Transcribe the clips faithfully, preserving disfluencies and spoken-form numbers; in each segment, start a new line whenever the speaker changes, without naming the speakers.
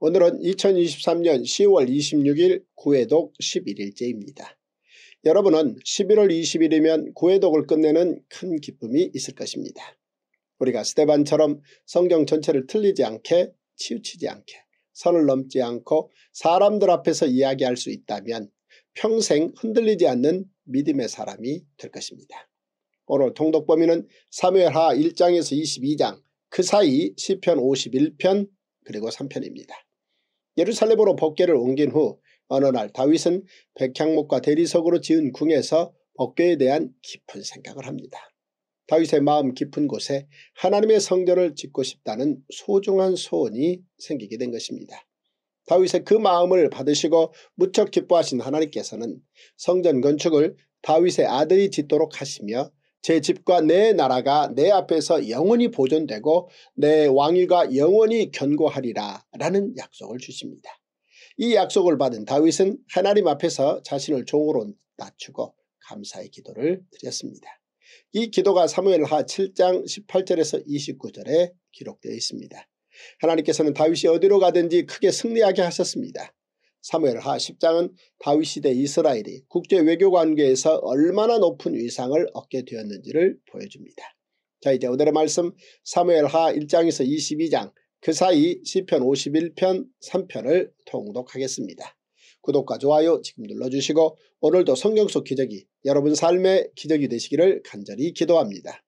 오늘은 이천이십삼년 시월 이십육일 구해독 십일일째입니다. 여러분은 십일월 이십일이면 구해독을 끝내는 큰 기쁨이 있을 것입니다. 우리가 스데반처럼 성경 전체를 틀리지 않게 치우치지 않게 선을 넘지 않고 사람들 앞에서 이야기할 수 있다면 평생 흔들리지 않는 믿음의 사람이 될 것입니다. 오늘 통독 범위는 사무엘하 일장에서 이십이장, 그 사이 시편 오십일편 그리고 삼편입니다. 예루살렘으로 법궤를 옮긴 후 어느 날 다윗은 백향목과 대리석으로 지은 궁에서 법궤에 대한 깊은 생각을 합니다. 다윗의 마음 깊은 곳에 하나님의 성전을 짓고 싶다는 소중한 소원이 생기게 된 것입니다. 다윗의 그 마음을 받으시고 무척 기뻐하신 하나님께서는 성전 건축을 다윗의 아들이 짓도록 하시며 제 집과 내 나라가 내 앞에서 영원히 보존되고 내 왕위가 영원히 견고하리라 라는 약속을 주십니다. 이 약속을 받은 다윗은 하나님 앞에서 자신을 종으로 낮추고 감사의 기도를 드렸습니다. 이 기도가 사무엘하 칠장 십팔절에서 이십구절에 기록되어 있습니다. 하나님께서는 다윗이 어디로 가든지 크게 승리하게 하셨습니다. 사무엘하 십장은 다윗 시대 이스라엘이 국제 외교관계에서 얼마나 높은 위상을 얻게 되었는지를 보여줍니다. 자, 이제 오늘의 말씀 사무엘하 일장에서 이십이장, 그 사이 시편 오십일편 삼편을 통독하겠습니다. 구독과 좋아요 지금 눌러주시고 오늘도 성경 속 기적이 여러분 삶의 기적이 되시기를 간절히 기도합니다.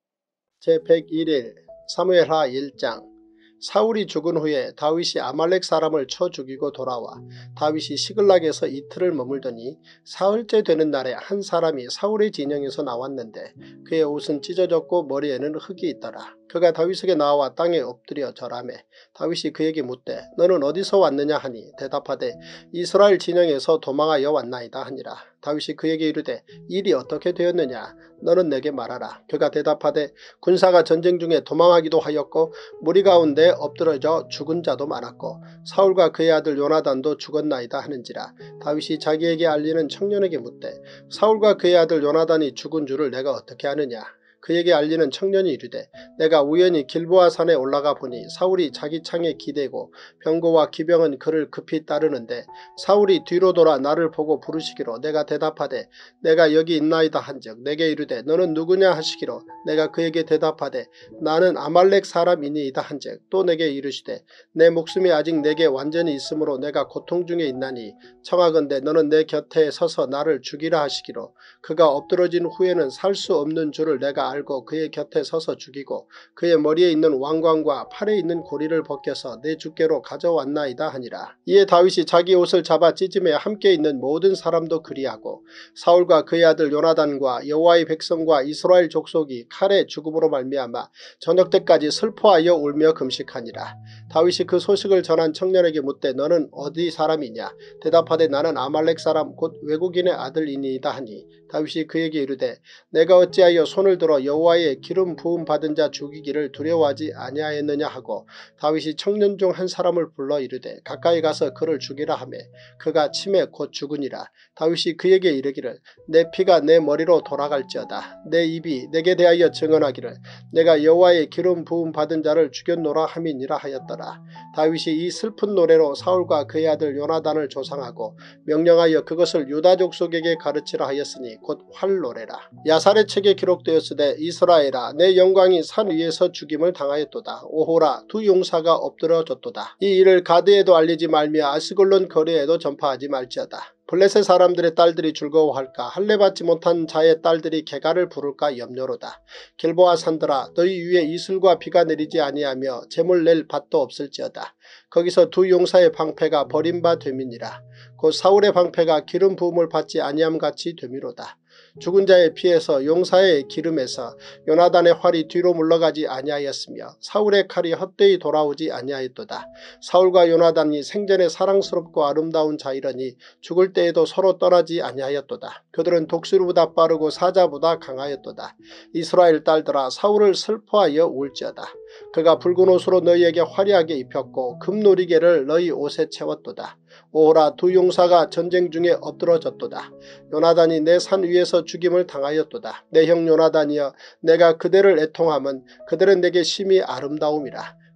제백일일 사무엘하 일장. 사울이 죽은 후에 다윗이 아말렉 사람을 쳐 죽이고 돌아와 다윗이 시글락에서 이틀을 머물더니 사흘째 되는 날에 한 사람이 사울의 진영에서 나왔는데 그의 옷은 찢어졌고 머리에는 흙이 있더라. 그가 다윗에게 나와 땅에 엎드려 절하매 다윗이 그에게 묻되 너는 어디서 왔느냐 하니 대답하되 이스라엘 진영에서 도망하여 왔나이다 하니라. 다윗이 그에게 이르되 일이 어떻게 되었느냐 너는 내게 말하라. 그가 대답하되 군사가 전쟁 중에 도망하기도 하였고 무리 가운데 엎드러져 죽은 자도 많았고 사울과 그의 아들 요나단도 죽었나이다 하는지라. 다윗이 자기에게 알리는 청년에게 묻되 사울과 그의 아들 요나단이 죽은 줄을 내가 어떻게 아느냐. 그에게 알리는 청년이 이르되 내가 우연히 길보아 산에 올라가 보니 사울이 자기 창에 기대고 병거와 기병은 그를 급히 따르는데 사울이 뒤로 돌아 나를 보고 부르시기로 내가 대답하되 내가 여기 있나이다 한즉 내게 이르되 너는 누구냐 하시기로 내가 그에게 대답하되 나는 아말렉 사람이니이다 한즉 또 내게 이르시되 내 목숨이 아직 내게 완전히 있으므로 내가 고통 중에 있나니 청하건대 너는 내 곁에 서서 나를 죽이라 하시기로 그가 엎드러진 후에는 살 수 없는 줄을 내가 알고 그의 곁에 서서 죽이고 그의 머리에 있는 왕관과 팔에 있는 고리를 벗겨서 내 주께로 가져왔나이다 하니라. 이에 다윗이 자기 옷을 잡아 찢으며 함께 있는 모든 사람도 그리하고 사울과 그의 아들 요나단과 여호와의 백성과 이스라엘 족속이 칼의 죽음으로 말미암아 저녁 때까지 슬퍼하여 울며 금식하니라. 다윗이 그 소식을 전한 청년에게 묻되 너는 어디 사람이냐. 대답하되 나는 아말렉 사람 곧 외국인의 아들이니이다 하니 다윗이 그에게 이르되 내가 어찌하여 손을 들어 여호와의 기름 부음 받은 자 죽이기를 두려워하지 아니하였느냐 하고 다윗이 청년 중 한 사람을 불러 이르되 가까이 가서 그를 죽이라 하매 그가 침에 곧 죽으니라. 다윗이 그에게 이르기를 내 피가 내 머리로 돌아갈지어다. 내 입이 내게 대하여 증언하기를 내가 여호와의 기름 부음 받은 자를 죽였노라 함이니라 하였더라. 다윗이 이 슬픈 노래로 사울과 그의 아들 요나단을 조상하고 명령하여 그것을 유다 족속에게 가르치라 하였으니 곧 활노래라. 야살의 책에 기록되었으되 이스라엘아 내 영광이 산 위에서 죽임을 당하였도다. 오호라 두 용사가 엎드러졌도다. 이 일을 가드에도 알리지 말며 아스글론 거리에도 전파하지 말지어다. 블레셋 사람들의 딸들이 즐거워할까 할례받지 못한 자의 딸들이 개가를 부를까 염려로다. 길보아 산들아 너희 위에 이슬과 비가 내리지 아니하며 재물 낼 밭도 없을지어다. 거기서 두 용사의 방패가 버림바 됨이니라. 곧 사울의 방패가 기름 부음을 받지 아니함같이 됨이로다. 죽은 자의 피에서 용사의 기름에서 요나단의 활이 뒤로 물러가지 아니하였으며 사울의 칼이 헛되이 돌아오지 아니하였도다. 사울과 요나단이 생전에 사랑스럽고 아름다운 자이러니 죽을 때에도 서로 떠나지 아니하였도다. 그들은 독수리보다 빠르고 사자보다 강하였도다. 이스라엘 딸들아 사울을 슬퍼하여 울지어다. 그가 붉은 옷으로 너희에게 화려하게 입혔고 금노리개를 너희 옷에 채웠도다. 오호라 두 용사가 전쟁 중에 엎드러졌도다. 요나단이 내 산 위에서 죽임을 당하였도다. 내 형 요나단이여 내가 그대를 애통함은 그들은 내게 심히 아름다움이라.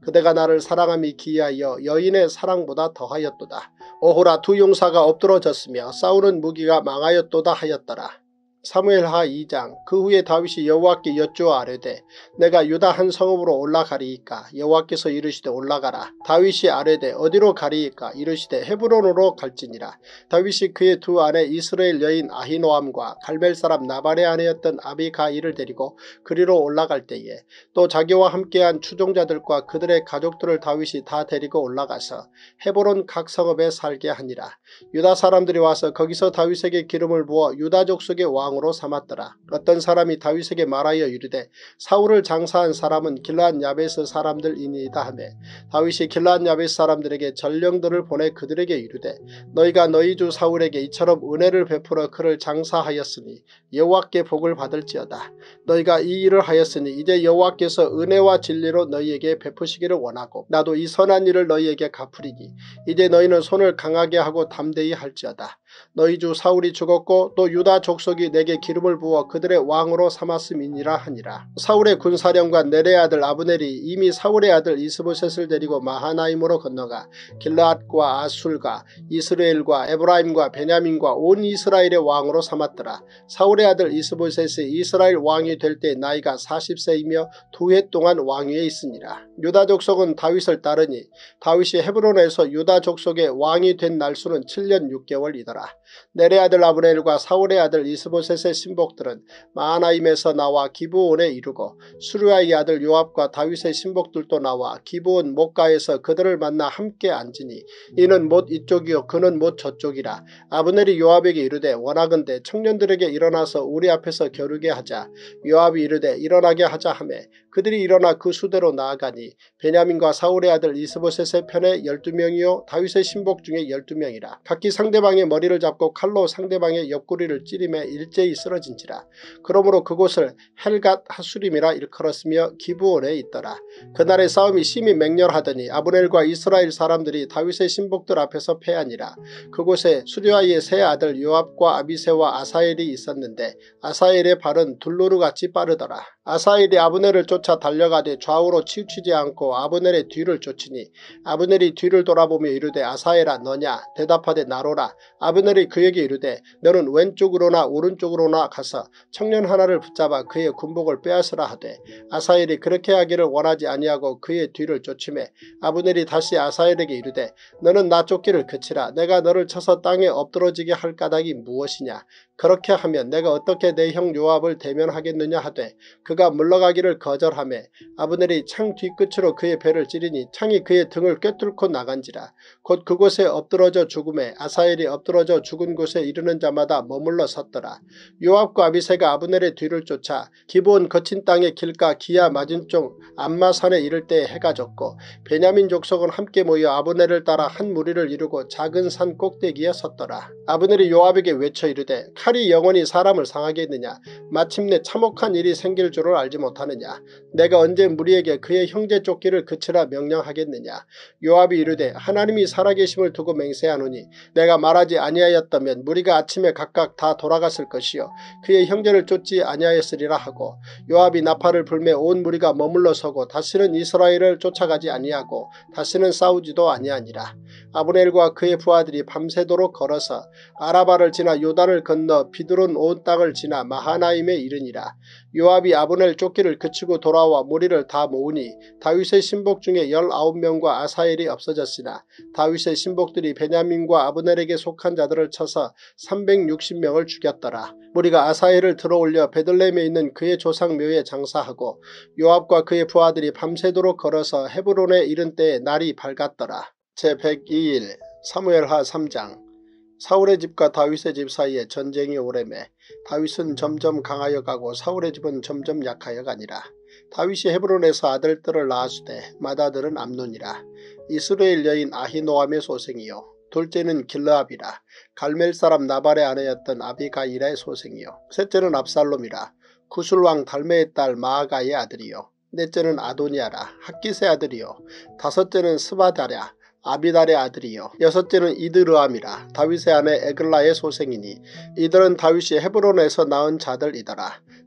그대가 나를 사랑함이 기이하여 여인의 사랑보다 더하였도다. 오호라 두 용사가 엎드러졌으며 싸우는 무기가 망하였도다 하였더라. 사무엘하 이 장. 그 후에 다윗이 여호와께 여쭈어 아뢰되 내가 유다 한 성읍으로 올라가리이까. 여호와께서 이르시되 올라가라. 다윗이 아뢰되 어디로 가리이까. 이르시되 헤브론으로 갈지니라. 다윗이 그의 두 아내 이스라엘 여인 아히노암과 갈멜 사람 나발의 아내였던 아비가일을 데리고 그리로 올라갈 때에 또 자기와 함께한 추종자들과 그들의 가족들을 다윗이 다 데리고 올라가서 헤브론 각 성읍에 살게 하니라. 유다 사람들이 와서 거기서 다윗에게 기름을 부어 유다 족속의 왕 으로 삼았더라. 어떤 사람이 다윗에게 말하여 이르되 사울을 장사한 사람은 길르앗 야베스 사람들이니이다 하매 다윗이 길르앗 야베스 사람들에게 전령들을 보내 그들에게 이르되 너희가 너희 주 사울에게 이처럼 은혜를 베풀어 그를 장사하였으니 여호와께 복을 받을지어다. 너희가 이 일을 하였으니 이제 여호와께서 은혜와 진리로 너희에게 베푸시기를 원하고 나도 이 선한 일을 너희에게 갚으리니 이제 너희는 손을 강하게 하고 담대히 할지어다. 너희 주 사울이 죽었고 또 유다 족속이 내게 기름을 부어 그들의 왕으로 삼았음이니라 하니라. 사울의 군사령관 넬의 아들 아브넬이 이미 사울의 아들 이스보셋을 데리고 마하나임으로 건너가 길르앗과 아술과 이스라엘과 에브라임과 베냐민과 온 이스라엘의 왕으로 삼았더라. 사울의 아들 이스보셋이 이스라엘 왕이 될 때 나이가 사십 세이며 두 해 동안 왕위에 있으니라. 유다 족속은 다윗을 따르니 다윗이 헤브론에서 유다 족속의 왕이 된 날수는 칠 년 육 개월이더라. 넬의 아들 아브넬과 사울의 아들 이스보셋의 신복들은 마하나임에서 나와 기브온에 이르고 수르야의 아들 요압과 다윗의 신복들도 나와 기브온 목가에서 그들을 만나 함께 앉으니 이는 못 이쪽이요 그는 못 저쪽이라. 아브넬이 요압에게 이르되 원하건대 청년들에게 일어나서 우리 앞에서 겨루게 하자. 요압이 이르되 일어나게 하자 하매 그들이 일어나 그 수대로 나아가니 베냐민과 사울의 아들 이스보셋의 편에 열두 명이요 다윗의 신복 중에 열두 명이라. 각기 상대방의 머리를 잡고 칼로 상대방의 옆구리를 찌르매 일제히 쓰러진지라. 그러므로 그곳을 헬갓 하수림이라 일컬었으며 기브온에 있더라. 그날의 싸움이 심히 맹렬하더니 아브넬과 이스라엘 사람들이 다윗의 신복들 앞에서 패하니라. 그곳에 수르야의 세 아들 요압과 아비새와 아사엘이 있었는데 아사엘의 발은 둘루루같이 빠르더라. 아사엘이 아브넬을 쫓아 달려가되 좌우로 치우치지 않고 아브넬의 뒤를 쫓으니 아브넬이 뒤를 돌아보며 이르되 아사엘아 너냐. 대답하되 나로라. 아브넬이 그에게 이르되 너는 왼쪽으로나 오른쪽으로나 가서 청년 하나를 붙잡아 그의 군복을 빼앗으라 하되 아사엘이 그렇게 하기를 원하지 아니하고 그의 뒤를 쫓으매 아브넬이 다시 아사엘에게 이르되 너는 나 쫓기를 그치라. 내가 너를 쳐서 땅에 엎드러지게 할 까닭이 무엇이냐. 그렇게 하면 내가 어떻게 내 형 요압을 대면하겠느냐 하되 그가 물러가기를 거절하매 아브넬이 창 뒤끝으로 그의 배를 찌르니 창이 그의 등을 꿰뚫고 나간지라. 곧 그곳에 엎드러져 죽음에 아사엘이 엎드러져 죽은 곳에 이르는 자마다 머물러 섰더라. 요압과 아비새가 아브넬의 뒤를 쫓아 기브온 거친 땅의 길가 기야 맞은쪽 암마산에 이를 때 해가 졌고 베냐민 족속은 함께 모여 아브넬을 따라 한 무리를 이루고 작은 산 꼭대기에 섰더라. 아브넬이 요압에게 외쳐 이르되 칼이 영원히 사람을 상하게 했느냐. 마침내 참혹한 일이 생길 줄을 알지 못하느냐. 내가 언제 무리에게 그의 형제 쫓기를 그치라 명령하겠느냐. 요압이 이르되 하나님이 살아계심을 두고 맹세하노니 내가 말하지 아니하였다면 무리가 아침에 각각 다 돌아갔을 것이요 그의 형제를 쫓지 아니하였으리라 하고 요압이 나팔을 불매 온 무리가 머물러 서고 다시는 이스라엘을 쫓아가지 아니하고 다시는 싸우지도 아니하니라. 아브넬과 그의 부하들이 밤새도록 걸어서 아라바를 지나 요단을 건너 비두론 온 땅을 지나 마하나임에 이르니라. 요압이 아브넬 쫓기를 그치고 돌아와 무리를 다 모으니 다윗의 신복 중에 열아홉 명과 아사엘이 없어졌으나 다윗의 신복들이 베냐민과 아브넬에게 속한 자들을 쳐서 삼백육십 명을 죽였더라. 무리가 아사엘을 들어올려 베들레헴에 있는 그의 조상 묘에 장사하고 요압과 그의 부하들이 밤새도록 걸어서 헤브론에 이른 때에 날이 밝았더라. 제백이 일 사무엘하 삼 장. 사울의 집과 다윗의 집 사이에 전쟁이 오래매 다윗은 점점 강하여 가고 사울의 집은 점점 약하여 가니라. 다윗이 헤브론에서 아들들을 낳았으되 맏아들은 암논이라. 이스라엘 여인 아히노암의 소생이요 둘째는 길르압이라. 갈멜 사람 나발의 아내였던 아비가일의 소생이요 셋째는 압살롬이라. 구술왕 달메의 딸 마아가의 아들이요 넷째는 아도니아라. 학깃의 아들이요 다섯째는 스바다랴 아비달의 아들이요 여섯째는 이드르암이라. 다윗의 아내 에글라의 소생이니 이들은 다윗이 헤브론에서 낳은 자들이더라.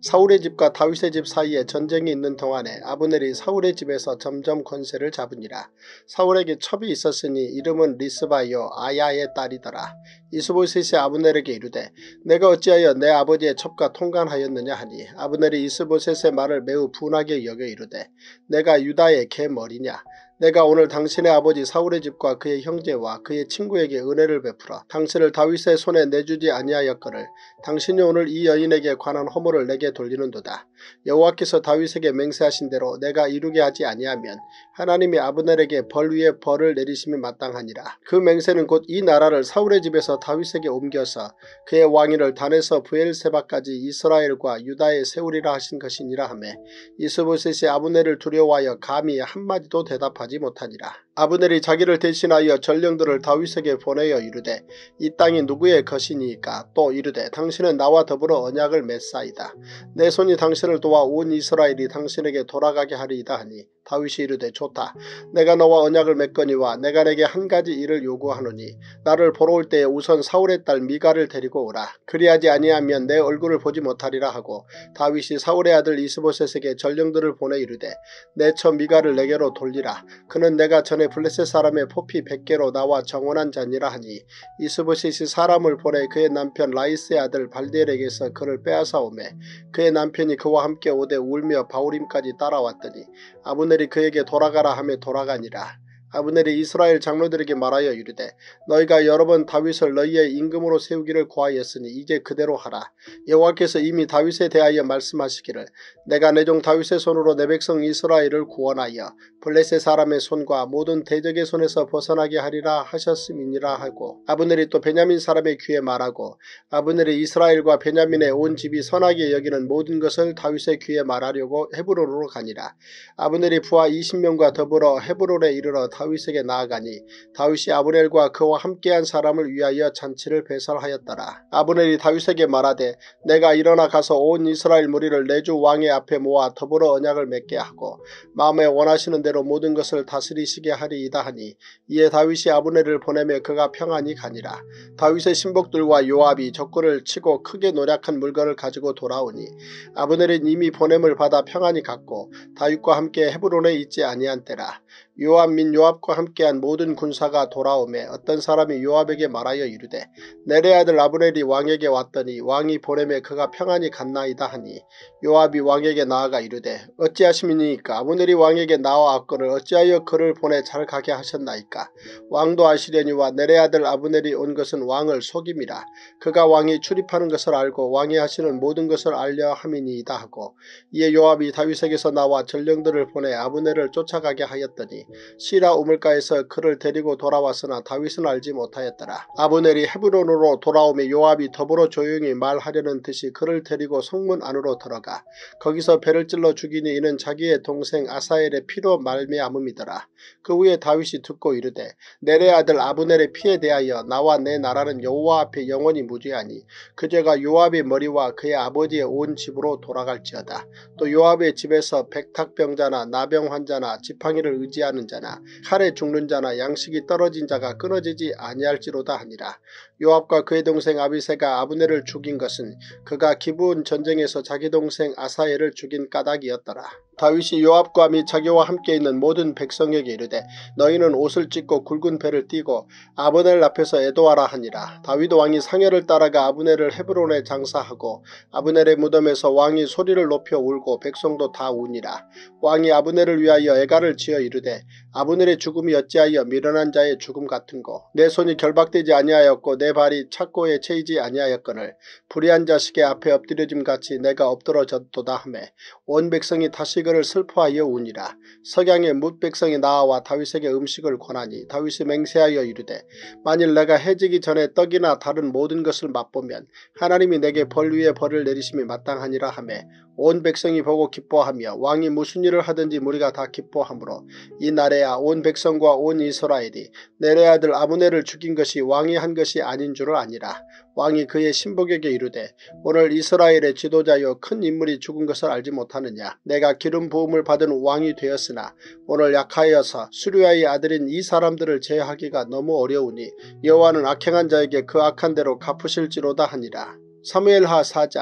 사울의 집과 다윗의 집 사이에 전쟁이 있는 동안에 아브넬이 사울의 집에서 점점 권세를 잡으니라. 사울에게 첩이 있었으니 이름은 리스바요 아야의 딸이더라. 이스보셋이 아브넬에게 이르되 내가 어찌하여 내 아버지의 첩과 통관하였느냐 하니 아브넬이 이스보셋의 말을 매우 분하게 여겨 이르되 내가 유다의 개머리냐. 내가 오늘 당신의 아버지 사울의 집과 그의 형제와 그의 친구에게 은혜를 베풀어 당신을 다윗의 손에 내주지 아니하였거늘 당신이 오늘 이 여인에게 관한 허물을 내게 돌리는도다. 여호와께서 다윗에게 맹세하신 대로 내가 이루게 하지 아니하면 하나님이 아브넬에게 벌 위에 벌을 내리심이 마땅하니라. 그 맹세는 곧 이 나라를 사울의 집에서 다윗에게 옮겨서 그의 왕위를 단에서 브엘세바까지 이스라엘과 유다에 세우리라 하신 것이니라 하매 이스보셋이 아브넬을 두려워하여 감히 한마디도 대답하지 못하니라. 아브넬이 자기를 대신하여 전령들을 다윗에게 보내어 이르되 이 땅이 누구의 것이니까. 또 이르되 당신은 나와 더불어 언약을 맺사이다. 내 손이 당신을 도와 온 이스라엘이 당신에게 돌아가게 하리이다 하니 다윗이 이르되 좋다. 내가 너와 언약을 맺거니와 내가 내게 한 가지 일을 요구하노니 나를 보러 올 때에 우선 사울의 딸 미갈을 데리고 오라. 그리하지 아니하면 내 얼굴을 보지 못하리라 하고 다윗이 사울의 아들 이스보셋에게 전령들을 보내 이르되 내 처 미갈을 내게로 돌리라. 그는 내가 전에 블레셋 사람의 포피 백 개로 나와 정원한 자니라 하니 이스보셋이 사람을 보내 그의 남편 라이스의 아들 발디엘에게서 그를 빼앗아 오매 그의 남편이 그와 함께 오되 울며 바후림까지 따라왔더니 아브넬이 그에게 돌아가라 하며 돌아가니라. 아브넬이 이스라엘 장로들에게 말하여 이르되 너희가 여러 번 다윗을 너희의 임금으로 세우기를 고하였으니 이제 그대로 하라. 여호와께서 이미 다윗에 대하여 말씀하시기를 내가 내 종 다윗의 손으로 내 백성 이스라엘을 구원하여 블레셋 사람의 손과 모든 대적의 손에서 벗어나게 하리라 하셨음이니라 하고 아브넬이 또 베냐민 사람의 귀에 말하고 아브넬이 이스라엘과 베냐민의 온 집이 선하게 여기는 모든 것을 다윗의 귀에 말하려고 헤브론으로 가니라. 아브넬이 부하 이십 명과 더불어 헤브론에 이르러 다윗에게 나아가니 다윗이 아브넬과 그와 함께한 사람을 위하여 잔치를 배설하였더라. 아브넬이 다윗에게 말하되 내가 일어나 가서 온 이스라엘 무리를 내 주 왕의 앞에 모아 더불어 언약을 맺게 하고 마음에 원하시는 대로 모든 것을 다스리시게 하리이다 하니 이에 다윗이 아브넬을 보내며 그가 평안히 가니라. 다윗의 신복들과 요압이 적군을 치고 크게 노략한 물건을 가지고 돌아오니 아브넬은 이미 보냄을 받아 평안히 갔고 다윗과 함께 헤브론에 있지 아니한 때라. 요압 및 요압과 함께한 모든 군사가 돌아오매 어떤 사람이 요압에게 말하여 이르되 넬의 아들 아브넬이 왕에게 왔더니 왕이 보내매 그가 평안히 갔나이다 하니 요압이 왕에게 나아가 이르되 어찌하심이니까. 아브넬이 왕에게 나와왔거늘 어찌하여 그를 보내 잘 가게 하셨나이까. 왕도 아시려니와 넬의 아들 아브넬이 온 것은 왕을 속임이라. 그가 왕이 출입하는 것을 알고 왕이 하시는 모든 것을 알려 함이니이다 하고 이에 요압이 다윗에게서 나와 전령들을 보내 아브넬을 쫓아가게 하였더니 시라 우물가에서 그를 데리고 돌아왔으나 다윗은 알지 못하였더라. 아브넬이 헤브론으로 돌아오며 요압이 더불어 조용히 말하려는 듯이 그를 데리고 성문 안으로 들어가 거기서 배를 찔러 죽이니 이는 자기의 동생 아사엘의 피로 말미암음이더라. 그 후에 다윗이 듣고 이르되 넬의 아들 아브넬의 피에 대하여 나와 내 나라는 여호와 앞에 영원히 무죄하니 그 죄가 요압의 머리와 그의 아버지의 온 집으로 돌아갈지어다. 또 요압의 집에서 백탁병자나 나병 환자나 지팡이를 의지하는 자나 칼에 죽는 자나 양식이 떨어진 자가 끊어지지 아니할지로다 하니라. 요압과 그의 동생 아비새가 아브넬을 죽인 것은 그가 기브온 전쟁에서 자기 동생 아사엘을 죽인 까닭이었더라. 다윗이 요압과 및 자기와 함께 있는 모든 백성에게 이르되 너희는 옷을 찢고 굵은 배를 띠고 아브넬 앞에서 애도하라 하니라. 다윗 왕이 상여를 따라가 아브넬을 헤브론에 장사하고 아브넬의 무덤에서 왕이 소리를 높여 울고 백성도 다 우니라. 왕이 아브넬을 위하여 애가를 지어 이르되 아브넬의 죽음이 어찌하여 미련한 자의 죽음 같은고. 내 손이 결박되지 아니하였고 내 발이 착고에 채이지 아니하였거늘 불의한 자식의 앞에 엎드려짐같이 내가 엎드러졌도다 하매 온 백성이 다시 그를 슬퍼하여 우니라. 석양에 뭇 백성이 나와 다윗에게 음식을 권하니 다윗이 맹세하여 이르되 만일 내가 해지기 전에 떡이나 다른 모든 것을 맛보면 하나님이 내게 벌 위에 벌을 내리심이 마땅하니라 하매 온 백성이 보고 기뻐하며 왕이 무슨 일을 하든지 무리가 다 기뻐하므로 이 날에야 온 백성과 온 이스라엘이 넬의 아들 아브넬을 죽인 것이 왕이 한 것이 아닌 줄을 아니라. 왕이 그의 신복에게 이르되 오늘 이스라엘의 지도자여 큰 인물이 죽은 것을 알지 못하느냐. 내가 기름 부음을 받은 왕이 되었으나 오늘 약하여서 수르야의 아들인 이 사람들을 제하기가 너무 어려우니 여호와는 악행한 자에게 그 악한 대로 갚으실지로다 하니라. 사무엘하 사 장.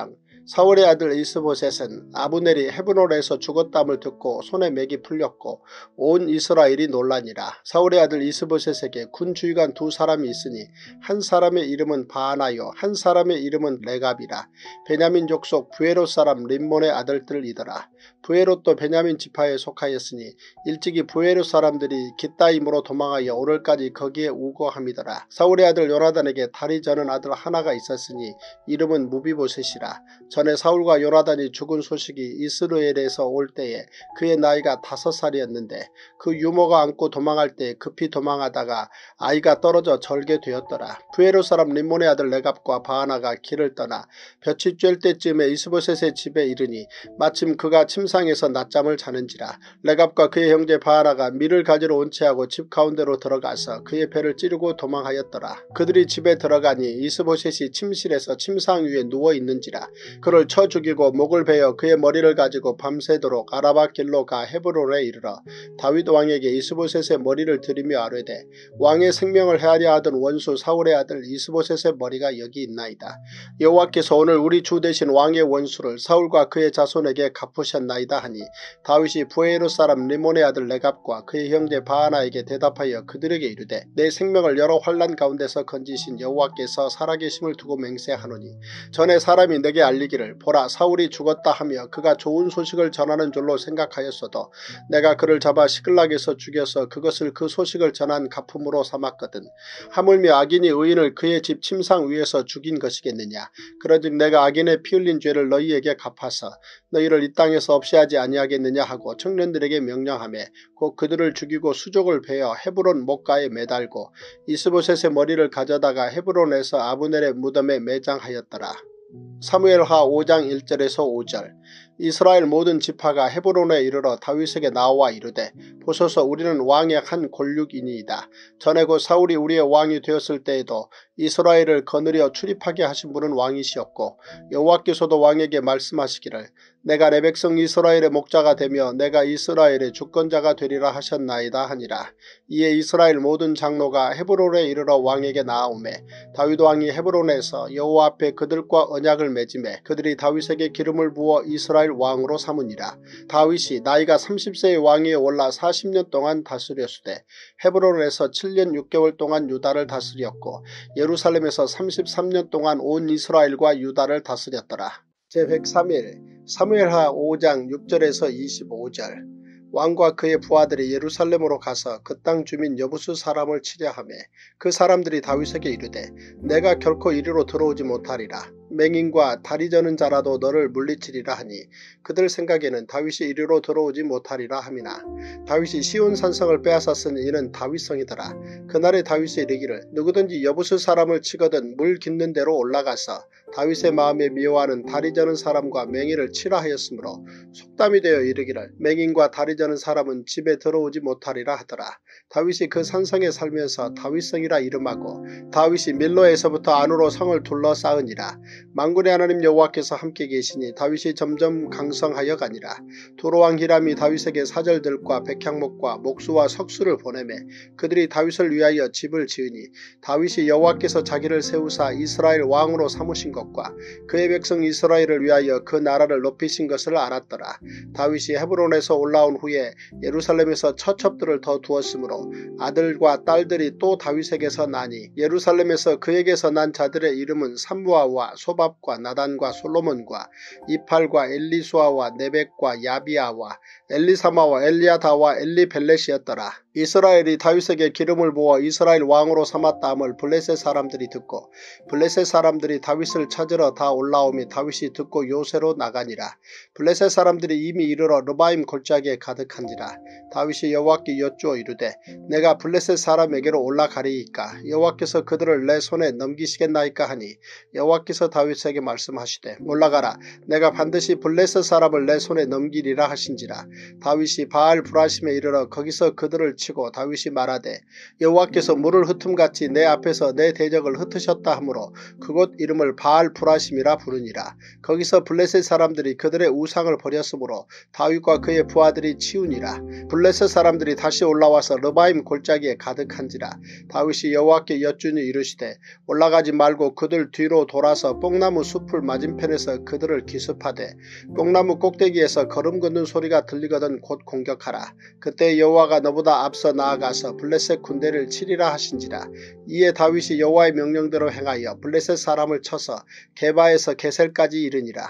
사울의 아들 이스보셋은 아브넬이 헤브론에서 죽었담을 듣고 손에 맥이 풀렸고 온 이스라엘이 놀라니라. 사울의 아들 이스보셋에게 군 주의관 두 사람이 있으니 한 사람의 이름은 바하나요 한 사람의 이름은 레갑이라. 베냐민 족속 부에롯 사람 림몬의 아들들이더라. 부에롯도 베냐민 지파에 속하였으니 일찍이 부에롯 사람들이 깃다임으로 도망하여 오늘까지 거기에 우거함이더라. 사울의 아들 요나단에게 다리 저는 아들 하나가 있었으니 이름은 무비보셋이라. 전에 사울과 요나단이 죽은 소식이 이스라엘에서 올 때에 그의 나이가 다섯 살이었는데 그 유모가 안고 도망할 때 급히 도망하다가 아이가 떨어져 절게 되었더라. 부에롯 사람 림몬의 아들 레갑과 바하나가 길을 떠나 볕이 쬐을 때쯤에 이스보셋의 집에 이르니 마침 그가 침상에서 낮잠을 자는지라. 레갑과 그의 형제 바하나가 밀을 가지러 온 채하고 집 가운데로 들어가서 그의 배를 찌르고 도망하였더라. 그들이 집에 들어가니 이스보셋이 침실에서 침상 위에 누워있는지라. 그를 쳐 죽이고 목을 베어 그의 머리를 가지고 밤새도록 아라바 길로 가 헤브론에 이르러 다윗 왕에게 이스보셋의 머리를 들이며 아뢰되 왕의 생명을 해하려 하던 원수 사울의 아들 이스보셋의 머리가 여기 있나이다. 여호와께서 오늘 우리 주 대신 왕의 원수를 사울과 그의 자손에게 갚으셨나이다 하니 다윗이 부에롯 사람 림몬의 아들 레갑과 그의 형제 바하나에게 대답하여 그들에게 이르되 내 생명을 여러 환난 가운데서 건지신 여호와께서 살아계심을 두고 맹세하노니 전에 사람이 내게 알리기를 보라 사울이 죽었다 하며 그가 좋은 소식을 전하는 줄로 생각하였어도 내가 그를 잡아 시클락에서 죽여서 그것을 그 소식을 전한 가품으로 삼았거든. 하물며 악인이 의인을 그의 집 침상 위에서 죽인 것이겠느냐. 그러즉 내가 악인의 피 흘린 죄를 너희에게 갚아서 너희를 이 땅에서 없애하지 아니하겠느냐 하고 청년들에게 명령하며 곧 그들을 죽이고 수족을 베어 헤브론 목가에 매달고 이스보셋의 머리를 가져다가 헤브론에서 아브넬의 무덤에 매장하였더라. 사무엘하 오 장 일 절에서 오 절. 이스라엘 모든 지파가 헤브론에 이르러 다윗에게 나와 이르되 보소서 우리는 왕의 한 골육이니이다. 전에 곧 사울이 우리의 왕이 되었을 때에도 이스라엘을 거느려 출입하게 하신 분은 왕이시었고 여호와께서도 왕에게 말씀하시기를 내가 내 백성 이스라엘의 목자가 되며 내가 이스라엘의 주권자가 되리라 하셨나이다 하니라. 이에 이스라엘 모든 장로가 헤브론에 이르러 왕에게 나아오매 다윗 왕이 헤브론에서 여호와 앞에 그들과 언약을 맺음에 그들이 다윗에게 기름을 부어 이스라엘 왕으로 삼으니라. 다윗이 나이가 삼십 세의 왕위에 올라 사십 년 동안 다스렸으되 헤브론에서 칠 년 육 개월 동안 유다를 다스렸고 예루살렘에서 삼십삼 년 동안 온 이스라엘과 유다를 다스렸더라. 제백삼 일 사무엘하 오 장 육 절에서 이십오 절. 왕과 그의 부하들이 예루살렘으로 가서 그 땅 주민 여부수 사람을 치려하며 그 사람들이 다윗에게 이르되 내가 결코 이리로 들어오지 못하리라. 맹인과 다리 저는 자라도 너를 물리치리라 하니 그들 생각에는 다윗이 이리로 들어오지 못하리라 함이나 다윗이 시온 산성을 빼앗았으니 이는 다윗성이더라. 그날에 다윗이 이르기를 누구든지 여부수 사람을 치거든 물 깃는 데로 올라가서 다윗의 마음에 미워하는 다리 저는 사람과 맹인을 치라 하였으므로 속담이 되어 이르기를 맹인과 다리 저는 사람은 집에 들어오지 못하리라 하더라. 다윗이 그 산성에 살면서 다윗성이라 이름하고 다윗이 밀로에서부터 안으로 성을 둘러싸으니라. 만군의 하나님 여호와께서 함께 계시니 다윗이 점점 강성하여 가니라. 두로왕 히람이 다윗에게 사절들과 백향목과 목수와 석수를 보내매 그들이 다윗을 위하여 집을 지으니 다윗이 여호와께서 자기를 세우사 이스라엘 왕으로 삼으신 것과 그의 백성 이스라엘을 위하여 그 나라를 높이신 것을 알았더라. 다윗이 헤브론에서 올라온 후에 예루살렘에서 처첩들을 더 두었으므로 아들과 딸들이 또 다윗에게서 나니 예루살렘에서 그에게서 난 자들의 이름은 삼무아와 소밥과 나단과 솔로몬과 이팔과 엘리수아와 네벡과 야비아와 엘리사마와 엘리아다와 엘리벨렛이었더라. 이스라엘이 다윗에게 기름을 부어 이스라엘 왕으로 삼았다함을 블레셋 사람들이 듣고 블레셋 사람들이 다윗을 찾으러 다 올라오며 다윗이 듣고 요새로 나가니라. 블레셋 사람들이 이미 이르러 르바임 골짜기에 가득한지라. 다윗이 여호와께 여쭈어 이르되 내가 블레셋 사람에게로 올라가리이까 여호와께서 그들을 내 손에 넘기시겠나이까 하니 여호와께서 다윗에게 말씀하시되 올라가라. 내가 반드시 블레셋 사람을 내 손에 넘기리라 하신지라. 다윗이 바알 브라심에 이르러 거기서 그들을 하시고 다윗이 말하되 여호와께서 물을 흩음같이 내 앞에서 내 대적을 흩으셨다 하므로 그곳 이름을 바알 브라심이라 부르니라. 거기서 블레셋 사람들이 그들의 우상을 버렸으므로 다윗과 그의 부하들이 치우니라. 블레셋 사람들이 다시 올라와서 르바임 골짜기에 가득한지라. 다윗이 여호와께 여쭈니 이르시되 올라가지 말고 그들 뒤로 돌아서 뽕나무 숲을 맞은편에서 그들을 기습하되 뽕나무 꼭대기에서 걸음 걷는 소리가 들리거든 곧 공격하라. 그때 여호와가 너보다 앞서 나아가서 블레셋 군대를 치리라 하신지라. 이에 다윗이 여호와의 명령대로 행하여 블레셋 사람을 쳐서 게바에서 게셀까지 이르니라.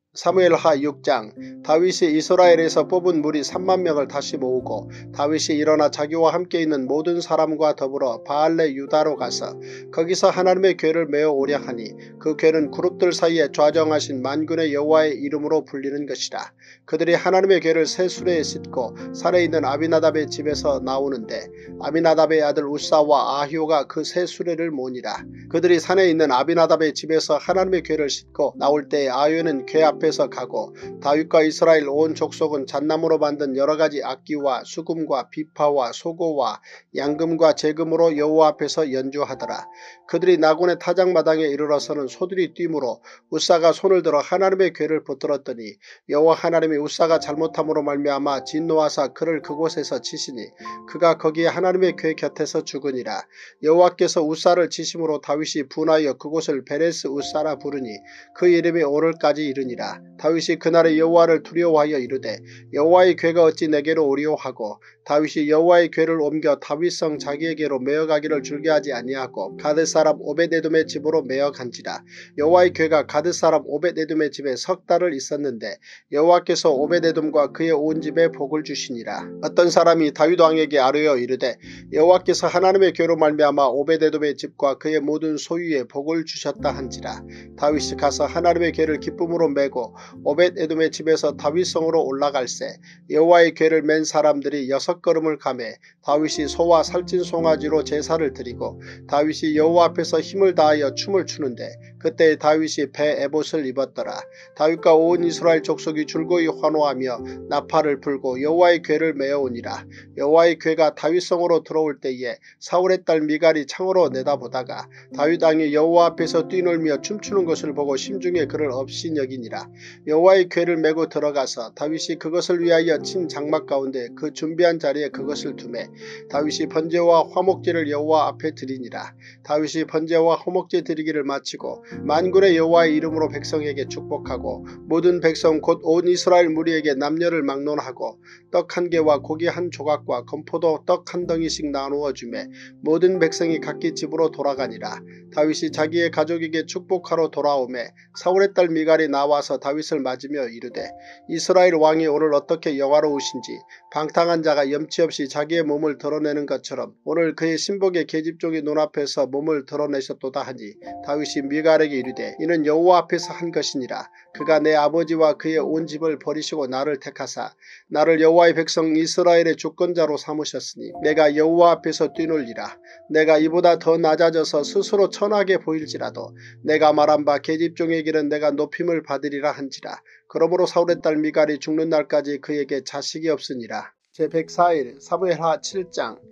사무엘하 육 장. 다윗이 이스라엘에서 뽑은 무리 삼만 명을 다시 모으고 다윗이 일어나 자기와 함께 있는 모든 사람과 더불어 바알레 유다로 가서 거기서 하나님의 궤를 메어 오려 하니 그 궤는 그룹들 사이에 좌정하신 만군의 여호와의 이름으로 불리는 것이라. 그들이 하나님의 궤를 새 수레에 싣고 산에 있는 아비나답의 집에서 나오는데 아비나답의 아들 우사와 아히오가 그 새 수레를 모니라. 그들이 산에 있는 아비나답의 집에서 하나님의 궤를 싣고 나올 때에 아히오는 궤 앞 앞에서 가고 다윗과 이스라엘 온 족속은 잣나무로 만든 여러가지 악기와 수금과 비파와 소고와 양금과 제금으로 여호와 앞에서 연주하더라. 그들이 나곤의 타작마당에 이르러서는 소들이 뛰므로 우사가 손을 들어 하나님의 궤를 붙들었더니 여호와 하나님이 우사가 잘못함으로 말미암아 진노하사 그를 그곳에서 치시니 그가 거기에 하나님의 궤 곁에서 죽으니라. 여호와께서 우사를 치심으로 다윗이 분하여 그곳을 베레스 우사라 부르니 그 이름이 오늘까지 이르니라. 다윗이 그날에 여호와를 두려워하여 이르되 여호와의 궤가 어찌 내게로 오리오 하고 다윗이 여호와의 궤를 옮겨 다윗성 자기에게로 메어가기를 줄게하지 아니하고 가드사람 오벳에돔의 집으로 메어간지라. 여호와의 궤가 가드사람 오벳에돔의 집에 석 달을 있었는데 여호와께서 오벳에돔과 그의 온 집에 복을 주시니라. 어떤 사람이 다윗 왕에게 아뢰어 이르되 여호와께서 하나님의 궤로 말미암아 오벳에돔의 집과 그의 모든 소유에 복을 주셨다 한지라. 다윗이 가서 하나님의 궤를 기쁨으로 메고 오벳에돔의 집에서 다윗성으로 올라갈새 여호와의 궤를 맨 사람들이 여섯 걸음을 가매 다윗이 소와 살찐 송아지로 제사를 드리고 다윗이 여호와 앞에서 힘을 다하여 춤을 추는데 그때 다윗이 배 에봇을 입었더라. 다윗과 온 이스라엘 족속이 줄거이 환호하며 나팔을 불고 여호와의 궤를 메어오니라. 여호와의 궤가 다윗성으로 들어올 때에 사울의 딸 미갈이 창으로 내다보다가 다윗 왕이 여호와 앞에서 뛰놀며 춤추는 것을 보고 심중에 그를 업신여기니라. 여호와의 궤를 메고 들어가서 다윗이 그것을 위하여 친 장막 가운데 그 준비한 자리에 그것을 두매 다윗이 번제와 화목제를 여호와 앞에 드리니라. 다윗이 번제와 화목제 드리기를 마치고 만군의 여호와의 이름으로 백성에게 축복하고 모든 백성 곧 온 이스라엘 무리에게 남녀를 막론하고 떡 한 개와 고기 한 조각과 건포도 떡 한 덩이씩 나누어 주매 모든 백성이 각기 집으로 돌아가니라. 다윗이 자기의 가족에게 축복하러 돌아오매 사울의 딸 미갈이 나와서 다윗을 맞으며 이르되 이스라엘 왕이 오늘 어떻게 영화로우신지 방탕한 자가 염치 없이 자기의 몸을 드러내는 것처럼 오늘 그의 신복의 계집종의 눈앞에서 몸을 드러내셨도다 하니 다윗이 미갈에게 이르되 이는 여호와 앞에서 한 것이니라. 그가 내 아버지와 그의 온 집을 버리시고 나를 택하사 나를 여호와의 백성 이스라엘의 주권자로 삼으셨으니 내가 여호와 앞에서 뛰놀리라. 내가 이보다 더 낮아져서 스스로 천하게 보일지라도 내가 말한 바 계집종의 길은 내가 높임을 받으리라 한지라. 그러므로 사울의 딸 미갈이 죽는 날까지 그에게 자식이 없으니라. 제백사 일 사무엘하 칠 장.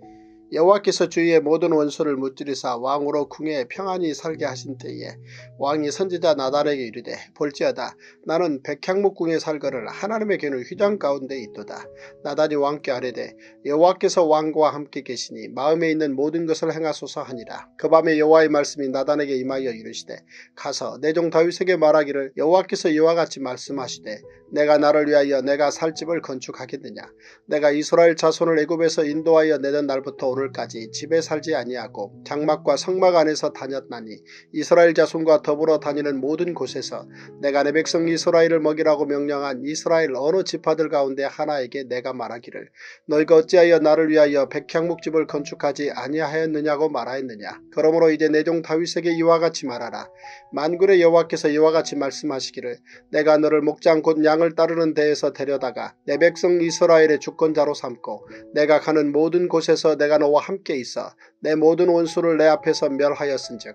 여호와께서 주위의 모든 원수를 무찌르사 왕으로 궁에 평안히 살게 하신 때에 왕이 선지자 나단에게 이르되 볼지어다 나는 백향목궁에 살거를 하나님의 궤는 휘장 가운데 있도다. 나단이 왕께 아뢰되 여호와께서 왕과 함께 계시니 마음에 있는 모든 것을 행하소서 하니라. 그 밤에 여호와의 말씀이 나단에게 임하여 이르시되 가서 내 종 다윗에게 말하기를 여호와께서 이와 같이 말씀하시되 내가 나를 위하여 내가 살 집을 건축하겠느냐. 내가 이스라엘 자손을 애굽에서 인도하여 내던 날부터 오늘까지 집에 살지 아니하고 장막과 성막 안에서 다녔나니 이스라엘 자손과 더불어 다니는 모든 곳에서 내가 내 백성 이스라엘을 먹이라고 명령한 이스라엘 어느 지파들 가운데 하나에게 내가 말하기를 너희가 어찌하여 나를 위하여 백향목집을 건축하지 아니하였느냐고 말하였느냐. 그러므로 이제 내 종 다윗에게 이와 같이 말하라. 만군의 여호와께서 이와 같이 말씀하시기를 내가 너를 목장 곧 양을 따르는 데에서 데려다가 내 백성 이스라엘의 주권자로 삼고 내가 가는 모든 곳에서 내가 너와 함께 있어 내 모든 원수를 내 앞에서 멸하였은즉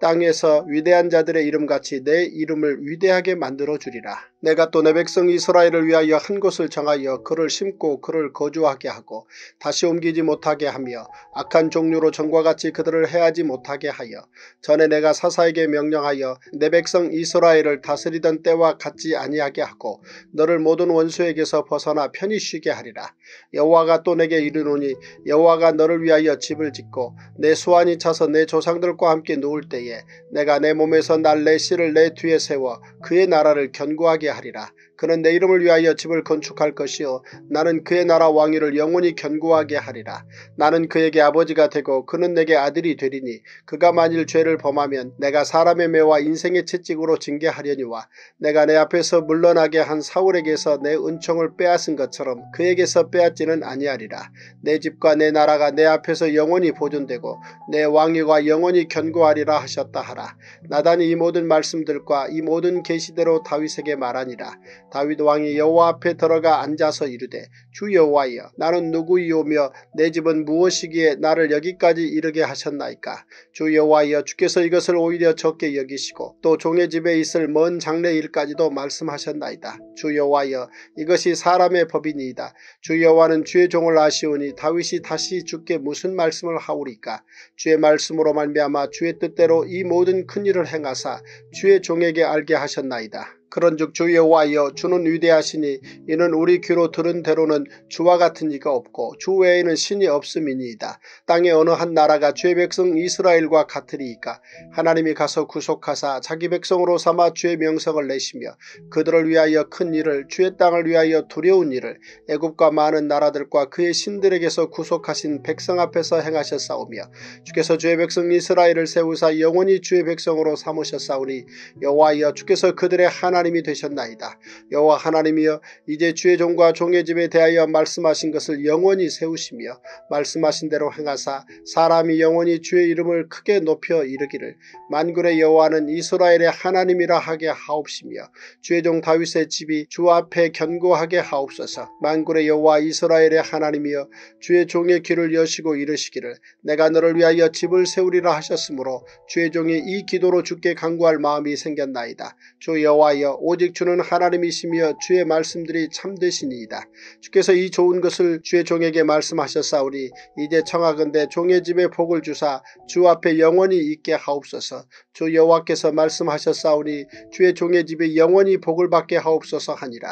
땅에서 위대한 자들의 이름같이 내 이름을 위대하게 만들어 주리라. 내가 또 내 백성 이스라엘을 위하여 한 곳을 정하여 그를 심고 그를 거주하게 하고 다시 옮기지 못하게 하며 악한 종류로 전과 같이 그들을 해하지 못하게 하여 전에 내가 사사에게 명령하여 내 백성 이스라엘을 다스리던 때와 같지 아니하게 하고 너를 모든 원수에게서 벗어나 편히 쉬게 하리라. 여호와가 또 내게 이르노니 여호와가 너를 위하여 집을 짓고 내 수완이 차서 내 조상들과 함께 누울 때에 내가 내 몸에서 날 내 씨를 내 뒤에 세워 그의 나라를 견고하게 하리라. 그는 내 이름을 위하여 집을 건축할 것이요 나는 그의 나라 왕위를 영원히 견고하게 하리라. 나는 그에게 아버지가 되고 그는 내게 아들이 되리니 그가 만일 죄를 범하면 내가 사람의 매와 인생의 채찍으로 징계하려니와 내가 내 앞에서 물러나게 한 사울에게서 내 은총을 빼앗은 것처럼 그에게서 빼앗지는 아니하리라. 내 집과 내 나라가 내 앞에서 영원히 보존되고 내 왕위가 영원히 견고하리라 하셨다 하라. 나단이 이 모든 말씀들과 이 모든 계시대로 다윗에게 말하니라. 다윗 왕이 여호와 앞에 들어가 앉아서 이르되 주 여호와여 나는 누구이오며 내 집은 무엇이기에 나를 여기까지 이르게 하셨나이까. 주 여호와여 주께서 이것을 오히려 적게 여기시고 또 종의 집에 있을 먼 장래 일까지도 말씀하셨나이다. 주 여호와여 이것이 사람의 법이니이다. 주 여호와는 주의 종을 아시오니 다윗이 다시 주께 무슨 말씀을 하오리까. 주의 말씀으로 말미암아 주의 뜻대로 이 모든 큰 일을 행하사 주의 종에게 알게 하셨나이다. 그런즉 주 여호와여 주는 위대하시니 이는 우리 귀로 들은 대로는 주와 같은 이가 없고 주 외에는 신이 없음이니이다. 땅의 어느 한 나라가 주의 백성 이스라엘과 같으리이까. 하나님이 가서 구속하사 자기 백성으로 삼아 주의 명성을 내시며 그들을 위하여 큰 일을 주의 땅을 위하여 두려운 일을 애굽과 많은 나라들과 그의 신들에게서 구속하신 백성 앞에서 행하셨사오며 주께서 주의 백성 이스라엘을 세우사 영원히 주의 백성으로 삼으셨사오니 여호와여 주께서 그들의 하나 하나님이 되셨나이다. 여호와 하나님이여 이제 주의 종과 종의 집에 대하여 말씀하신 것을 영원히 세우시며 말씀하신 대로 행하사 사람이 영원히 주의 이름을 크게 높여 이르기를 만군의 여호와는 이스라엘의 하나님이라 하게 하옵시며 주의 종 다윗의 집이 주 앞에 견고하게 하옵소서. 만군의 여호와 이스라엘의 하나님이여 주의 종의 귀를 여시고 이르시기를 내가 너를 위하여 집을 세우리라 하셨으므로 주의 종이 이 기도로 주께 간구할 마음이 생겼나이다. 주 여호와여 오직 주는 하나님이시며 주의 말씀들이 참되시니이다. 주께서 이 좋은 것을 주의 종에게 말씀하셨사오니 이제 청하건대 종의 집에 복을 주사 주 앞에 영원히 있게 하옵소서. 주 여호와께서 말씀하셨사오니 주의 종의 집에 영원히 복을 받게 하옵소서 하니라.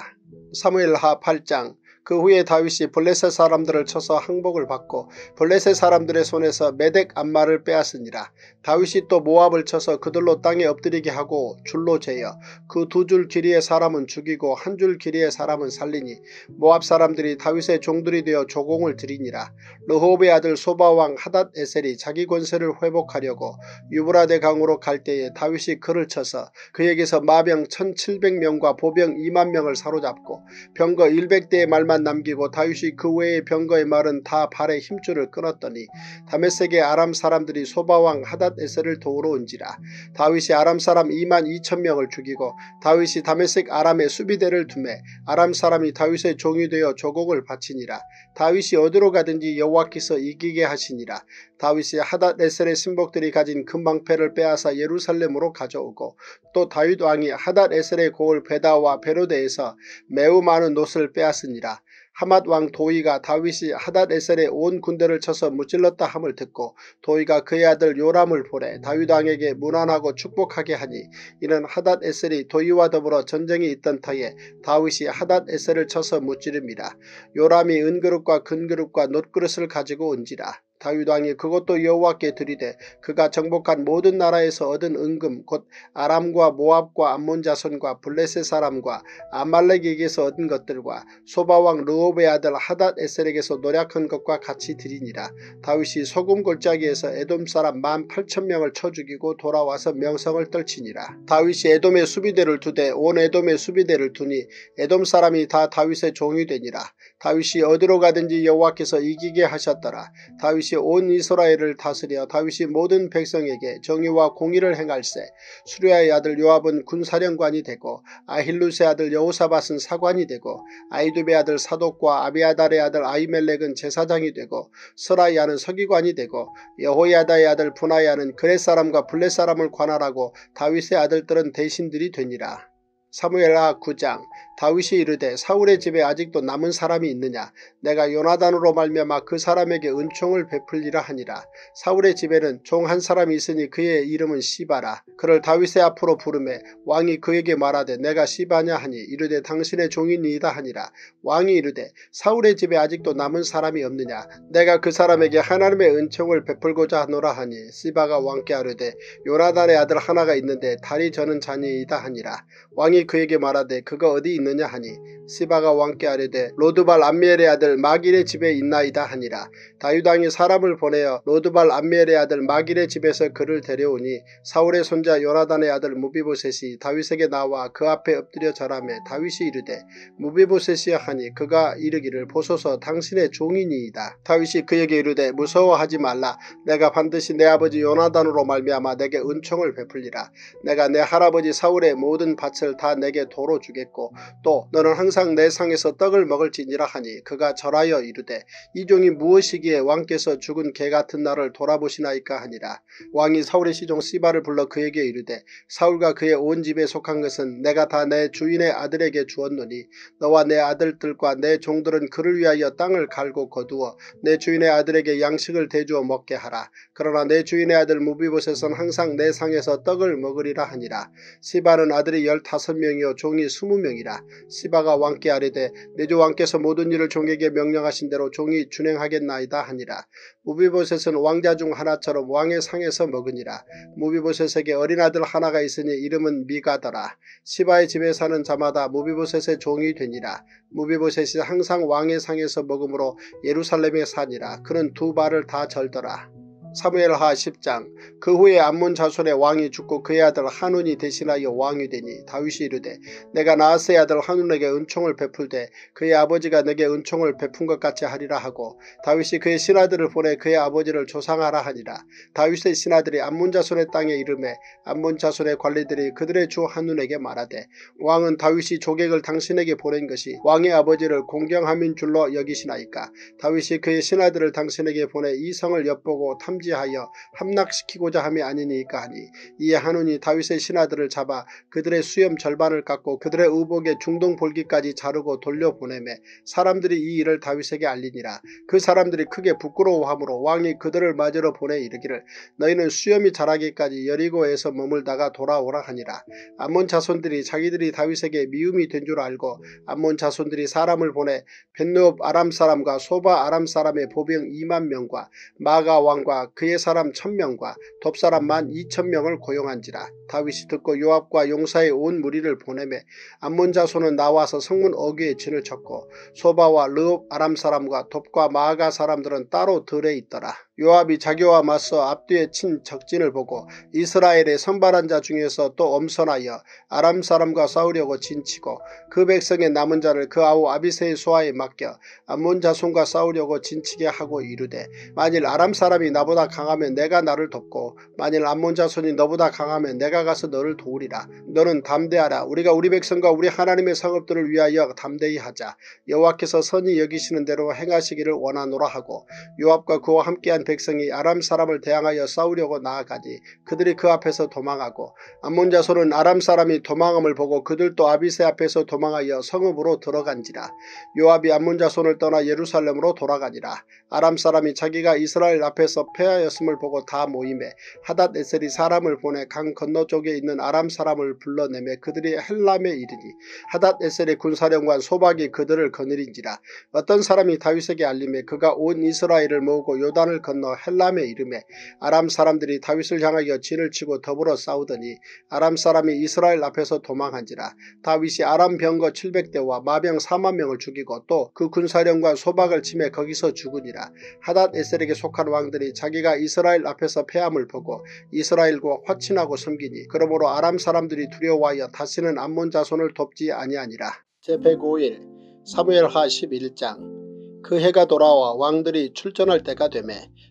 사무엘하 팔 장. 그 후에 다윗이 블레셋 사람들을 쳐서 항복을 받고 블레셋 사람들의 손에서 메덱 암마를 빼앗으니라. 다윗이 또 모압을 쳐서 그들로 땅에 엎드리게 하고 줄로 재어 그 두 줄 길이의 사람은 죽이고 한 줄 길이의 사람은 살리니 모압 사람들이 다윗의 종들이 되어 조공을 드리니라. 르홉의 아들 소바왕 하닷 에셀이 자기 권세를 회복하려고 유브라데 강으로 갈 때에 다윗이 그를 쳐서 그에게서 마병 천칠백 명과 보병 이만 명을 사로잡고 병거 백 대의 말만 남기고 다윗이 그 외의 병거의 말은 다 발에 힘줄을 끊었더니 다메섹의 아람 사람들이 소바왕 하닷 에셀을 도우러 온지라. 다윗이 아람 사람 이만 이천 명을 죽이고 다윗이 다메섹 아람의 수비대를 두매 아람 사람이 다윗의 종이 되어 조공을 바치니라. 다윗이 어디로 가든지 여호와께서 이기게 하시니라. 다윗이 하닷 에셀의 신복들이 가진 금방패를 빼앗아 예루살렘으로 가져오고 또 다윗 왕이 하닷 에셀의 고을 베다와 베로데에서 매우 많은 옷을 빼앗으니라. 하맛 왕 도이가 다윗이 하닷 에셀의 온 군대를 쳐서 무찔렀다 함을 듣고 도이가 그의 아들 요람을 보내 다윗 왕에게 문안하고 축복하게 하니 이는 하닷 에셀이 도이와 더불어 전쟁이 있던 터에 다윗이 하닷 에셀을 쳐서 무찌릅니다. 요람이 은그릇과 금그릇과 놋그릇을 가지고 온지라. 다윗 왕이 그것도 여호와께 드리되 그가 정복한 모든 나라에서 얻은 은금 곧 아람과 모압과 암몬 자손과 블레셋 사람과 아말렉에게서 얻은 것들과 소바왕 르홉의 아들 하닷 에셀에게서 노략한 것과 같이 드리니라. 다윗이 소금 골짜기에서 에돔 사람 만 팔천 명을 쳐 죽이고 돌아와서 명성을 떨치니라. 다윗이 에돔의 수비대를 두되 온 에돔의 수비대를 두니 에돔 사람이 다 다윗의 종이 되니라. 다윗이 어디로 가든지 여호와께서 이기게 하셨더라. 다윗이 다윗이 온 이스라엘을 다스려 다윗이 모든 백성에게 정의와 공의를 행할세. 수리아의 아들 요압은 군사령관이 되고 아힐루스의 아들 여호사밧은 사관이 되고 아히두베의 아들 사독과 아비아달의 아들 아히멜렉은 제사장이 되고 스라이아는 서기관이 되고 여호야다의 아들 분하야는 그렛 사람과 블렛 사람을 관할하고 다윗의 아들들은 대신들이 되니라. 사무엘하 구 장. 다윗이 이르되 사울의 집에 아직도 남은 사람이 있느냐. 내가 요나단으로 말미암아 그 사람에게 은총을 베풀리라 하니라. 사울의 집에는 종 한 사람이 있으니 그의 이름은 시바라. 그를 다윗의 앞으로 부르매 왕이 그에게 말하되 내가 시바냐 하니 이르되 당신의 종이니이다 하니라. 왕이 이르되 사울의 집에 아직도 남은 사람이 없느냐. 내가 그 사람에게 하나님의 은총을 베풀고자 하노라 하니 시바가 왕께 아뢰되 요나단의 아들 하나가 있는데 다리 저는 자니이다 하니라. 왕이 그에게 말하되 그가 어디 있느냐 하니 시바가 왕께 아뢰되 로드발 암미엘의 아들 마길의 집에 있나이다 하니라. 다윗 왕이 사람을 보내어 로드발 암미엘의 아들 마길의 집에서 그를 데려오니 사울의 손자 요나단의 아들 무비보셋이 다윗에게 나와 그 앞에 엎드려 절하매 다윗이 이르되 무비보셋이여 하니 그가 이르기를 보소서 당신의 종이니이다. 다윗이 그에게 이르되 무서워하지 말라. 내가 반드시 내 아버지 요나단으로 말미암아 내게 은총을 베풀리라. 내가 내 할아버지 사울의 모든 밭을 다 내게 도로 주겠고 또 너는 항상 내 상에서 떡을 먹을지니라 하니 그가 절하여 이르되 이 종이 무엇이기에 왕께서 죽은 개 같은 나를 돌아보시나이까 하니라. 왕이 사울의 시종 시바를 불러 그에게 이르되 사울과 그의 온 집에 속한 것은 내가 다 내 주인의 아들에게 주었노니 너와 내 아들들과 내 종들은 그를 위하여 땅을 갈고 거두어 내 주인의 아들에게 양식을 대주어 먹게 하라. 그러나 내 주인의 아들 무비보셋은 항상 내 상에서 떡을 먹으리라 하니라. 시바는 아들이 열다섯 명이요 종이 스무 명이라. 시바가 왕께 아뢰되 내 주 왕께서 모든 일을 종에게 명령하신 대로 종이 준행하겠나이다 하니라. 무비보셋은 왕자 중 하나처럼 왕의 상에서 먹으니라. 무비보셋에게 어린 아들 하나가 있으니 이름은 미가더라. 시바의 집에 사는 자마다 무비보셋의 종이 되니라. 무비보셋이 항상 왕의 상에서 먹으므로 예루살렘에 사니라. 그는 두 발을 다 절더라. 사무엘하 십 장. 그 후에 암몬 자손의 왕이 죽고 그의 아들 하눈이 대신하여 왕이 되니 다윗이 이르되 내가 나하스의 아들 하눈에게 은총을 베풀되 그의 아버지가 내게 은총을 베푼 것 같이 하리라 하고 다윗이 그의 신하들을 보내 그의 아버지를 조상하라 하니라. 다윗의 신하들이 암몬 자손의 땅에 이르매 암몬 자손의 관리들이 그들의 주 하눈에게 말하되 왕은 다윗이 조객을 당신에게 보낸 것이 왕의 아버지를 공경함인 줄로 여기시나이까. 다윗이 그의 신하들을 당신에게 보내 이 성을 엿보고 탐지 하여 함락시키고자 함이 아니니까 하니 이에 하눈이 다윗의 신하들을 잡아 그들의 수염 절반을 깎고 그들의 의복의 중동 볼기까지 자르고 돌려보내매 사람들이 이 일을 다윗에게 알리니라. 그 사람들이 크게 부끄러워하므로 왕이 그들을 맞으러 보내 이르기를 너희는 수염이 자라기까지 여리고에서 머물다가 돌아오라 하니라. 암몬 자손들이 자기들이 다윗에게 미움이 된 줄 알고 암몬 자손들이 사람을 보내 벳누업 아람 사람과 소바 아람 사람의 보병 이만 명과 마가 왕과 그의 사람 천 명과 돕사람 만 이천 명을 고용한지라. 다윗이 듣고 요압과 용사의 온 무리를 보내매 암몬 자손은 나와서 성문 어귀에 진을 쳤고 소바와 르옵 아람 사람과 돕과 마아가 사람들은 따로 들에 있더라. 요압이 자기와 맞서 앞뒤에 친 적진을 보고 이스라엘의 선발한 자 중에서 또 엄선하여 아람 사람과 싸우려고 진치고 그 백성의 남은 자를 그 아우 아비새의 소아에 맡겨 암몬 자손과 싸우려고 진치게 하고 이르되 만일 아람 사람이 나보다 강하면 내가 나를 돕고 만일 암몬 자손이 너보다 강하면 내가 가서 너를 도우리라. 너는 담대하라. 우리가 우리 백성과 우리 하나님의 성읍들을 위하여 담대히 하자. 여호와께서 선히 여기시는 대로 행하시기를 원하노라 하고 요압과 그와 함께한 백성이 아람 사람을 대항하여 싸우려고 나아가니 그들이 그 앞에서 도망하고 암몬 자손은 아람 사람이 도망함을 보고 그들도 아비새 앞에서 도망하여 성읍으로 들어간지라. 요압이 암몬 자손을 떠나 예루살렘으로 돌아가니라. 아람 사람이 자기가 이스라엘 앞에서 패하였음을 보고 다 모임에 하닷 에셀이 사람을 보내 강 건너쪽에 있는 아람 사람을 불러내매 그들이 헬람에 이르니 하닷 에셀의 군사령관 소박이 그들을 거느린지라. 어떤 사람이 다윗에게 알림에 그가 온 이스라엘을 모으고 요단을 건너 헬람에 이르매 아람 사람들이 다윗을 향하여 진을 치고 더불어 싸우더니 아람 사람이 이스라엘 앞에서 도망한지라. 다윗이 아람 병거 칠백 대와 마병 사만 명을 죽이고 또 그 군사령관 소박을 치매 거기서 죽으니라. 하닷 에셀에게 속한 왕들이 자기가 이스라엘 앞에서 패함을 보고 이스라엘과 화친하고 섬기니 그러므로 아람 사람들이 두려워하여 다시는 암몬 자손을 돕지 아니하니라. 제백오 일 사무엘하 십일 장. 그 해가 돌아와 왕들이 출전할 때가 되매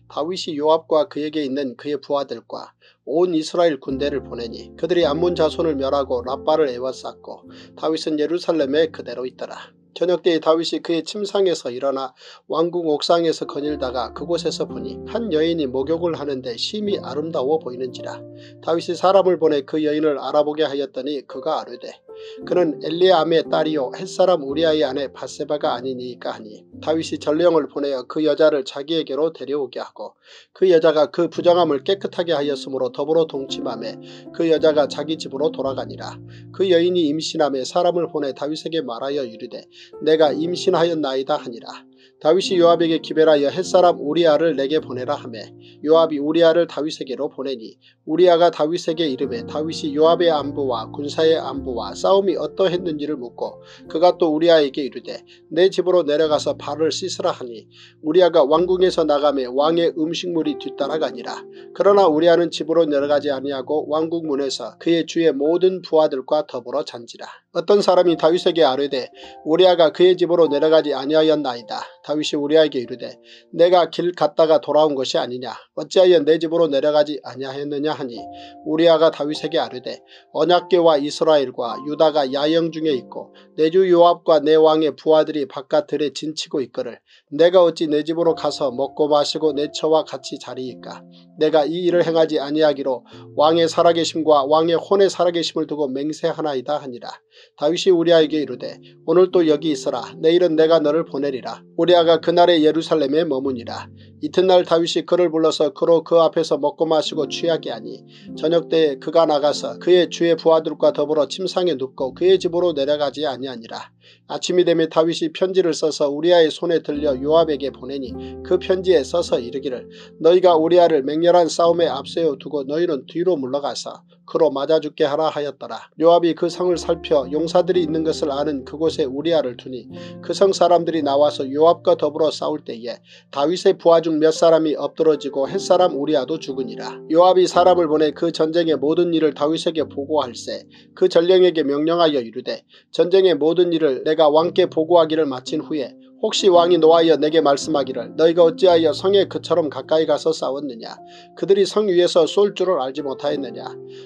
다윗이 요압과 그에게 있는 그의 부하들과 온 이스라엘 군대를 보내니 그들이 암몬 자손을 멸하고 라빠를 에워쌌고 다윗은 예루살렘에 그대로 있더라. 저녁때에 다윗이 그의 침상에서 일어나 왕궁 옥상에서 거닐다가 그곳에서 보니 한 여인이 목욕을 하는데 심히 아름다워 보이는지라. 다윗이 사람을 보내 그 여인을 알아보게 하였더니 그가 아뢰되 그는 엘리암의 딸이요 햇사람 우리아의 아내 밧세바가 아니니까 하니 다윗이 전령을 보내어 그 여자를 자기에게로 데려오게 하고 그 여자가 그 부정함을 깨끗하게 하였으므로 더불어 동침하며 그 여자가 자기 집으로 돌아가니라. 그 여인이 임신함에 사람을 보내 다윗에게 말하여 이르되 내가 임신하였나이다 하니라. 다윗이 요압에게 기별하여 햇사람 우리아를 내게 보내라 하며 요압이 우리아를 다윗에게로 보내니 우리아가 다윗에게 이르매 다윗이 요압의 안부와 군사의 안부와 싸움이 어떠했는지를 묻고 그가 또 우리아에게 이르되 내 집으로 내려가서 발을 씻으라 하니 우리아가 왕궁에서 나가매 왕의 음식물이 뒤따라가니라. 그러나 우리아는 집으로 내려가지 아니하고 왕궁 문에서 그의 주의 모든 부하들과 더불어 잔지라. 어떤 사람이 다윗에게 아뢰되 우리아가 그의 집으로 내려가지 아니하였나이다. 다윗이 우리아에게 이르되 내가 길 갔다가 돌아온 것이 아니냐 어찌하여 내 집으로 내려가지 아니하였느냐 하니 우리아가 다윗에게 아뢰되 언약궤와 이스라엘과 유다가 야영 중에 있고 내 주 요압과 내 왕의 부하들이 바깥들에 진치고 있거늘 내가 어찌 내 집으로 가서 먹고 마시고 내 처와 같이 자리이까. 내가 이 일을 행하지 아니하기로 왕의 살아계심과 왕의 혼의 살아계심을 두고 맹세하나이다 하니라. 다윗이 우리아에게 이르되 오늘 또 여기 있어라. 내일은 내가 너를 보내리라. 우리아가 그날에 예루살렘에 머무니라. 이튿날 다윗이 그를 불러서 그로 그 앞에서 먹고 마시고 취하게 하니 저녁때에 그가 나가서 그의 주의 부하들과 더불어 침상에 눕고 그의 집으로 내려가지 아니하니라. 아침이 되매 다윗이 편지를 써서 우리아의 손에 들려 요압에게 보내니 그 편지에 써서 이르기를 너희가 우리아를 맹렬한 싸움에 앞세워 두고 너희는 뒤로 물러가서 그로 맞아 죽게 하라 하였더라. 요압이 그 성을 살펴 용사들이 있는 것을 아는 그곳에 우리아를 두니 그 성 사람들이 나와서 요압과 더불어 싸울 때에 다윗의 부하 중 몇 사람이 엎드러지고 햇사람 우리아도 죽으니라. 요압이 사람을 보내 그 전쟁의 모든 일을 다윗에게 보고할세 그 전령에게 명령하여 이르되 전쟁의 모든 일을 내가 왕께 보고하기를 마친 후에 혹시 왕이 노하여 내게 말씀하기를 너희가 어찌하여 성에 그처럼 가까이 가서 싸웠느냐 그들이 성 위에서 쏠 줄을 알지 못하였느냐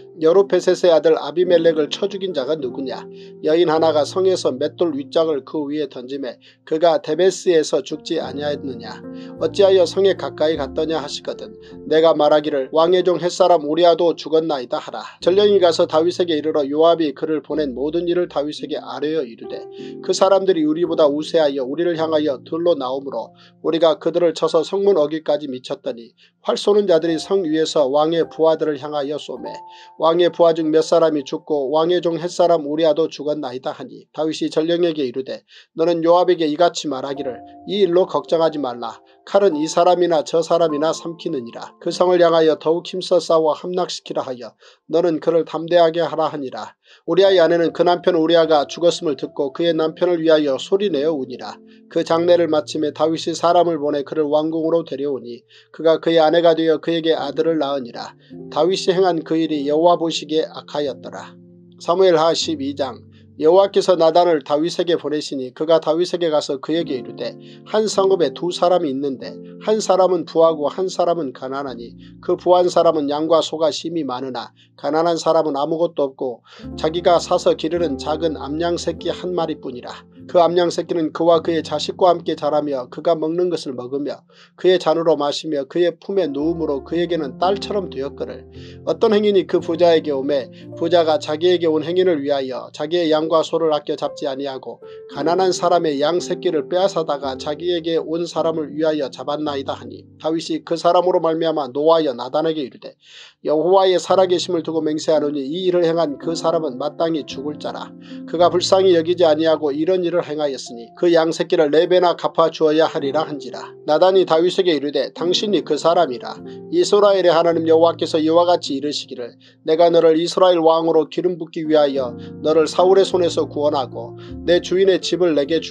여루페셋의 아들 아비멜렉을 쳐 죽인 자가 누구냐 여인 하나가 성에서 맷돌 윗장을 그 위에 던지매 그가 데베스에서 죽지 아니하였느냐 어찌하여 성에 가까이 갔더냐 하시거든 내가 말하기를 왕의 종 햇사람 우리아도 죽었나이다 하라. 전령이 가서 다윗에게 이르러 요압이 그를 보낸 모든 일을 다윗에게 아뢰어 이르되 그 사람들이 우리보다 우세하여 우리를 향하여 들로 나오므로 우리가 그들을 쳐서 성문 어귀까지 미쳤더니 활 쏘는 자들이 성 위에서 왕의 부하들을 향하여 쏘매 왕의 부하 중 몇 사람이 죽고 왕의 종 햇사람 우리아도 죽었나이다 하니 다윗이 전령에게 이르되 너는 요압에게 이같이 말하기를 이 일로 걱정하지 말라. 칼은 이 사람이나 저 사람이나 삼키느니라. 그 성을 향하여 더욱 힘써 싸워 함락시키라 하여 너는 그를 담대하게 하라 하니라. 우리아의 아내는 그 남편 우리아가 죽었음을 듣고 그의 남편을 위하여 소리내어 우니라. 그 장례를 마침에 다윗이 사람을 보내 그를 왕궁으로 데려오니 그가 그의 아내가 되어 그에게 아들을 낳으니라. 다윗이 행한 그 일이 여호와 보시기에 악하였더라. 사무엘하 십이 장. 여호와께서 나단을 다윗에게 보내시니 그가 다윗에게 가서 그에게 이르되 한 성읍에 두 사람이 있는데 한 사람은 부하고 한 사람은 가난하니 그 부한 사람은 양과 소가 심히 많으나 가난한 사람은 아무것도 없고 자기가 사서 기르는 작은 암양 새끼 한 마리뿐이라. 그 암양 새끼는 그와 그의 자식과 함께 자라며 그가 먹는 것을 먹으며 그의 잔으로 마시며 그의 품에 누움으로 그에게는 딸처럼 되었거늘 어떤 행인이 그 부자에게 오매 부자가 자기에게 온 행인을 위하여 자기의 양과 소를 아껴 잡지 아니하고 가난한 사람의 양 새끼를 빼앗아다가 자기에게 온 사람을 위하여 잡았나이다 하니 다윗이 그 사람으로 말미암아 노하여 나단에게 이르되 여호와의 살아계심을 두고 맹세하노니 이 일을 행한 그 사람은 마땅히 죽을 자라. 그가 불쌍히 여기지 아니하고 이런 일을 행하였으니 그 양 새끼를 네 배나 갚아주어야 하리라 한지라. 나단이 다윗에게 이르되 당신이 그 사람이라. 이스라엘의 하나님 여호와께서 이와 같이 이르시기를 내가 너를 이스라엘 왕으로 기름 붓기 위하여 너를 사울의 손에서 구원하고 내 주인의 집을 내게 주고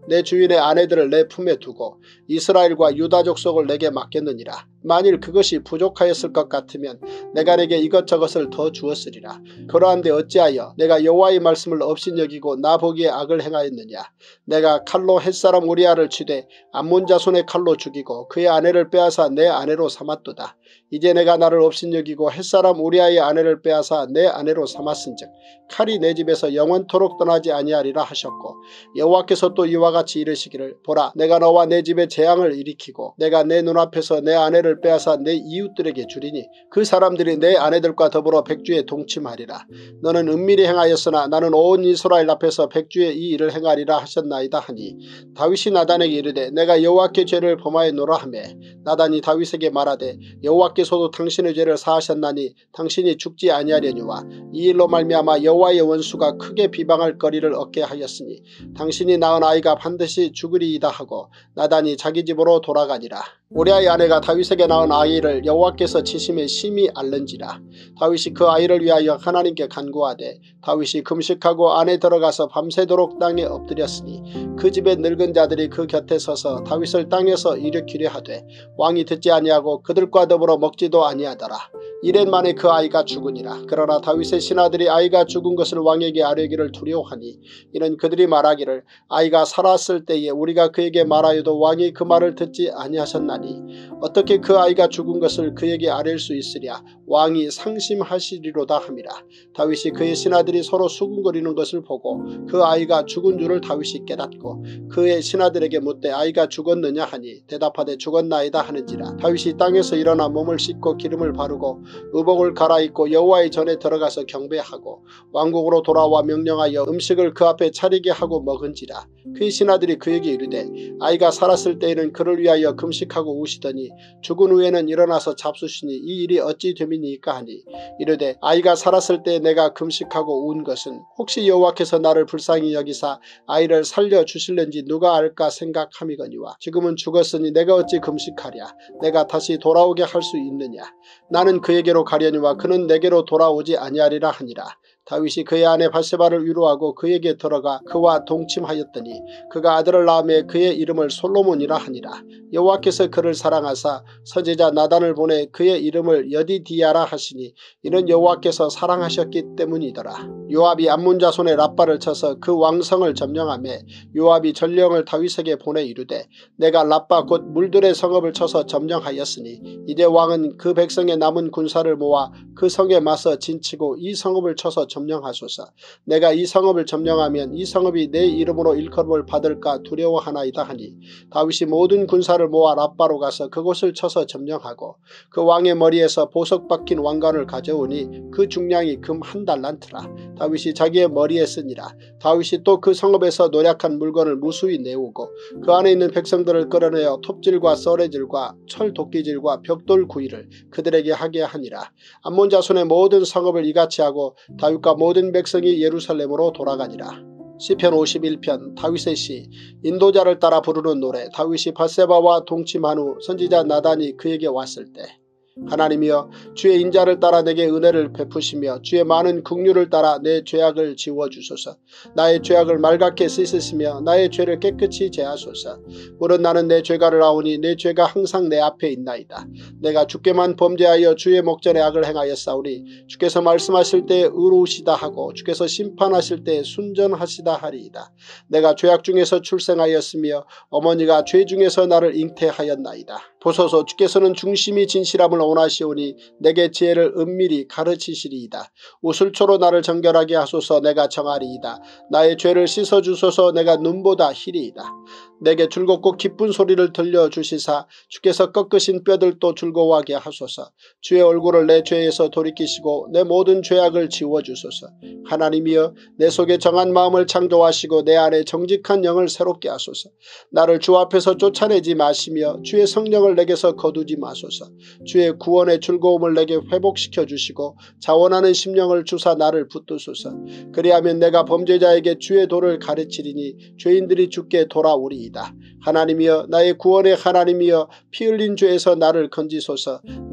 내 주인의 아내들을 내 품에 두고 이스라엘과 유다 족속을 내게 맡겼느니라. 만일 그것이 부족하였을 것 같으면 내가 내게 이것저것을 더 주었으리라. 그러한데 어찌하여 내가 여호와의 말씀을 업신여기고 나 보기에 악을 행하였느냐. 내가 칼로 햇사람 우리아를 치되 암몬 자손의 칼로 죽이고 그의 아내를 빼앗아 내 아내로 삼았도다. 이제 내가 나를 업신여기고 햇사람 우리아의 아내를 빼앗아 내 아내로 삼았은즉 칼이 내 집에서 영원토록 떠나지 아니하리라 하셨고, 여호와께서 또 이와 같이 이르시기를, 보라, 내가 너와 내 집에 재앙을 일으키고 내가 내 눈앞에서 내 아내를 빼앗아 내 이웃들에게 주리니 그 사람들이 내 아내들과 더불어 백주에 동침하리라. 너는 은밀히 행하였으나 나는 온 이스라엘 앞에서 백주에 이 일을 행하리라 하셨나이다 하니, 다윗이 나단에게 이르되 내가 여호와께 죄를 범하였노라 하며, 나단이 다윗에게 말하되 여호와께서도 당신의 죄를 사하셨나니 당신이 죽지 아니하려니와 이 일로 말미암아 여호와의 원수가 크게 비방할 거리를 얻게 하였으니 당신이 낳은 아이가 반드시 죽으리이다 하고 나단이 자기 집으로 돌아가니라. 우리아의 아내가 다윗에게 낳은 아이를 여호와께서 치심에 심히 앓는지라. 다윗이 그 아이를 위하여 하나님께 간구하되 다윗이 금식하고 안에 들어가서 밤새도록 땅에 엎드렸으니 그 집의 늙은 자들이 그 곁에 서서 다윗을 땅에서 일으키려 하되 왕이 듣지 아니하고 그들과 더불어 먹지도 아니하더라. 이랜 만에 그 아이가 죽으니라. 그러나 다윗의 신하들이 아이가 죽은 것을 왕에게 아뢰기를 두려워하니, 이는 그들이 말하기를 아이가 살았을 때에 우리가 그에게 말하여도 왕이 그 말을 듣지 아니하셨나니 어떻게 그 아이가 죽은 것을 그에게 아뢰일 수 있으랴. 왕이 상심하시리로다 함이라. 다윗이 그의 신하들이 서로 수군거리는 것을 보고 그 아이가 죽은 줄을 다윗이 깨닫고 그의 신하들에게 묻되 아이가 죽었느냐 하니 대답하되 죽었나이다 하는지라. 다윗이 땅에서 일어나 몸을 씻고 기름을 바르고 의복을 갈아입고 여호와의 전에 들어가서 경배하고 왕국으로 돌아와 명령하여 음식을 그 앞에 차리게 하고 먹은지라. 그의 신하들이 그에게 이르되 아이가 살았을 때에는 그를 위하여 금식하고 우시더니 죽은 후에는 일어나서 잡수시니 이 일이 어찌 됨이니까 하니, 이르되 아이가 살았을 때 내가 금식하고 운 것은 혹시 여호와께서 나를 불쌍히 여기사 아이를 살려주실는지 누가 알까 생각함이거니와 지금은 죽었으니 내가 어찌 금식하랴. 내가 다시 돌아오게 할 수 있느냐. 나는 그에게로 가려니와 그는 내게로 돌아오지 아니하리라 하니라. 다윗이 그의 아내 밧세바를 위로하고 그에게 들어가 그와 동침하였더니 그가 아들을 낳으며 그의 이름을 솔로몬이라 하니라. 여호와께서 그를 사랑하사 선지자 나단을 보내 그의 이름을 여디디아라 하시니 이는 여호와께서 사랑하셨기 때문이더라. 요압이 암몬 자손의 랍바를 쳐서 그 왕성을 점령하며 요압이 전령을 다윗에게 보내 이르되 내가 랍바 곧 물들의 성읍을 쳐서 점령하였으니 이제 왕은 그 백성의 남은 군사를 모아 그 성에 맞서 진치고 이 성읍을 쳐서 점령하소서. 내가 이 성읍을 점령하면 이 성읍이 내 이름으로 일컬음을 받을까 두려워하나이다 하니, 다윗이 모든 군사를 모아 랍바로 가서 그곳을 쳐서 점령하고 그 왕의 머리에서 보석 박힌 왕관을 가져오니 그 중량이 금 한 달란트라. 다윗이 자기의 머리에 쓰니라. 다윗이 또 그 성읍에서 노략한 물건을 무수히 내오고 그 안에 있는 백성들을 끌어내어 톱질과 썰애질과 철도끼질과 벽돌 구이를 그들에게 하게 하니라. 암몬 자손의 모든 성읍을 이같이 하고 다윗과 모든 백성이 예루살렘으로 돌아가니라. 시편 오십일 편 다윗의 시. 인도자를 따라 부르는 노래. 다윗이 밧세바와 동침한 후 선지자 나단이 그에게 왔을 때, 하나님이여 주의 인자를 따라 내게 은혜를 베푸시며 주의 많은 긍휼을 따라 내 죄악을 지워주소서. 나의 죄악을 말갛게 씻으시며 나의 죄를 깨끗이 제하소서. 물은 나는 내 죄가를 아오니 내 죄가 항상 내 앞에 있나이다. 내가 주께만 범죄하여 주의 목전에 악을 행하였사오니 주께서 말씀하실 때 의로우시다 하고 주께서 심판하실 때 순전하시다 하리이다. 내가 죄악 중에서 출생하였으며 어머니가 죄 중에서 나를 잉태하였나이다. 보소서, 주께서는 중심이 진실함을 원하시오니 내게 지혜를 은밀히 가르치시리이다. 우슬초로 나를 정결하게 하소서. 내가 정하리이다. 나의 죄를 씻어주소서. 내가 눈보다 희리이다. 내게 즐겁고 기쁜 소리를 들려주시사 주께서 꺾으신 뼈들도 즐거워하게 하소서. 주의 얼굴을 내 죄에서 돌이키시고 내 모든 죄악을 지워주소서. 하나님이여 내 속에 정한 마음을 창조하시고 내 안에 정직한 영을 새롭게 하소서. 나를 주 앞에서 쫓아내지 마시며 주의 성령을 내게서 거두지 마소서. 주의 구원의 즐거움을 내게 회복시켜 주시고 자원하는 심령을 주사 나를 붙드소서. 그리하면 내가 범죄자에게 주의 도를 가르치리니 죄인들이 주께 돌아오리이다. 하나님이여 나의 구원의 하나님이여 피 흘린 죄에서 나를 건지소서.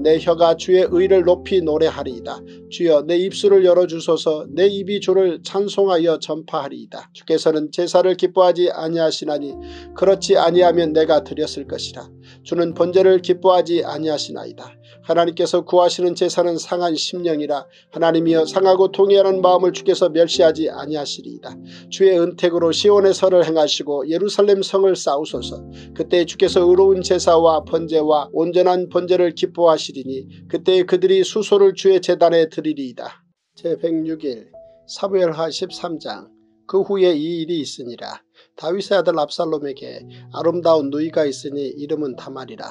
내 혀가 주의 의를 높이 노래하리이다. 주여 내 입술을 열어주소서. 내 입이 주를 찬송하여 전파하리이다. 주께서는 제사를 기뻐하지 아니하시나니 그렇지 아니하면 내가 드렸을 것이라. 주는 번제를 기뻐하지 아니하시나이다. 하나님께서 구하시는 제사는 상한 심령이라. 하나님이여 상하고 통회하는 마음을 주께서 멸시하지 아니하시리이다. 주의 은택으로 시온의 설을 행하시고 예루살렘 성을 쌓으소서. 그때 주께서 의로운 제사와 번제와 온전한 번제를 기뻐하시리니 그때 그들이 수소를 주의 제단에 드리리이다. 제백육 일 사무엘하 십삼 장. 그 후에 이 일이 있으니라. 다윗의 아들 압살롬에게 아름다운 누이가 있으니 이름은 다말이라.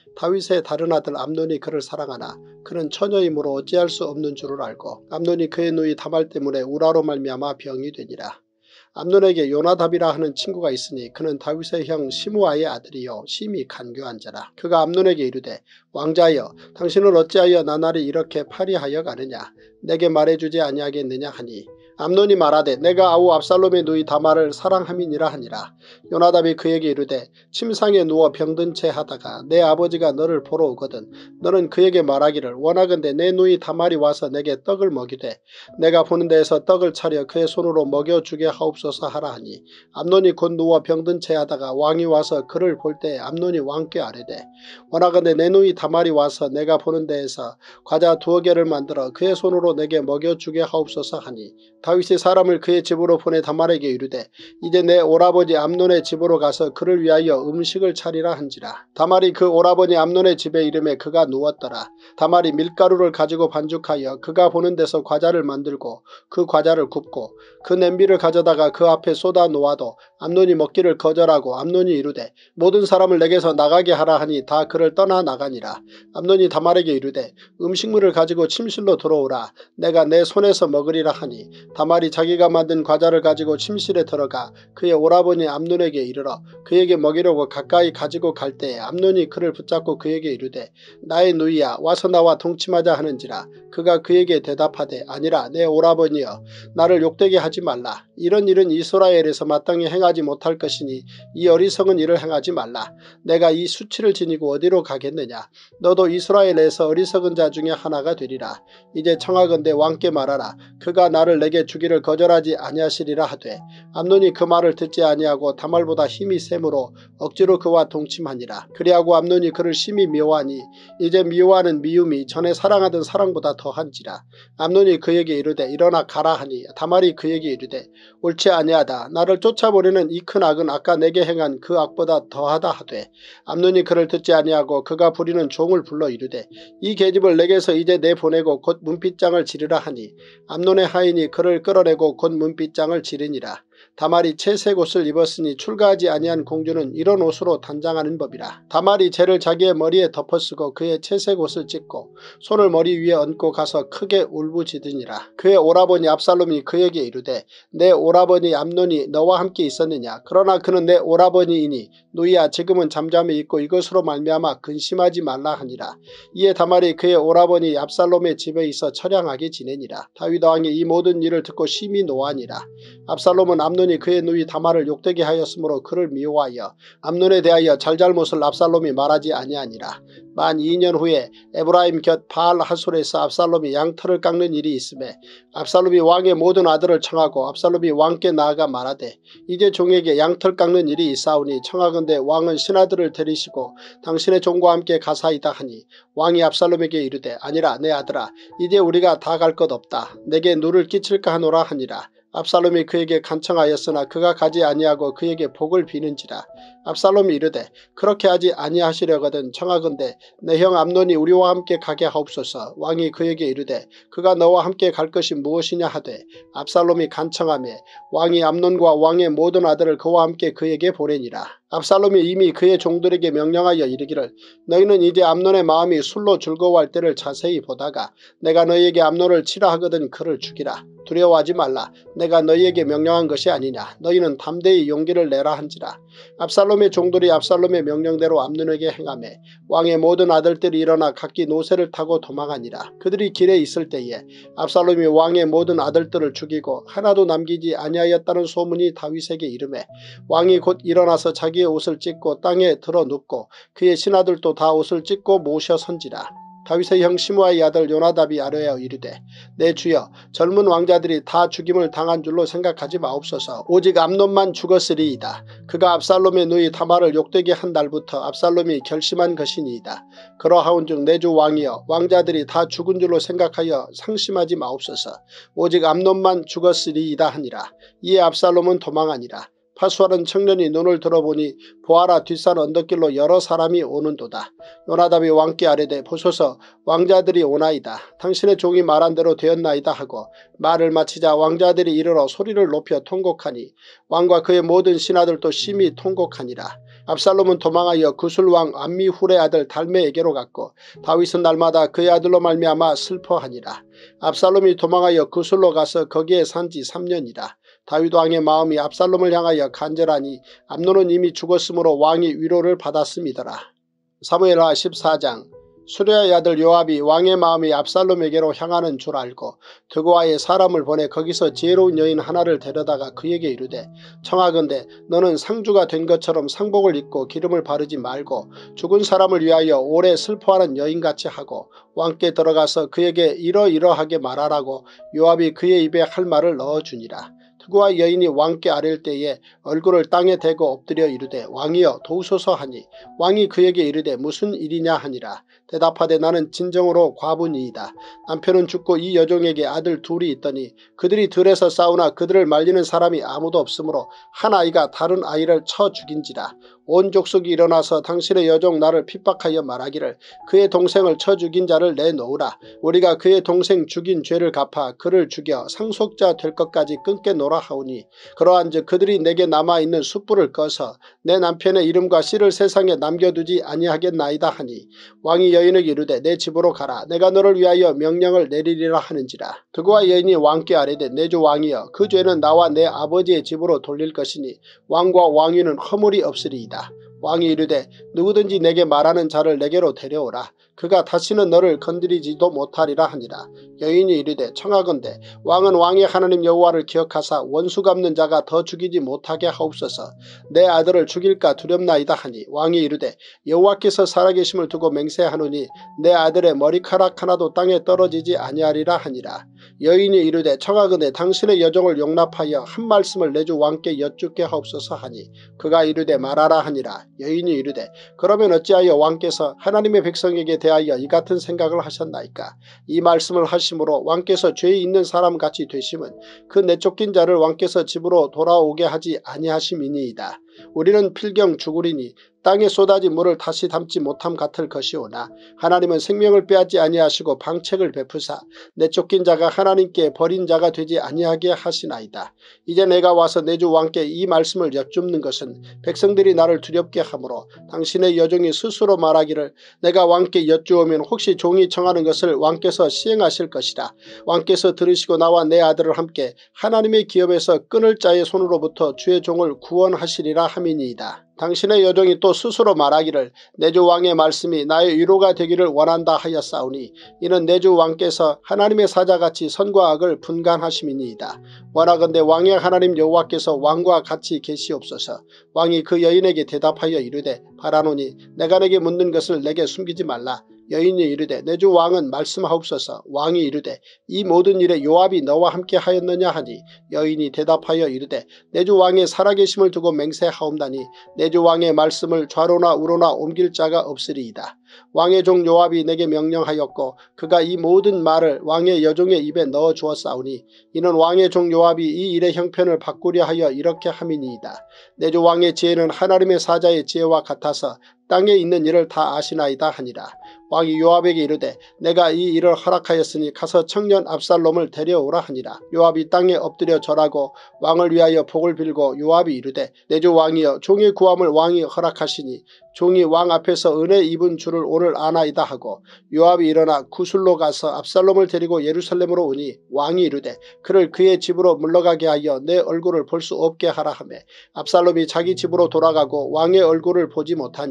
다윗의 다른 아들 암논이 그를 사랑하나 그는 처녀이므로 어찌할 수 없는 줄을 알고 암논이 그의 누이 다말 때문에 우라로 말미암아 병이 되니라. 암논에게 요나답이라 하는 친구가 있으니 그는 다윗의 형 시므아의 아들이요 심히 간교한 자라. 그가 암논에게 이르되 왕자여 당신은 어찌하여 나날이 이렇게 파리하여 가느냐. 내게 말해주지 아니하겠느냐 하니 암논이 말하되 내가 아우 압살롬의 누이 다말을 사랑함이니라 하니라. 요나답이 그에게 이르되 침상에 누워 병든 채 하다가 내 아버지가 너를 보러 오거든 너는 그에게 말하기를 원하건대 내 누이 다말이 와서 내게 떡을 먹이되 내가 보는 데에서 떡을 차려 그의 손으로 먹여주게 하옵소서 하라 하니 암논이 곧 누워 병든 채 하다가 왕이 와서 그를 볼 때 암논이 왕께 아뢰되 원하건대 내 누이 다말이 와서 내가 보는 데에서 과자 두어 개를 만들어 그의 손으로 내게 먹여주게 하옵소서 하니 다윗이 사람을 그의 집으로 보내 다말에게 이르되 이제 내 오라버니 암논의 집으로 가서 그를 위하여 음식을 차리라 한지라. 다말이 그 오라버니 암논의 집에 이름에 그가 누웠더라. 다말이 밀가루를 가지고 반죽하여 그가 보는 데서 과자를 만들고 그 과자를 굽고 그 냄비를 가져다가 그 앞에 쏟아 놓아도 암논이 먹기를 거절하고 암논이 이르되 모든 사람을 내게서 나가게 하라 하니 다 그를 떠나 나가니라. 암논이 다말에게 이르되 음식물을 가지고 침실로 들어오라. 내가 내 손에서 먹으리라 하니 다말이 자기가 만든 과자를 가지고 침실에 들어가 그의 오라버니 암논에게 이르러 그에게 먹이려고 가까이 가지고 갈 때에 암논이 그를 붙잡고 그에게 이르되 나의 누이야 와서 나와 동침하자 하는지라. 그가 그에게 대답하되 아니라 내 오라버니여 나를 욕되게 하지 말라. 이런 일은 이스라엘에서 마땅히 행하지 못할 것이니 이 어리석은 일을 행하지 말라. 내가 이 수치를 지니고 어디로 가겠느냐. 너도 이스라엘에서 어리석은 자 중에 하나가 되리라. 이제 청하건대 왕께 말하라. 그가 나를 내게 주기를 거절하지 아니하시리라 하되 암논이 그 말을 듣지 아니하고 다말보다 힘이 세므로 억지로 그와 동침하니라. 그리하고 암논이 그를 심히 미워하니 이제 미워하는 미움이 전에 사랑하던 사랑보다 더한지라. 암논이 그에게 이르되 일어나 가라 하니 다말이 그에게 이르되 옳지 아니하다. 나를 쫓아버리는 이 큰 악은 아까 내게 행한 그 악보다 더하다 하되 암논이 그를 듣지 아니하고 그가 부리는 종을 불러 이르되 이 계집을 내게서 이제 내보내고 곧 문빗장을 지르라 하니 암논의 하인이 그를 끌어내고 곧 문빗장을 지르니라. 다말이 채색 옷을 입었으니 출가하지 아니한 공주는 이런 옷으로 단장하는 법이라. 다말이 재를 자기의 머리에 덮어쓰고 그의 채색 옷을 찢고 손을 머리 위에 얹고 가서 크게 울부짖으니라. 그의 오라버니 압살롬이 그에게 이르되 내 오라버니 암논이 너와 함께 있었느냐. 그러나 그는 내 오라버니이니 누이야 지금은 잠잠히 있고 이것으로 말미암아 근심하지 말라 하니라. 이에 다말이 그의 오라버니 압살롬의 집에 있어 처량하게 지내니라. 다윗 왕이 이 모든 일을 듣고 심히 노하니라. 압살롬은 암논이 그의 누이 다말을 욕되게 하였으므로 그를 미워하여 암논에 대하여 잘잘못을 압살롬이 말하지 아니하니라. 만 이 년 후에 에브라임 곁 바알 하솔에서 압살롬이 양털을 깎는 일이 있음에 압살롬이 왕의 모든 아들을 청하고 압살롬이 왕께 나아가 말하되 이제 종에게 양털 깎는 일이 있사오니 청하건대 왕은 신하들을 데리시고 당신의 종과 함께 가사이다 하니 왕이 압살롬에게 이르되 아니라 내 아들아 이제 우리가 다 갈 것 없다. 내게 누를 끼칠까 하노라 하니라. 압살롬이 그에게 간청하였으나 그가 가지 아니하고 그에게 복을 비는지라. 압살롬이 이르되 그렇게 하지 아니하시려거든 청하건대 내 형 암논이 우리와 함께 가게 하옵소서. 왕이 그에게 이르되 그가 너와 함께 갈 것이 무엇이냐 하되 압살롬이 간청하며 왕이 암논과 왕의 모든 아들을 그와 함께 그에게 보내니라. 압살롬이 이미 그의 종들에게 명령하여 이르기를 너희는 이제 암논의 마음이 술로 즐거워할 때를 자세히 보다가 내가 너희에게 암논을 치라 하거든 그를 죽이라. 두려워하지 말라. 내가 너희에게 명령한 것이 아니냐. 너희는 담대히 용기를 내라 한지라. 압살롬의 종들이 압살롬의 명령대로 암논에게 행하며 왕의 모든 아들들이 일어나 각기 노새를 타고 도망하니라. 그들이 길에 있을 때에 압살롬이 왕의 모든 아들들을 죽이고 하나도 남기지 아니하였다는 소문이 다윗에게 이르매 왕이 곧 일어나서 자기의 옷을 찢고 땅에 들어 눕고 그의 신하들도 다 옷을 찢고 모셔 선지라. 다윗의 형 시므아의 아들 요나답이 아뢰어 이르되 내 주여 젊은 왕자들이 다 죽임을 당한 줄로 생각하지 마옵소서. 오직 암논만 죽었으리이다. 그가 압살롬의 누이 다말을 욕되게 한 날부터 압살롬이 결심한 것이니이다. 그러하온즉 내 주 왕이여 왕자들이 다 죽은 줄로 생각하여 상심하지 마옵소서. 오직 암논만 죽었으리이다 하니라. 이에 압살롬은 도망하니라. 파수하는 청년이 눈을 들어보니 보아라 뒷산 언덕길로 여러 사람이 오는도다. 요나답이 왕께 아뢰되 보소서 왕자들이 오나이다. 당신의 종이 말한 대로 되었나이다 하고 말을 마치자 왕자들이 이르러 소리를 높여 통곡하니 왕과 그의 모든 신하들도 심히 통곡하니라. 압살롬은 도망하여 구술왕 암미훌의 아들 달메에게로 갔고 다윗은 날마다 그의 아들로 말미암아 슬퍼하니라. 압살롬이 도망하여 구술로 가서 거기에 산지 삼 년이라. 다윗 왕의 마음이 압살롬을 향하여 간절하니 암논은 이미 죽었으므로 왕이 위로를 받았음이더라. 사무엘하 십사 장. 수레아의 아들 요압이 왕의 마음이 압살롬에게로 향하는 줄 알고 드고아에 사람을 보내 거기서 지혜로운 여인 하나를 데려다가 그에게 이르되 청하건대 너는 상주가 된 것처럼 상복을 입고 기름을 바르지 말고 죽은 사람을 위하여 오래 슬퍼하는 여인같이 하고 왕께 들어가서 그에게 이러이러하게 말하라고 요압이 그의 입에 할 말을 넣어주니라. 드고아 여인이 왕께 아랠 때에 얼굴을 땅에 대고 엎드려 이르되 왕이여 도우소서 하니 왕이 그에게 이르되 무슨 일이냐 하니라. 대답하되 나는 진정으로 과부니이다. 남편은 죽고 이 여종에게 아들 둘이 있더니 그들이 들에서 싸우나 그들을 말리는 사람이 아무도 없으므로 한 아이가 다른 아이를 쳐 죽인지라. 온 족속이 일어나서 당신의 여종 나를 핍박하여 말하기를 그의 동생을 쳐 죽인 자를 내놓으라. 우리가 그의 동생 죽인 죄를 갚아 그를 죽여 상속자 될 것까지 끊게노라 하오니 그러한즉 그들이 내게 남아있는 숯불을 꺼서 내 남편의 이름과 씨를 세상에 남겨두지 아니하겠나이다 하니 왕이 여인에게 이르되 내 집으로 가라. 내가 너를 위하여 명령을 내리리라 하는지라. 드고아 여인이 왕께 아뢰되 내 주 왕이여 그 죄는 나와 내 아버지의 집으로 돌릴 것이니 왕과 왕위는 허물이 없으리이다. 왕이 이르되 누구든지 내게 말하는 자를 내게로 데려오라. 그가 다시는 너를 건드리지도 못하리라 하니라. 여인이 이르되 청하건대 왕은 왕의 하나님 여호와를 기억하사 원수 갚는 자가 더 죽이지 못하게 하옵소서. 내 아들을 죽일까 두렵나이다 하니 왕이 이르되 여호와께서 살아계심을 두고 맹세하노니 내 아들의 머리카락 하나도 땅에 떨어지지 아니하리라 하니라. 여인이 이르되 청하건대 당신의 여종을 용납하여 한 말씀을 내 주 왕께 여쭙게 하옵소서 하니 그가 이르되 말하라 하니라. 여인이 이르되 그러면 어찌하여 왕께서 하나님의 백성에게 대하여 이 같은 생각을 하셨나이까. 이 말씀을 하심으로 왕께서 죄 있는 사람같이 되심은 그 내쫓긴 자를 왕께서 집으로 돌아오게 하지 아니하심이니이다. 우리는 필경 죽으리니 땅에 쏟아진 물을 다시 담지 못함 같을 것이오나 하나님은 생명을 빼앗지 아니하시고 방책을 베푸사 내쫓긴 자가 하나님께 버린 자가 되지 아니하게 하시나이다. 이제 내가 와서 내 주 왕께 이 말씀을 여쭙는 것은 백성들이 나를 두렵게 하므로 당신의 여종이 스스로 말하기를 내가 왕께 여쭈오면 혹시 종이 청하는 것을 왕께서 시행하실 것이라. 왕께서 들으시고 나와 내 아들을 함께 하나님의 기업에서 끊을 자의 손으로부터 주의 종을 구원하시리라 함이니이다. 당신의 여종이 또 스스로 말하기를 내 주 왕의 말씀이 나의 위로가 되기를 원한다 하였사오니 이는 내 주 왕께서 하나님의 사자같이 선과 악을 분간하심이니이다. 원하건대 왕의 하나님 여호와께서 왕과 같이 계시옵소서. 왕이 그 여인에게 대답하여 이르되 바라노니 내가 내게 묻는 것을 내게 숨기지 말라. 여인이 이르되 내 주 왕은 말씀하옵소서. 왕이 이르되 이 모든 일에 요압이 너와 함께 하였느냐 하니 여인이 대답하여 이르되 내 주 왕의 살아계심을 두고 맹세하옵나니 내 주 왕의 말씀을 좌로나 우로나 옮길 자가 없으리이다. 왕의 종 요압이 내게 명령하였고 그가 이 모든 말을 왕의 여종의 입에 넣어 주었사오니 이는 왕의 종 요압이 이 일의 형편을 바꾸려 하여 이렇게 함이니이다. 내 주 왕의 지혜는 하나님의 사자의 지혜와 같아서 땅에 있는 일을 다 아시나이다 하니라. 왕이 요압에게 이르되 내가 이 일을 허락하였으니 가서 청년 압살롬을 데려오라 하니라. 요압이 땅에 엎드려 절하고 왕을 위하여 복을 빌고 요압이 이르되 내 주 왕이여 종의 구함을 왕이 허락하시니 종이 왕 앞에서 은혜 입은 줄을 오늘 아나이다 하고 요압이 일어나 구술로 가서 압살롬을 데리고 예루살렘으로 오니 왕이 이르되 그를 그의 집으로 물러가게 하여 내 얼굴을 볼 수 없게 하라 하매 압살롬이 자기 집으로 돌아가고 왕의 얼굴을 보지 못하니라.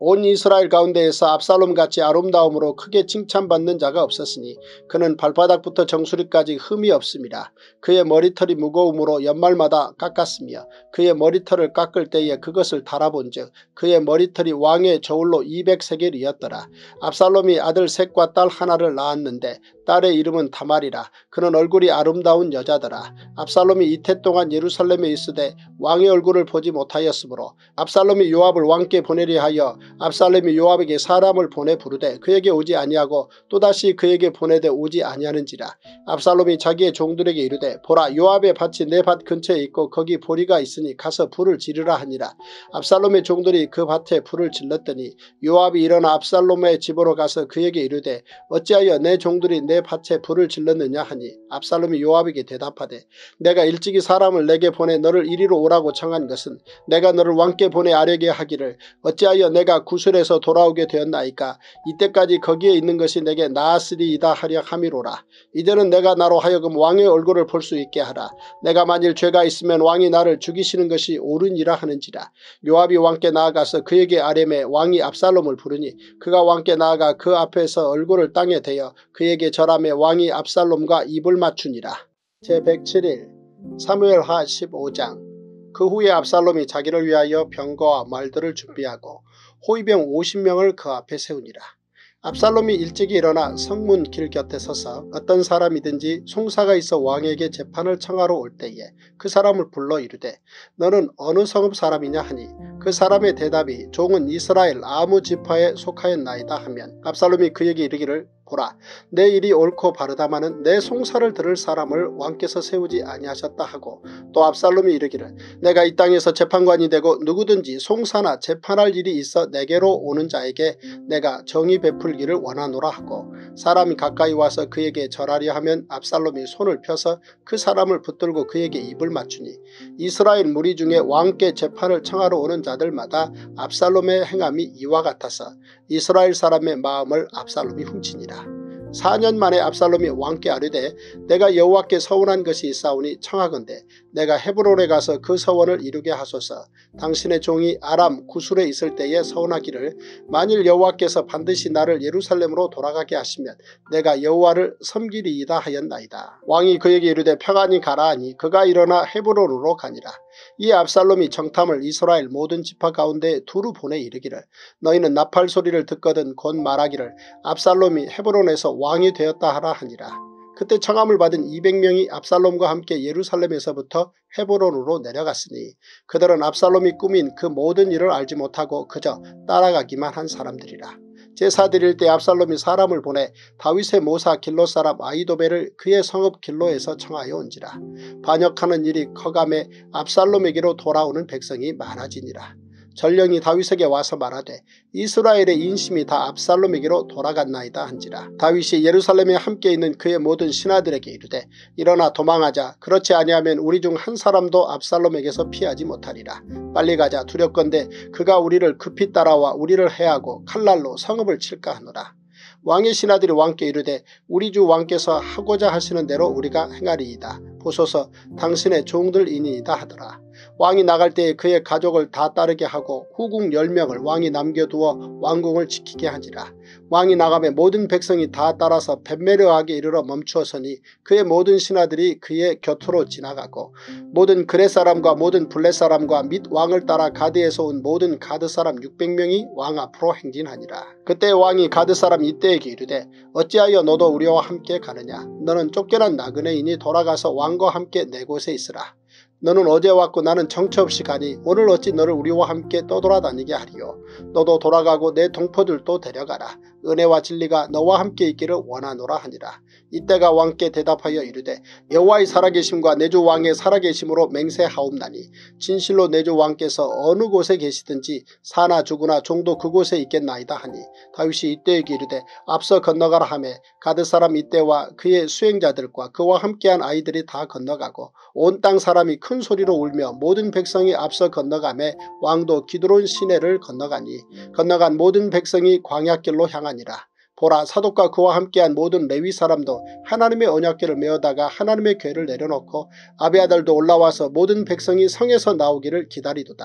온 이스라엘 가운데에서 압살롬같이 아름다움으로 크게 칭찬받는 자가 없었으니 그는 발바닥부터 정수리까지 흠이 없습니다. 그의 머리털이 무거움으로 연말마다 깎았으며 그의 머리털을 깎을 때에 그것을 달아본즉 그의 머리털이 왕의 저울로 이백 세겔이었더라. 압살롬이 아들 셋과 딸 하나를 낳았는데 딸의 이름은 다말이라. 그는 얼굴이 아름다운 여자더라. 압살롬이 이태 동안 예루살렘에 있으되 왕의 얼굴을 보지 못하였으므로 압살롬이 요압을 왕께 보내려 하여 압살롬이 요압에게 사람을 보내 부르되 그에게 오지 아니하고 또다시 그에게 보내되 오지 아니하는지라. 압살롬이 자기의 종들에게 이르되 보라, 요압의 밭이 내 밭 근처에 있고 거기 보리가 있으니 가서 불을 지르라 하니라. 압살롬의 종들이 그 밭에 불을 질렀더니 요압이 일어나 압살롬의 집으로 가서 그에게 이르되 어찌하여 내 종들이 내 밭에 불을 질렀느냐 하니 압살롬이 요압에게 대답하되 내가 일찍이 사람을 내게 보내 너를 이리로 오라고 청한 것은 내가 너를 왕께 보내 아뢰게 하기를 어찌하여 내가 구술에서 돌아오게 되었나이까. 이때까지 거기에 있는 것이 내게 나았으리이다 하려 함이로라. 이제는 내가 나로 하여금 왕의 얼굴을 볼 수 있게 하라. 내가 만일 죄가 있으면 왕이 나를 죽이시는 것이 옳으니라 하는지라. 요압이 왕께 나아가서 그에게 아뢰매 왕이 압살롬을 부르니 그가 왕께 나아가 그 앞에서 얼굴을 땅에 대어 그에게 절하매 왕이 압살롬과 입을 맞추니라. 제백칠 일 사무엘하 십오 장. 그 후에 압살롬이 자기를 위하여 병거와 말들을 준비하고 호위병 오십 명을 그 앞에 세우니라. 압살롬이 일찍이 일어나 성문 길 곁에 서서 어떤 사람이든지 송사가 있어 왕에게 재판을 청하러 올 때에 그 사람을 불러 이르되 너는 어느 성읍 사람이냐 하니 그 사람의 대답이 종은 이스라엘 아무 지파에 속하였나이다 하면 압살롬이 그에게 이르기를 보라, 내 일이 옳고 바르다마는 내 송사를 들을 사람을 왕께서 세우지 아니하셨다 하고 또 압살롬이 이르기를 내가 이 땅에서 재판관이 되고 누구든지 송사나 재판할 일이 있어 내게로 오는 자에게 내가 정의 베풀기를 원하노라 하고 사람이 가까이 와서 그에게 절하려 하면 압살롬이 손을 펴서 그 사람을 붙들고 그에게 입을 맞추니 이스라엘 무리 중에 왕께 재판을 청하러 오는 자들마다 압살롬의 행함이 이와 같아서 이스라엘 사람의 마음을 압살롬이 훔치니라. 사 년 만에 압살롬이 왕께 아뢰되 내가 여호와께 서원한 것이 있사오니 청하건대 내가 헤브론에 가서 그 서원을 이루게 하소서. 당신의 종이 아람 구술에 있을 때에 서원하기를 만일 여호와께서 반드시 나를 예루살렘으로 돌아가게 하시면 내가 여호와를 섬기리이다 하였나이다. 왕이 그에게 이르되 평안히 가라 하니 그가 일어나 헤브론으로 가니라. 이 압살롬이 정탐을 이스라엘 모든 지파 가운데 두루 보내 이르기를 너희는 나팔 소리를 듣거든 곧 말하기를 압살롬이 헤브론에서 왕이 되었다 하라 하니라. 그때 청함을 받은 이백 명이 압살롬과 함께 예루살렘에서부터 헤브론으로 내려갔으니 그들은 압살롬이 꾸민 그 모든 일을 알지 못하고 그저 따라가기만 한 사람들이라. 제사 드릴 때 압살롬이 사람을 보내 다윗의 모사 길로 사람 아히도벨을 그의 성읍 길로에서 청하여 온지라. 반역하는 일이 커감에 압살롬에게로 돌아오는 백성이 많아지니라. 전령이 다윗에게 와서 말하되 이스라엘의 인심이 다 압살롬에게로 돌아갔나이다 한지라. 다윗이 예루살렘에 함께 있는 그의 모든 신하들에게 이르되 일어나 도망하자. 그렇지 아니하면 우리 중 한 사람도 압살롬에게서 피하지 못하리라. 빨리 가자. 두렵건대 그가 우리를 급히 따라와 우리를 해하고 칼날로 성읍을 칠까 하노라. 왕의 신하들이 왕께 이르되 우리 주 왕께서 하고자 하시는 대로 우리가 행하리이다. 보소서 당신의 종들이니이다 하더라. 왕이 나갈 때에 그의 가족을 다 따르게 하고 후궁 열 명을 왕이 남겨두어 왕궁을 지키게 하니라. 왕이 나가매 모든 백성이 다 따라서 벳메르하게 이르러 멈추어서니 그의 모든 신하들이 그의 곁으로 지나가고 모든 그렛 사람과 모든 블렛 사람과 및 왕을 따라 가드에서 온 모든 가드 사람 육백 명이 왕 앞으로 행진하니라. 그때 왕이 가드 사람 이때에게 이르되 어찌하여 너도 우리와 함께 가느냐. 너는 쫓겨난 나그네이니 돌아가서 왕과 함께 내 곳에 있으라. 너는 어제 왔고 나는 정처 없이 가니 오늘 어찌 너를 우리와 함께 떠돌아다니게 하리요. 너도 돌아가고 내 동포들도 데려가라. 은혜와 진리가 너와 함께 있기를 원하노라 하니라. 이때가 왕께 대답하여 이르되 여호와의 살아계심과 내 주 왕의 살아계심으로 맹세하옵나니 진실로 내 주 왕께서 어느 곳에 계시든지 사나 죽으나 종도 그곳에 있겠나이다 하니 다윗이 이때에게 이르되 앞서 건너가라 하매 가드 사람 이때와 그의 수행자들과 그와 함께한 아이들이 다 건너가고 온 땅 사람이 큰 소리로 울며 모든 백성이 앞서 건너가매 왕도 기드론 시내를 건너가니 건너간 모든 백성이 광야길로 향하니라. 보라, 사독과 그와 함께한 모든 레위 사람도 하나님의 언약궤를 메어다가 하나님의 궤를 내려놓고 아비아달도 올라와서 모든 백성이 성에서 나오기를 기다리도다.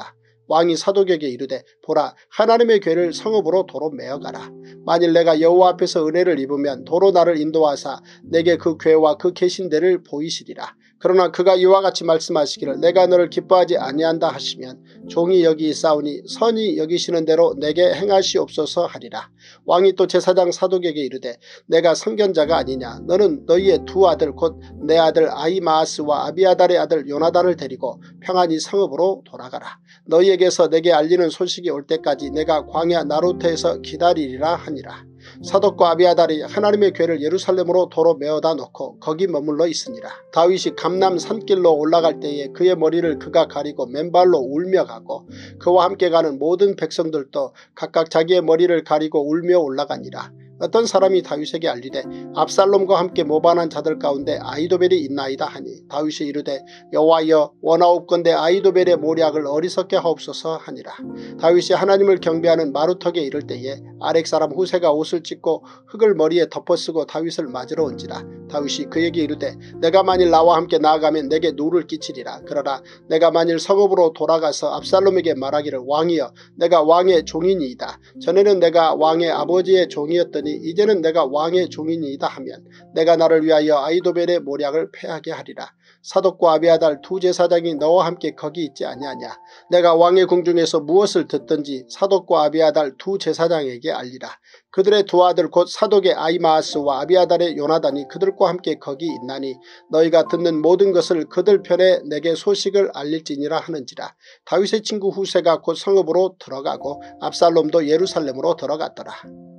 왕이 사독에게 이르되 보라 하나님의 궤를 성읍으로 도로 메어가라. 만일 내가 여호와 앞에서 은혜를 입으면 도로 나를 인도하사 내게 그 궤와 그 계신 데를 보이시리라. 그러나 그가 이와 같이 말씀하시기를 내가 너를 기뻐하지 아니한다 하시면 종이 여기 있사오니 선히 여기시는 대로 내게 행하시옵소서 하리라. 왕이 또 제사장 사독에게 이르되 내가 선견자가 아니냐. 너는 너희의 두 아들 곧 내 아들 아히마아스와 아비아달의 아들 요나단을 데리고 평안히 성읍으로 돌아가라. 너희에게서 내게 알리는 소식이 올 때까지 내가 광야 나루트에서 기다리리라 하니라. 사독과 아비아달이 하나님의 궤를 예루살렘으로 도로 메어다 놓고 거기 머물러 있으니라. 다윗이 감람 산길로 올라갈 때에 그의 머리를 그가 가리고 맨발로 울며 가고 그와 함께 가는 모든 백성들도 각각 자기의 머리를 가리고 울며 올라가니라. 어떤 사람이 다윗에게 알리되 압살롬과 함께 모반한 자들 가운데 아히도벨이 있나이다 하니 다윗이 이르되 여호와여 원하옵건대 아히도벨의 모략을 어리석게 하옵소서 하니라. 다윗이 하나님을 경배하는 마루턱에 이를 때에 아렉 사람 후세가 옷을 찢고 흙을 머리에 덮어쓰고 다윗을 맞으러 온지라. 다윗이 그에게 이르되 내가 만일 나와 함께 나아가면 내게 누를 끼치리라. 그러나 내가 만일 성읍으로 돌아가서 압살롬에게 말하기를 왕이여 내가 왕의 종이니이다. 전에는 내가 왕의 아버지의 종이었더니 이제는 내가 왕의 종이니이다 하면 내가 나를 위하여 아히도벨의 모략을 패하게 하리라. 사독과 아비아달 두 제사장이 너와 함께 거기 있지 아니하냐. 내가 왕의 궁중에서 무엇을 듣든지 사독과 아비아달 두 제사장에게 알리라. 그들의 두 아들 곧 사독의 아히마아스와 아비아달의 요나단이 그들과 함께 거기 있나니 너희가 듣는 모든 것을 그들 편에 내게 소식을 알릴지니라 하는지라. 다윗의 친구 후세가 곧 성읍으로 들어가고 압살롬도 예루살렘으로 들어갔더라.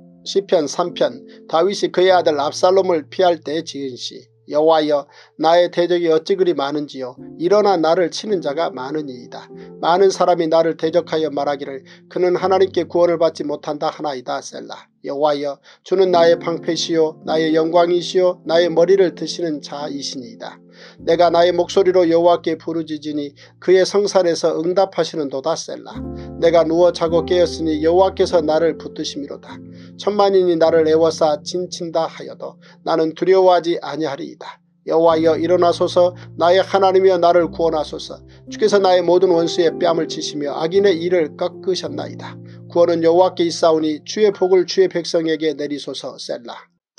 시편 삼 편. 다윗이 그의 아들 압살롬을 피할 때 지은 시. 여호와여 나의 대적이 어찌 그리 많은지요. 일어나 나를 치는 자가 많으니이다. 많은 사람이 나를 대적하여 말하기를 그는 하나님께 구원을 받지 못한다 하나이다. 셀라. 여호와여 주는 나의 방패시요 나의 영광이시요 나의 머리를 드시는 자이시니이다. 내가 나의 목소리로 여호와께 부르짖으니 그의 성산에서 응답하시는도다. 셀라. 내가 누워 자고 깨었으니 여호와께서 나를 붙드심이로다. 천만인이 나를 애워싸 진친다 하여도 나는 두려워하지 아니하리이다. 여호와여 일어나소서. 나의 하나님이여 나를 구원하소서. 주께서 나의 모든 원수의 뺨을 치시며 악인의 이를 꺾으셨나이다. 구원은 여호와께 있사오니 주의 복을 주의 백성에게 내리소서. 셀라.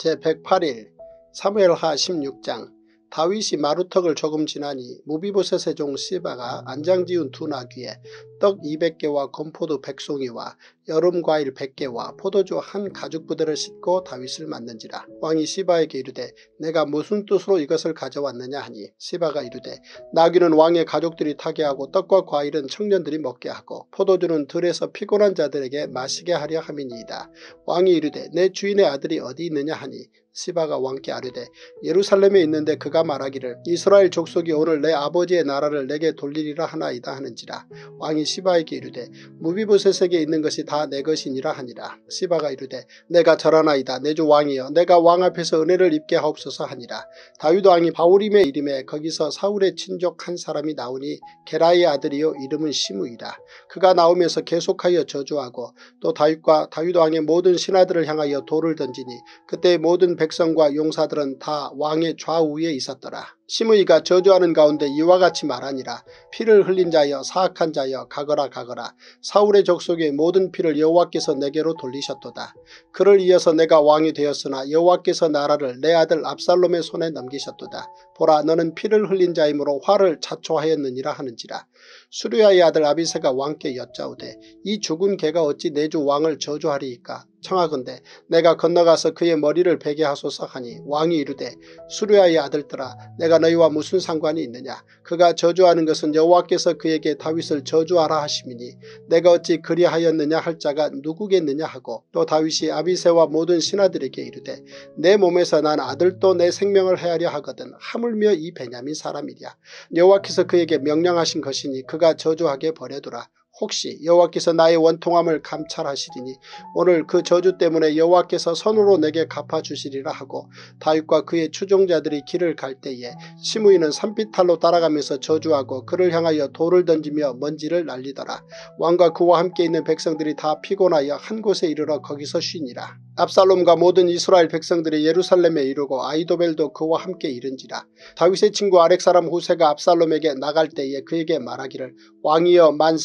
제백팔 일 사무엘하 십육 장. 다윗이 마루턱을 조금 지나니 무비보셋의 종 시바가 안장지은 두 나귀에 떡 이백 개와 건포도 백 송이와 여름과일 백 개와 포도주 한 가죽부대를 싣고 다윗을 맞는지라. 왕이 시바에게 이르되 내가 무슨 뜻으로 이것을 가져왔느냐 하니 시바가 이르되 나귀는 왕의 가족들이 타게 하고 떡과 과일은 청년들이 먹게 하고 포도주는 들에서 피곤한 자들에게 마시게 하려 함이니이다. 왕이 이르되 내 주인의 아들이 어디 있느냐 하니 시바가 왕께 아뢰되 예루살렘에 있는데 그가 말하기를 이스라엘 족속이 오늘 내 아버지의 나라를 내게 돌리리라 하나이다 하는지라. 왕이 시바에게 이르되 무비보셋에게 있는 것이 다 내 것이니라 하니라. 시바가 이르되 내가 절하나이다. 내 주 왕이여 내가 왕 앞에서 은혜를 입게 하옵소서 하니라. 다윗 왕이 바후림의 이름에 거기서 사울의 친족 한 사람이 나오니 게라의 아들이요 이름은 시므이라. 그가 나오면서 계속하여 저주하고 또 다윗과 다윗 왕의 모든 신하들을 향하여 돌을 던지니 그때 모든 백성과 용사들은 다 왕의 좌우에 있었더라. 시므이가 저주하는 가운데 이와 같이 말하니라. 피를 흘린 자여 사악한 자여 가거라 가거라. 사울의 족속의 모든 피를 여호와께서 내게로 돌리셨도다. 그를 이어서 내가 왕이 되었으나 여호와께서 나라를 내 아들 압살롬의 손에 넘기셨도다. 보라 너는 피를 흘린 자이므로 화를 자초하였느니라 하는지라. 수르야의 아들 아비새가 왕께 여짜오되 이 죽은 개가 어찌 내 주 왕을 저주하리이까. 청하건대 내가 건너가서 그의 머리를 베게 하소서 하니 왕이 이르되 수르야의 아들들아 내가 너희와 무슨 상관이 있느냐. 그가 저주하는 것은 여호와께서 그에게 다윗을 저주하라 하심이니 내가 어찌 그리하였느냐 할 자가 누구겠느냐 하고 또 다윗이 아비새와 모든 신하들에게 이르되 내 몸에서 난 아들도 내 생명을 헤아려 하거든 하물며 이 베냐민 사람이랴. 여호와께서 그에게 명령하신 것이니 그가 저주하게 버려두라. 혹시 여호와께서 나의 원통함을 감찰하시리니 오늘 그 저주 때문에 여호와께서 선으로 내게 갚아주시리라 하고 다윗과 그의 추종자들이 길을 갈 때에 시므이는 산비탈로 따라가면서 저주하고 그를 향하여 돌을 던지며 먼지를 날리더라. 왕과 그와 함께 있는 백성들이 다 피곤하여 한 곳에 이르러 거기서 쉬니라. 압살롬과 모든 이스라엘 백성들이 예루살렘에 이르고 아히도벨도 그와 함께 이른지라. 다윗의 친구 아렉 사람 후세가 압살롬에게 나갈 때에 그에게 말하기를 왕이여 만세 왕이여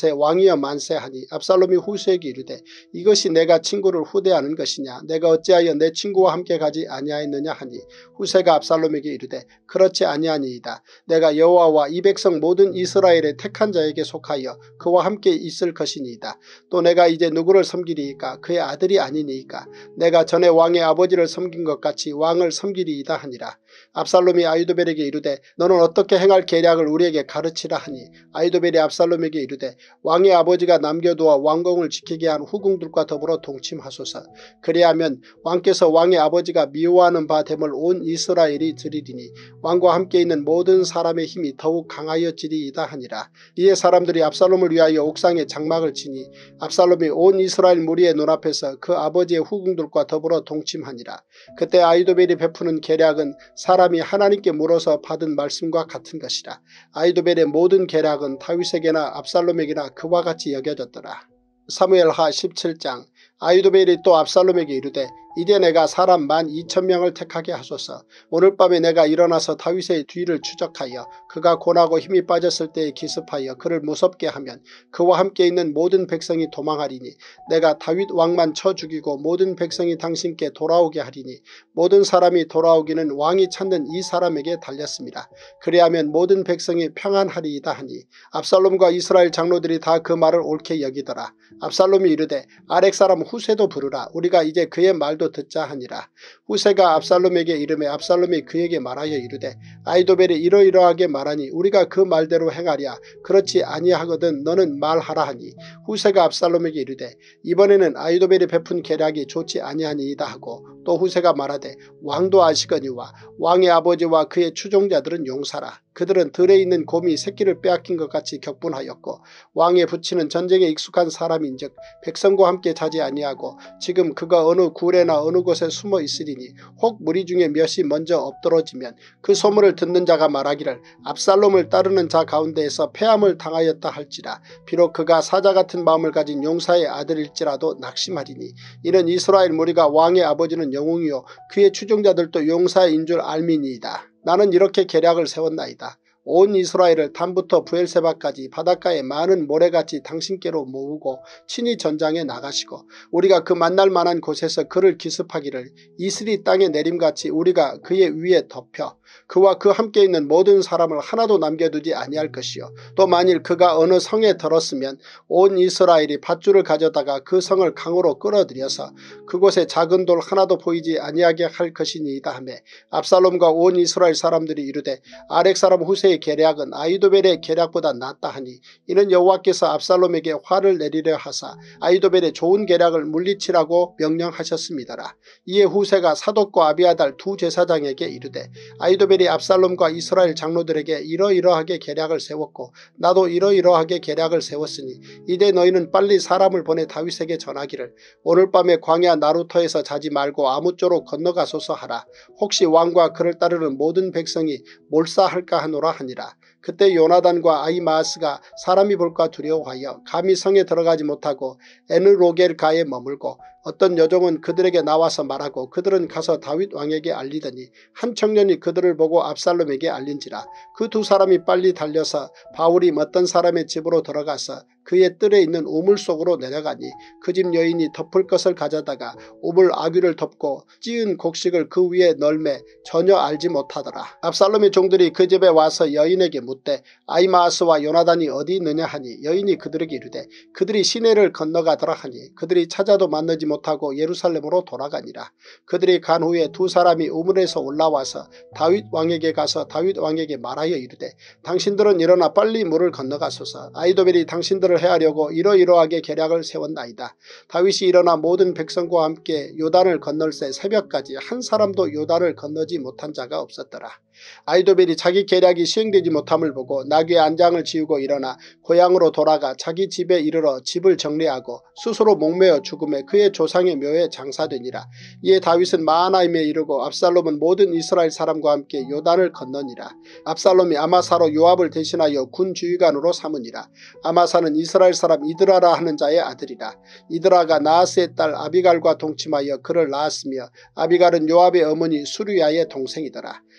왕이여 만세하니 압살롬이 후세에게 이르되 이것이 내가 친구를 후대하는 것이냐 내가 어찌하여 내 친구와 함께 가지 아니하였느냐 하니 후세가 압살롬에게 이르되 그렇지 아니하니이다. 내가 여호와와 이 백성 모든 이스라엘의 택한 자에게 속하여 그와 함께 있을 것이니이다. 또 내가 이제 누구를 섬기리이까 그의 아들이 아니니이까 내가 전에 왕의 아버지를 섬긴 것 같이 왕을 섬기리이다 하니라. 압살롬이 아히도벨에게 이르되 너는 어떻게 행할 계략을 우리에게 가르치라 하니 아히도벨이 압살롬에게 이르되 왕의 아버지가 남겨두어 왕궁을 지키게 한 후궁들과 더불어 동침하소서. 그리하면 왕께서 왕의 아버지가 미워하는 바 됨을 온 이스라엘이 들으리니 왕과 함께 있는 모든 사람의 힘이 더욱 강하여지리이다 하니라. 이에 사람들이 압살롬을 위하여 옥상에 장막을 치니 압살롬이 온 이스라엘 무리의 눈앞에서 그 아버지의 후궁들과 더불어 동침하니라. 그때 아히도벨이 베푸는 계략은 사람이 하나님께 물어서 받은 말씀과 같은 것이라. 아히도벨의 모든 계략은 다윗에게나 압살롬에게나 그와 같이 여겨졌더라. 사무엘하 십칠 장. 아히도벨이 또 압살롬에게 이르되 이제 내가 사람 만 이천 명을 택하게 하소서. 오늘 밤에 내가 일어나서 다윗의 뒤를 추적하여 그가 고나고 힘이 빠졌을 때에 기습하여 그를 무섭게 하면 그와 함께 있는 모든 백성이 도망하리니 내가 다윗 왕만 쳐 죽이고 모든 백성이 당신께 돌아오게 하리니 모든 사람이 돌아오기는 왕이 찾는 이 사람에게 달렸습니다. 그리하면 모든 백성이 평안하리이다 하니 압살롬과 이스라엘 장로들이 다 그 말을 옳게 여기더라. 압살롬이 이르되 아렉 사람 후세도 부르라. 우리가 이제 그의 말도 듣자 하니라. 후세가 압살롬에게 이르매 압살롬이 그에게 말하여 이르되 아히도벨이 이러이러하게 말하니 우리가 그 말대로 행하랴. 그렇지 아니하거든 너는 말하라 하니 후세가 압살롬에게 이르되 이번에는 아히도벨이 베푼 계략이 좋지 아니하니이다 하고 또 후세가 말하되 왕도 아시거니와 왕의 아버지와 그의 추종자들은 용사라. 그들은 들에 있는 곰이 새끼를 빼앗긴 것 같이 격분하였고 왕의 부치는 전쟁에 익숙한 사람인즉 백성과 함께 자지 아니하고 지금 그가 어느 굴에나 어느 곳에 숨어 있으리니 혹 무리 중에 몇이 먼저 엎드러지면 그 소문을 듣는 자가 말하기를 압살롬을 따르는 자 가운데에서 패함을 당하였다 할지라. 비록 그가 사자 같은 마음을 가진 용사의 아들일지라도 낙심하리니 이는 이스라엘 무리가 왕의 아버지는 영웅이요 그의 추종자들도 용사인 줄 알미니이다. 나는 이렇게 계략을 세웠나이다. 온 이스라엘을 단부터 브엘세바까지 바닷가에 많은 모래같이 당신께로 모으고 친히 전장에 나가시고 우리가 그 만날 만한 곳에서 그를 기습하기를 이슬이 땅에 내림같이 우리가 그의 위에 덮여 그와 그 함께 있는 모든 사람을 하나도 남겨두지 아니할 것이요 또 만일 그가 어느 성에 들었으면 온 이스라엘이 밧줄을 가져다가 그 성을 강으로 끌어들여서 그곳에 작은 돌 하나도 보이지 아니하게 할 것이니이다 하며 압살롬과 온 이스라엘 사람들이 이르되 아렉 사람 후세의 계략은 아히도벨의 계략보다 낫다 하니 이는 여호와께서 압살롬에게 화를 내리려 하사 아히도벨의 좋은 계략을 물리치라고 명령하셨습니다라. 이에 후세가 사독과 아비아달 두 제사장에게 이르되 아히도벨이 압살롬과 이스라엘 장로들에게 이러이러하게 계략을 세웠고 나도 이러이러하게 계략을 세웠으니 이제 너희는 빨리 사람을 보내 다윗에게 전하기를 오늘 밤에 광야 나루터에서 자지 말고 아무쪼록 건너가소서 하라. 혹시 왕과 그를 따르는 모든 백성이 몰사할까 하노라 하니라. 그때 요나단과 아히마아스가 사람이 볼까 두려워하여 감히 성에 들어가지 못하고 에느로겔가에 머물고 어떤 여종은 그들에게 나와서 말하고 그들은 가서 다윗 왕에게 알리더니 한 청년이 그들을 보고 압살롬에게 알린지라. 그 두 사람이 빨리 달려서 바울이 어떤 사람의 집으로 들어가서 그의 뜰에 있는 우물 속으로 내려가니 그 집 여인이 덮을 것을 가져다가 우물 아귀를 덮고 찌은 곡식을 그 위에 널매 전혀 알지 못하더라. 압살롬의 종들이 그 집에 와서 여인에게 묻되 아히마아스와 요나단이 어디 있느냐 하니 여인이 그들에게 이르되 그들이 시내를 건너가더라 하니 그들이 찾아도 만나지 못하고 예루살렘으로 돌아가니라. 그들이 간 후에 두 사람이 우물에서 올라와서 다윗 왕에게 가서 다윗 왕에게 말하여 이르되 당신들은 일어나 빨리 물을 건너가소서. 아히도벨이 당신들을 해하려고 이러이러하게 계략을 세웠나이다. 다윗이 일어나 모든 백성과 함께 요단을 건널새 새벽까지 한 사람도 요단을 건너지 못한 자가 없었더라. 아히도벨이 자기 계략이 시행되지 못함을 보고 나귀의 안장을 지우고 일어나 고향으로 돌아가 자기 집에 이르러 집을 정리하고 스스로 목매어 죽음에 그의 조상의 묘에 장사되니라. 이에 다윗은 마하나임에 이르고 압살롬은 모든 이스라엘 사람과 함께 요단을 건너니라. 압살롬이 아마사로 요압을 대신하여 군 주의관으로 삼으니라. 아마사는 이스라엘 사람 이드라라 하는 자의 아들이라. 이드라가 나하스의 딸 아비갈과 동침하여 그를 낳았으며 아비갈은 요압의 어머니 수르야의 동생이더라.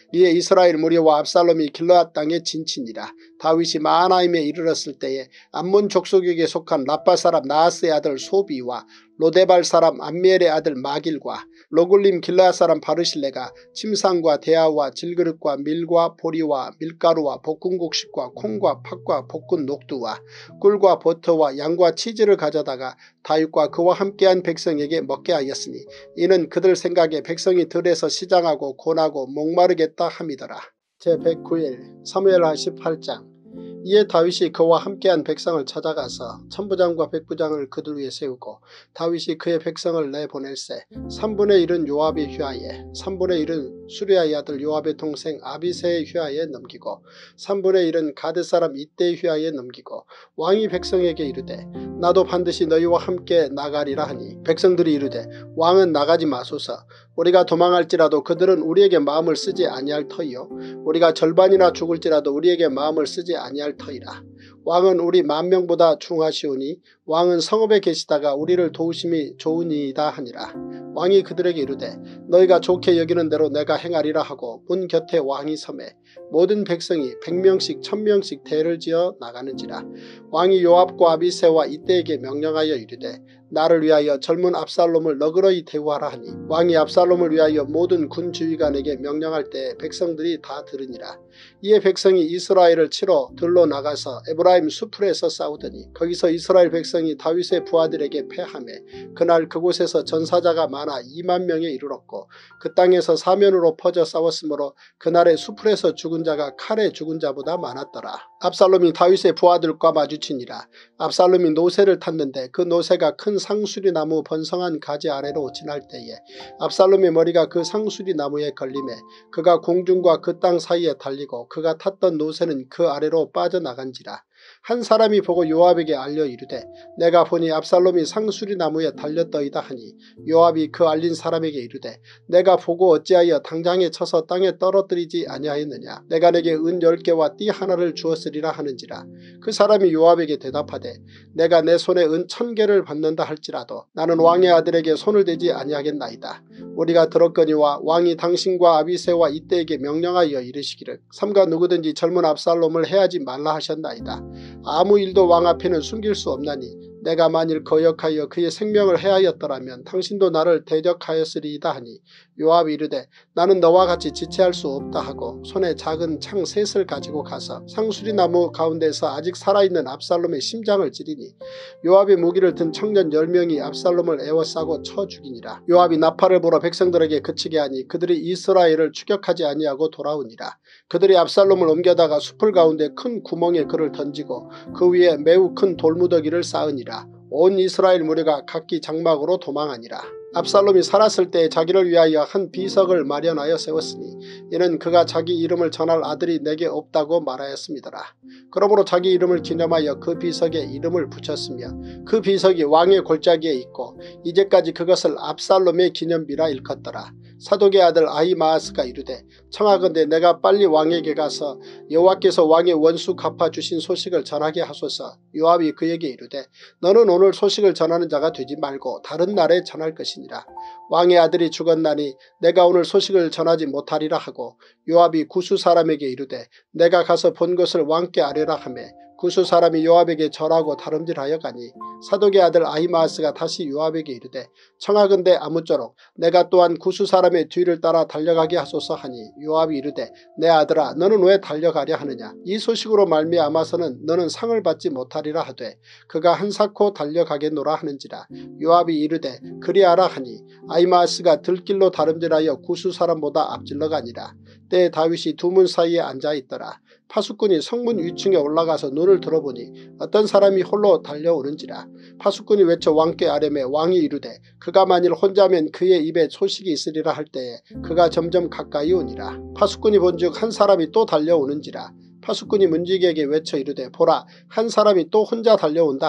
이에 이스라엘 무리와 압살롬이 길르앗 땅에 진치니라. 다윗이 마하나임에 이르렀을 때에 암몬 족속에게 속한 라빠 사람 나하스의 아들 소비와 로데발 사람 암미엘의 아들 마길과 로굴림 길르앗 사람 바르실레가 침상과 대야와 질그릇과 밀과 보리와 밀가루와 볶은 곡식과 콩과 팥과 볶은 녹두와 꿀과 버터와 양과 치즈를 가져다가 다윗과 그와 함께한 백성에게 먹게 하였으니 이는 그들 생각에 백성이 들에서 시장하고 고나고 목마르겠다 함이더라. 제백구 일 사무엘하 십팔 장. 이에 다윗이 그와 함께한 백성을 찾아가서 천부장과 백부장을 그들 위에 세우고 다윗이 그의 백성을 내보낼세 삼분의 일은 요압의 휘하에 삼분의 일은 수리아의 아들 요압의 동생 아비새의 휘하에 넘기고 삼분의 일은 가드 사람 이때의 휘하에 넘기고 왕이 백성에게 이르되 나도 반드시 너희와 함께 나가리라 하니 백성들이 이르되 왕은 나가지 마소서. 우리가 도망할지라도 그들은 우리에게 마음을 쓰지 아니할 터이요 우리가 절반이나 죽을지라도 우리에게 마음을 쓰지 아니할 터이라. 왕은 우리 만명보다 중하시오니 왕은 성읍에 계시다가 우리를 도우심이 좋으니이다 하니라. 왕이 그들에게 이르되 너희가 좋게 여기는 대로 내가 행하리라 하고 문 곁에 왕이 서매 모든 백성이 백명씩 천명씩 대를 지어 나가는지라. 왕이 요압과 아비새와 이때에게 명령하여 이르되 나를 위하여 젊은 압살롬을 너그러이 대우하라 하니 왕이 압살롬을 위하여 모든 군 지휘관에게 명령할 때 백성들이 다 들으니라. 이에 백성이 이스라엘을 치러 들러 나가서 에브라임 수풀에서 싸우더니 거기서 이스라엘 백성이 다윗의 부하들에게 패하매 그날 그곳에서 전사자가 많아 이만 명에 이르렀고 그 땅에서 사면으로 퍼져 싸웠으므로 그날의 수풀에서 죽은 자가 칼에 죽은 자보다 많았더라. 압살롬이 다윗의 부하들과 마주치니라. 압살롬이 노새를 탔는데 그 노새가 큰 상수리나무 번성한 가지 아래로 지날 때에 압살롬의 머리가 그 상수리나무에 걸림에 그가 공중과 그 땅 사이에 달리고 그가 탔던 노새는 그 아래로 빠져나간지라. 한 사람이 보고 요압에게 알려 이르되 내가 보니 압살롬이 상수리나무에 달렸더이다 하니 요압이 그 알린 사람에게 이르되 내가 보고 어찌하여 당장에 쳐서 땅에 떨어뜨리지 아니하였느냐. 내가 내게 은 열 개와 띠 하나를 주었으리라 하는지라. 그 사람이 요압에게 대답하되 내가 내 손에 은 천 개를 받는다 할지라도 나는 왕의 아들에게 손을 대지 아니하겠나이다. 우리가 들었거니와 왕이 당신과 아비새와 이때에게 명령하여 이르시기를 삼가 누구든지 젊은 압살롬을 해하지 말라 하셨나이다. 아무 일도 왕 앞에는 숨길 수 없나니 내가 만일 거역하여 그의 생명을 해하였더라면 당신도 나를 대적하였으리이다 하니 요압이 이르되 나는 너와 같이 지체할 수 없다 하고 손에 작은 창 셋을 가지고 가서 상수리나무 가운데서 아직 살아있는 압살롬의 심장을 찌르니 요압의 무기를 든 청년 열 명이 압살롬을 에워싸고 쳐 죽이니라. 요압이 나팔을 불어 백성들에게 그치게 하니 그들이 이스라엘을 추격하지 아니하고 돌아오니라. 그들이 압살롬을 옮겨다가 숲을 가운데 큰 구멍에 그를 던지고 그 위에 매우 큰 돌무더기를 쌓으니라. 온 이스라엘 무리가 각기 장막으로 도망하니라. 압살롬이 살았을 때 자기를 위하여 한 비석을 마련하여 세웠으니 이는 그가 자기 이름을 전할 아들이 내게 없다고 말하였음이더라. 그러므로 자기 이름을 기념하여 그 비석에 이름을 붙였으며 그 비석이 왕의 골짜기에 있고 이제까지 그것을 압살롬의 기념비라 일컫더라. 사독의 아들 아히마아스가 이르되 청하건대 내가 빨리 왕에게 가서 여호와께서 왕의 원수 갚아주신 소식을 전하게 하소서. 요압이 그에게 이르되 너는 오늘 소식을 전하는 자가 되지 말고 다른 날에 전할 것이니라. 왕의 아들이 죽었나니 내가 오늘 소식을 전하지 못하리라 하고 요압이 구수 사람에게 이르되 내가 가서 본 것을 왕께 아뢰라 하매 구수 사람이 요압에게 절하고 다름질하여 가니 사독의 아들 아히마아스가 다시 요압에게 이르되 청하건대 아무쪼록 내가 또한 구수 사람의 뒤를 따라 달려가게 하소서 하니 요압이 이르되 내 아들아 너는 왜 달려가려 하느냐. 이 소식으로 말미암아서는 너는 상을 받지 못하리라 하되 그가 한사코 달려가겠노라 하는지라. 요압이 이르되 그리하라 하니 아히마아스가 들길로 다름질하여 구수 사람보다 앞질러 가니라. 때에 다윗이 두 문 사이에 앉아있더라. 파수꾼이 성문 위층에 올라가서 눈을 들어보니 어떤 사람이 홀로 달려오는지라. 파수꾼이 외쳐 왕께 아뢰매 왕이 이르되 그가 만일 혼자면 그의 입에 소식이 있으리라 할 때에 그가 점점 가까이 오니라. 파수꾼이 본즉 한 사람이 또 달려오는지라. 파수꾼이 문지기에게 외쳐 이르되 보라 한 사람이 또 혼자 달려온다 하니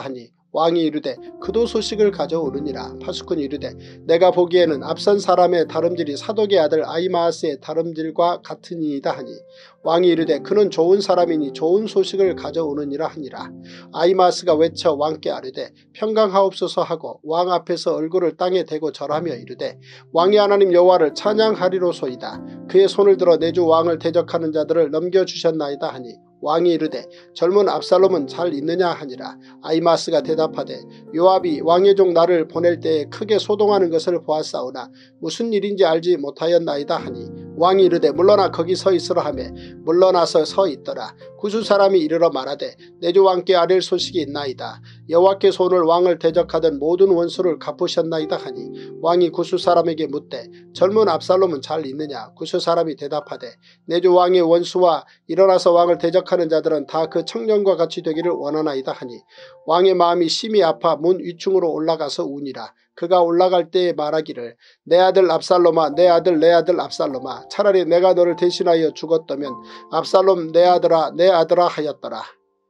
왕이 이르되 그도 소식을 가져오느니라. 파수꾼이 이르되 내가 보기에는 앞선 사람의 다름질이 사독의 아들 아히마아스의 다름질과 같으니이다 하니 왕이 이르되 그는 좋은 사람이니 좋은 소식을 가져오느니라 하니라. 아히마아스가 외쳐 왕께 아뢰되 평강하옵소서 하고 왕 앞에서 얼굴을 땅에 대고 절하며 이르되 왕의 하나님 여호와를 찬양하리로소이다. 그의 손을 들어 내 주 왕을 대적하는 자들을 넘겨주셨나이다 하니 왕이 이르되 젊은 압살롬은 잘 있느냐 하니라. 아히마아스가 대답하되 요압이 왕의 종 나를 보낼 때에 크게 소동하는 것을 보았사오나 무슨 일인지 알지 못하였나이다 하니 왕이 이르되 물러나 거기 서 있으라 하매 물러나서 서 있더라. 구수 사람이 이르러 말하되 내 주 왕께 아뢰 소식이 있나이다. 여호와께서 오늘 왕을 대적하던 모든 원수를 갚으셨나이다 하니 왕이 구수 사람에게 묻되 젊은 압살롬은 잘 있느냐. 구수 사람이 대답하되 내 주 왕의 원수와 일어나서 왕을 대적하는 자들은 다 그 청년과 같이 되기를 원하나이다 하니 왕의 마음이 심히 아파 문 위층으로 올라가서 우니라. 그가 올라갈 때에 말하기를 내 아들 압살롬아 내 아들 내 아들 압살롬아 차라리 내가 너를 대신하여 죽었다면 압살롬 내 아들아 내 아들아 하였더라.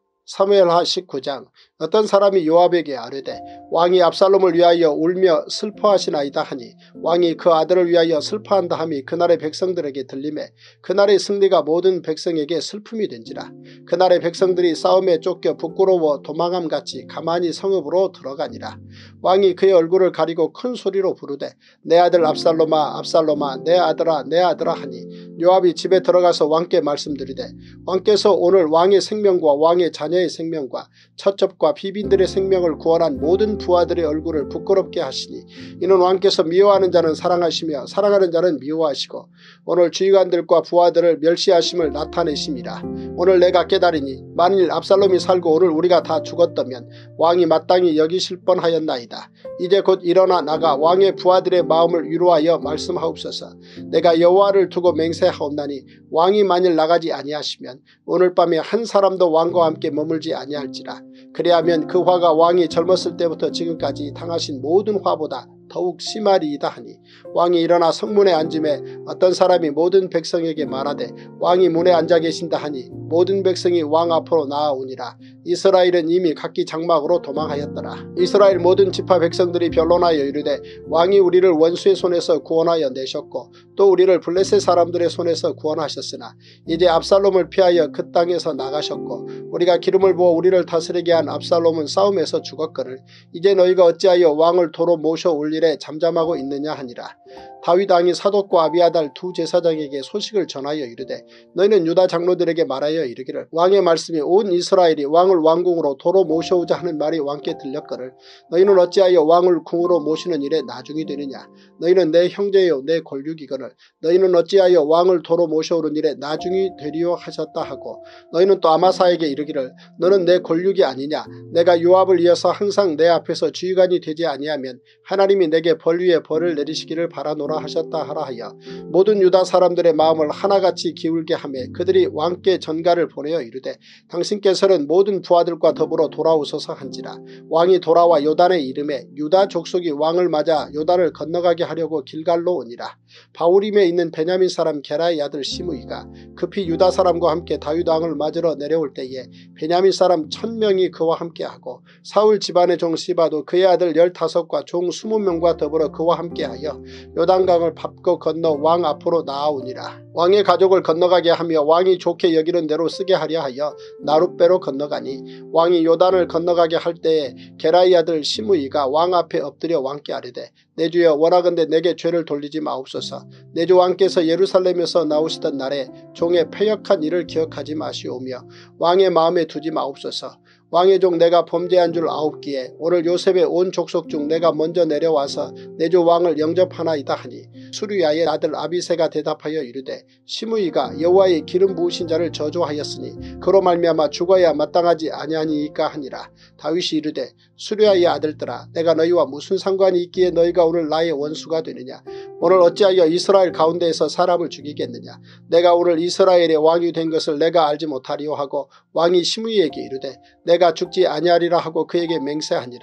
사무엘하 십구 장. 어떤 사람이 요압에게 아뢰되 왕이 압살롬을 위하여 울며 슬퍼하시나이다 하니 왕이 그 아들을 위하여 슬퍼한다 함이 그날의 백성들에게 들리매 그날의 승리가 모든 백성에게 슬픔이 된지라. 그날의 백성들이 싸움에 쫓겨 부끄러워 도망함같이 가만히 성읍으로 들어가니라. 왕이 그의 얼굴을 가리고 큰 소리로 부르되 내 아들 압살롬아 압살롬아 내 아들아 내 아들아 하니 요압이 집에 들어가서 왕께 말씀드리되 왕께서 오늘 왕의 생명과 왕의 자녀의 생명과 처첩과 비빈들의 생명을 구원한 모든 부하들의 얼굴을 부끄럽게 하시니 이는 왕께서 미워하는 자는 사랑하시며 사랑하는 자는 미워하시고 오늘 주의관들과 부하들을 멸시하심을 나타내심이라. 오늘 내가 깨달으니 만일 압살롬이 살고 오늘 우리가 다 죽었다면 왕이 마땅히 여기실 뻔하였나이다. 이제 곧 일어나 나가 왕의 부하들의 마음을 위로하여 말씀하옵소서. 내가 여호와를 두고 맹세하옵나니 왕이 만일 나가지 아니하시면 오늘 밤에 한 사람도 왕과 함께 머물지 아니할지라. 그리하면 그 화가 왕이 젊었을 때부터 지금까지 당하신 모든 화보다 더욱 심하리이다 하니 왕이 일어나 성문에 앉음에 어떤 사람이 모든 백성에게 말하되 왕이 문에 앉아 계신다 하니 모든 백성이 왕 앞으로 나아오니라. 이스라엘은 이미 각기 장막으로 도망하였더라. 이스라엘 모든 지파 백성들이 변론하여 이르되 왕이 우리를 원수의 손에서 구원하여 내셨고 또 우리를 블레셋 사람들의 손에서 구원하셨으나 이제 압살롬을 피하여 그 땅에서 나가셨고 우리가 기름을 부어 우리를 다스리게 한 압살롬은 싸움에서 죽었거늘 이제 너희가 어찌하여 왕을 도로 모셔올 일에 잠잠하고 있느냐 하니라. 다윗 왕이 사독과 아비아달 두 제사장에게 소식을 전하여 이르되 너희는 유다 장로들에게 말하여 이르기를 왕의 말씀이 온 이스라엘이 왕을 왕궁으로 도로 모셔오자 하는 말이 왕께 들렸거늘 너희는 어찌하여 왕을 궁으로 모시는 일에 나중이 되느냐. 너희는 내 형제요 내 골육이거늘 너희는 어찌하여 왕을 도로 모셔오는 일에 나중이 되리요 하셨다 하고 너희는 또 아마사에게 이르기를 너는 내 골육이 아니냐. 내가 요압을 이어서 항상 내 앞에서 주의관이 되지 아니하면 하나님이 내게 벌 위에 벌을 내리시기를 바라노라 하셨다 하라 하여 모든 유다 사람들의 마음을 하나같이 기울게 하며 그들이 왕께 전가를 보내어 이르되 당신께서는 모든 부하들과 더불어 돌아오소서 한지라. 왕이 돌아와 요단의 이름에 유다 족속이 왕을 맞아 요단을 건너가게 하려고 길갈로 오니라. 바후림에 있는 베냐민 사람 게라의 아들 시므이가 급히 유다 사람과 함께 다윗 왕을 맞으러 내려올 때에 베냐민 사람 천 명이 그와 함께하고 사울 집안의 종 시바도 그의 아들 열다섯과 종 스무 명과 더불어 그와 함께하여 요단강을 밟고 건너 왕 앞으로 나아오니라. 왕의 가족을 건너가게 하며 왕이 좋게 여기는 대로 쓰게 하려 하여 나룻배로 건너가니 왕이 요단을 건너가게 할 때에 게라의 아들 시므이가 왕 앞에 엎드려 왕께 아뢰되 내 주여 원하건대 내게 죄를 돌리지 마옵소서. 내 주 왕께서 예루살렘에서 나오시던 날에 종의 패역한 일을 기억하지 마시오며 왕의 마음에 두지 마옵소서. 왕의 종 내가 범죄한 줄 아옵기에 오늘 요셉의 온 족속 중 내가 먼저 내려와서 내 주 왕을 영접하나이다 하니 수르야의 아들 아비새가 대답하여 이르되 시므이가 여호와의 기름 부으신 자를 저주하였으니 그로 말미암아 죽어야 마땅하지 아니하니이까 하니라. 다윗이 이르되 수르야의 아들들아 내가 너희와 무슨 상관이 있기에 너희가 오늘 나의 원수가 되느냐. 오늘 어찌하여 이스라엘 가운데에서 사람을 죽이겠느냐. 내가 오늘 이스라엘의 왕이 된 것을 내가 알지 못하리요 하고 왕이 시므이에게 이르되 내가 죽지 아니하리라 하고 그에게 맹세하니라.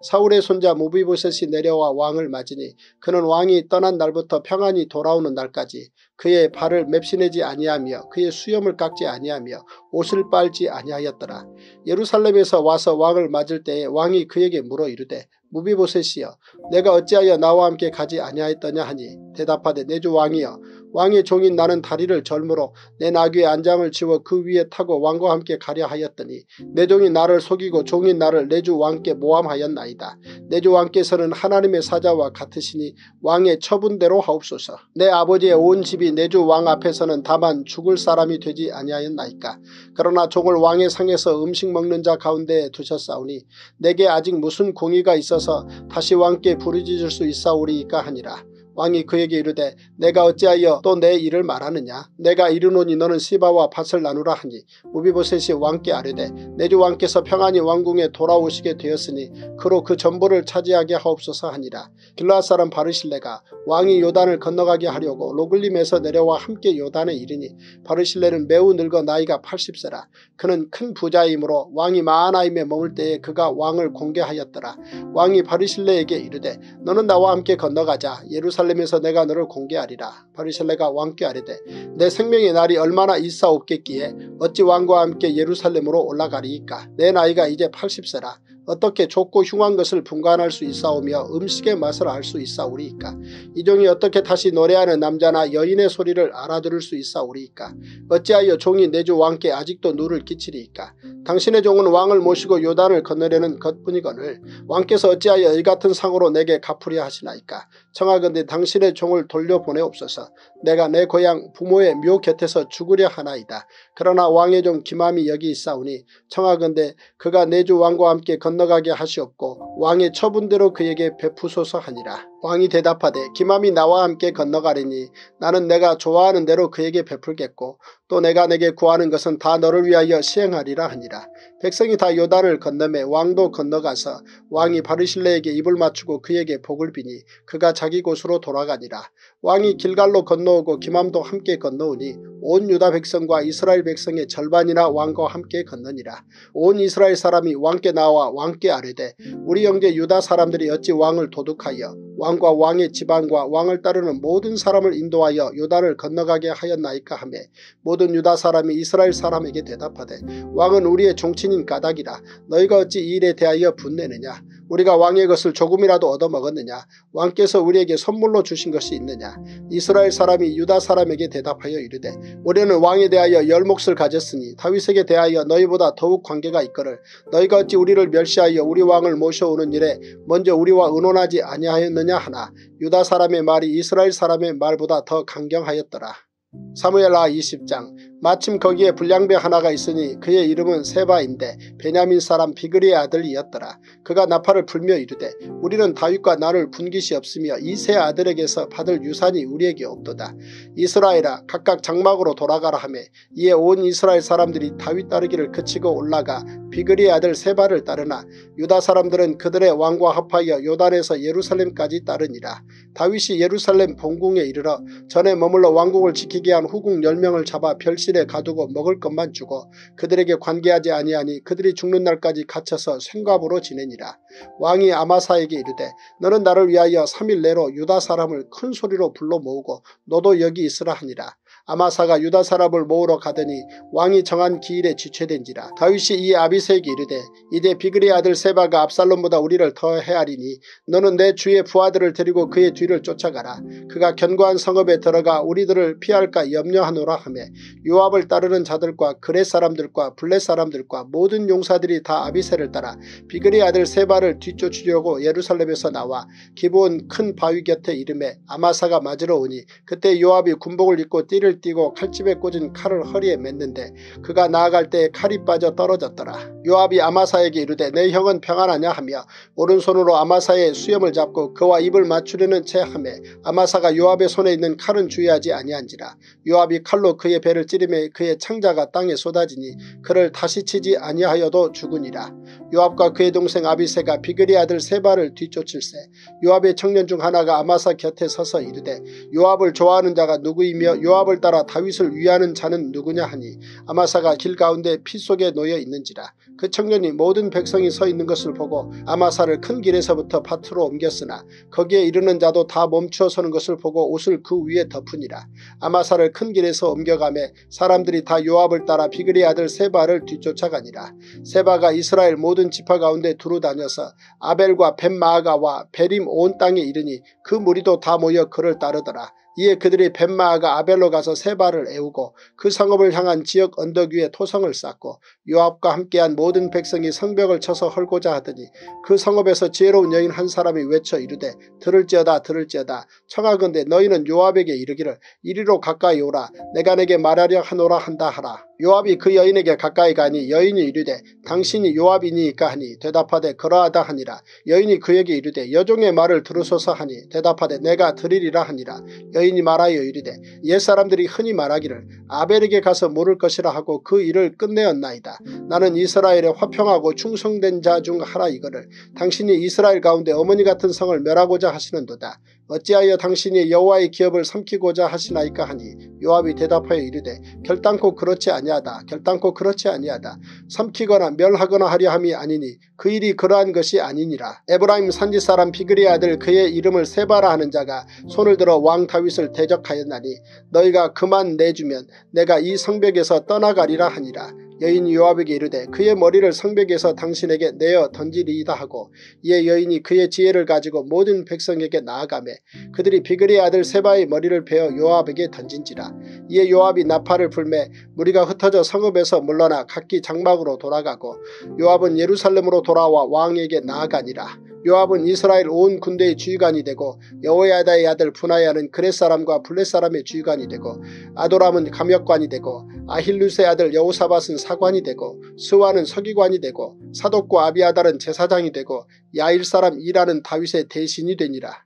사울의 손자 무비보셋이 내려와 왕을 맞으니 그는 왕이 떠난 날부터 평안히 돌아오는 날까지 그의 발을 맵시내지 아니하며 그의 수염을 깎지 아니하며 옷을 빨지 아니하였더라. 예루살렘에서 와서 왕을 맞을 때에 왕이 그에게 물어 이르되 무비보셋이여 내가 어찌하여 나와 함께 가지 아니하였더냐 하니 대답하되 내 주 왕이여 왕의 종인 나는 다리를 절므로 내 나귀의 안장을 치워 그 위에 타고 왕과 함께 가려 하였더니 내 종이 나를 속이고 종인 나를 내 주 왕께 모함하였나이다. 내 주 왕께서는 하나님의 사자와 같으시니 왕의 처분대로 하옵소서. 내 아버지의 온 집이 내 주 왕 앞에서는 다만 죽을 사람이 되지 아니하였나이까. 그러나 종을 왕의 상에서 음식 먹는 자 가운데에 두셨사오니 내게 아직 무슨 공의가 있어서 다시 왕께 부르짖을 수 있사오리이까 하니라. 왕이 그에게 이르되 내가 어찌하여 또 내 일을 말하느냐. 내가 이르노니 너는 시바와 밭을 나누라 하니 무비보셋이 왕께 아뢰되 내 주 왕께서 평안히 왕궁에 돌아오시게 되었으니 그로 그 전부를 차지하게 하옵소서 하니라. 길르앗 사람 바르실레가 왕이 요단을 건너가게 하려고 로글림에서 내려와 함께 요단에 이르니 바르실레는 매우 늙어 나이가 팔십 세라. 그는 큰 부자이므로 왕이 마하나임에 머물 때에 그가 왕을 공개하였더라. 왕이 바르실레에게 이르되 너는 나와 함께 건너가자. 예루살렘에서 내가 너를 공개하리라. 바르실레가 왕께 아뢰되 내 생명의 날이 얼마나 있사옵겠기에 어찌 왕과 함께 예루살렘으로 올라가리이까. 내 나이가 이제 팔십 세라. 어떻게 좁고 흉한 것을 분간할 수 있사오며 음식의 맛을 알 수 있사오리이까. 이 종이 어떻게 다시 노래하는 남자나 여인의 소리를 알아들을 수 있사오리이까. 어찌하여 종이 내 주 왕께 아직도 누를 끼치리이까. 당신의 종은 왕을 모시고 요단을 건너려는 것뿐이거늘 왕께서 어찌하여 이같은 상으로 내게 갚으려 하시나이까. 청하건대 당신의 종을 돌려보내옵소서. 내가 내 고향 부모의 묘 곁에서 죽으려 하나이다. 그러나 왕의 종 기맘이 여기 있사오니 청하건대 그가 내 주 왕과 함께 건너가게 하시옵고 왕의 처분대로 그에게 베푸소서 하니라. 왕이 대답하되 기맘이 나와 함께 건너가리니 나는 내가 좋아하는 대로 그에게 베풀겠고 또 내가 내게 구하는 것은 다 너를 위하여 시행하리라 하니라. 백성이 다 요단을 건너매 왕도 건너가서 왕이 바르실레에게 입을 맞추고 그에게 복을 비니 그가 자기 곳으로 돌아가니라. 왕이 길갈로 건너오고 기맘도 함께 건너오니 온 유다 백성과 이스라엘 백성의 절반이나 왕과 함께 건너니라. 온 이스라엘 사람이 왕께 나와 왕께 아뢰되 우리 형제 유다 사람들이 어찌 왕을 도둑하여 왕과 왕의 지방과 왕을 따르는 모든 사람을 인도하여 요단을 건너가게 하였나이까 하며 모든 유다 사람이 이스라엘 사람에게 대답하되 왕은 우리의 종친인 까닭이라. 너희가 어찌 이 일에 대하여 분내느냐. 우리가 왕의 것을 조금이라도 얻어먹었느냐. 왕께서 우리에게 선물로 주신 것이 있느냐. 이스라엘 사람이 유다 사람에게 대답하여 이르되 우리는 왕에 대하여 열 몫을 가졌으니 다윗에게 대하여 너희보다 더욱 관계가 있거늘 너희가 어찌 우리를 멸시하여 우리 왕을 모셔오는 일에 먼저 우리와 의논하지 아니하였느냐 하나 유다 사람의 말이 이스라엘 사람의 말보다 더 강경하였더라. 사무엘하 이십 장. 마침 거기에 불량배 하나가 있으니 그의 이름은 세바인데 베냐민 사람 비그리의 아들이었더라. 그가 나팔을 불며 이르되 우리는 다윗과 나눌 분깃이 없으며 이 세 아들에게서 받을 유산이 우리에게 없도다. 이스라엘아 각각 장막으로 돌아가라 하며 이에 온 이스라엘 사람들이 다윗 따르기를 그치고 올라가 비그리의 아들 세바를 따르나 유다 사람들은 그들의 왕과 합하여 요단에서 예루살렘까지 따르니라. 다윗이 예루살렘 본궁에 이르러 전에 머물러 왕국을 지키게 한 후궁 열 명을 잡아 별실에 가두고 먹을 것만 주고 그들에게 관계하지 아니하니 그들이 죽는 날까지 갇혀서 생갑으로 지내니라. 왕이 아마사에게 이르되 너는 나를 위하여 삼 일 내로 유다 사람을 큰 소리로 불러 모으고 너도 여기 있으라 하니라. 아마사가 유다 사람을 모으러 가더니 왕이 정한 기일에 지체된지라. 다윗이 이 아비새에게 이르되 이제 비그리의 아들 세바가 압살롬보다 우리를 더 헤아리니 너는 내 주의 부하들을 데리고 그의 뒤를 쫓아가라. 그가 견고한 성읍에 들어가 우리들을 피할까 염려하노라 하며 요압을 따르는 자들과 그렛 사람들과 블렛 사람들과 모든 용사들이 다 아비새를 따라 비그리의 아들 세바를 뒤쫓으려고 예루살렘에서 나와 기브온 큰 바위 곁에 이르매 아마사가 맞으러 오니 그때 요압이 군복을 입고 띠를 띠고 칼집에 꽂은 칼을 허리에 맸는데 그가 나아갈 때에 칼이 빠져 떨어졌더라. 요압이 아마사에게 이르되 내 형은 평안하냐 하며 오른손으로 아마사의 수염을 잡고 그와 입을 맞추려는 채 하며 아마사가 요압의 손에 있는 칼은 주의하지 아니한지라. 요압이 칼로 그의 배를 찌르매 그의 창자가 땅에 쏟아지니 그를 다시 치지 아니하여도 죽으니라. 요압과 그의 동생 아비새가 비그리 아들 세바를 뒤쫓을세 요압의 청년 중 하나가 아마사 곁에 서서 이르되 요압을 좋아하는 자가 누구이며 요압을 따라 다윗을 위하는 자는 누구냐 하니 아마사가 길 가운데 피 속에 놓여 있는지라. 그 청년이 모든 백성이 서 있는 것을 보고 아마사를 큰 길에서부터 밭으로 옮겼으나 거기에 이르는 자도 다 멈추어 서는 것을 보고 옷을 그 위에 덮으니라. 아마사를 큰 길에서 옮겨가매 사람들이 다 요압을 따라 비그리 아들 세바를 뒤쫓아가니라. 세바가 이스라엘 모든 지파 가운데 두루 다녀서 아벨과 벳마아가와 베림 온 땅에 이르니 그 무리도 다 모여 그를 따르더라. 이에 그들이 벳마아가 아벨로 가서 세바를 애우고 그 성읍을 향한 지역 언덕 위에 토성을 쌓고 요압과 함께한 모든 백성이 성벽을 쳐서 헐고자 하더니 그 성읍에서 지혜로운 여인 한 사람이 외쳐 이르되 들을지어다 들을지어다 청하건대 너희는 요압에게 이르기를 이리로 가까이 오라 내가 내게 말하려 하노라 한다 하라. 요압이 그 여인에게 가까이 가니 여인이 이르되 당신이 요압이니이까 하니 대답하되 그러하다 하니라. 여인이 그에게 이르되 여종의 말을 들으소서 하니 대답하되 내가 들으리라 하니라. 여인이 말하여 이르되 옛사람들이 흔히 말하기를 아벨에게 가서 물을 것이라 하고 그 일을 끝내었나이다. 나는 이스라엘에 화평하고 충성된 자 중 하나 이거를 당신이 이스라엘 가운데 어머니 같은 성을 멸하고자 하시는도다. 어찌하여 당신이 여호와의 기업을 삼키고자 하시나이까 하니 요압이 대답하여 이르되 결단코 그렇지 아니하다. 결단코 그렇지 아니하다. 삼키거나 멸하거나 하려 함이 아니니 그 일이 그러한 것이 아니니라. 에브라임 산지 사람 비그리 아들 그의 이름을 세바라 하는 자가 손을 들어 왕 다윗을 대적하였나니 너희가 그만 내주면 내가 이 성벽에서 떠나가리라 하니라. 여인이 요압에게 이르되 그의 머리를 성벽에서 당신에게 내어 던지리이다 하고 이에 여인이 그의 지혜를 가지고 모든 백성에게 나아가매 그들이 비그리 아들 세바의 머리를 베어 요압에게 던진지라. 이에 요압이 나팔을 불매 무리가 흩어져 성읍에서 물러나 각기 장막으로 돌아가고 요압은 예루살렘으로 돌아와 왕에게 나아가니라. 요압은 이스라엘 온 군대의 주의관이 되고 여호야다의 아들 분하야는 그렛 사람과 블렛 사람의 주의관이 되고 아도람은 감역관이 되고 아힐루스의 아들 여호사밧은 사관이 되고 스와는 서기관이 되고 사독과 아비아달은 제사장이 되고 야일 사람 이라는 다윗의 대신이 되니라.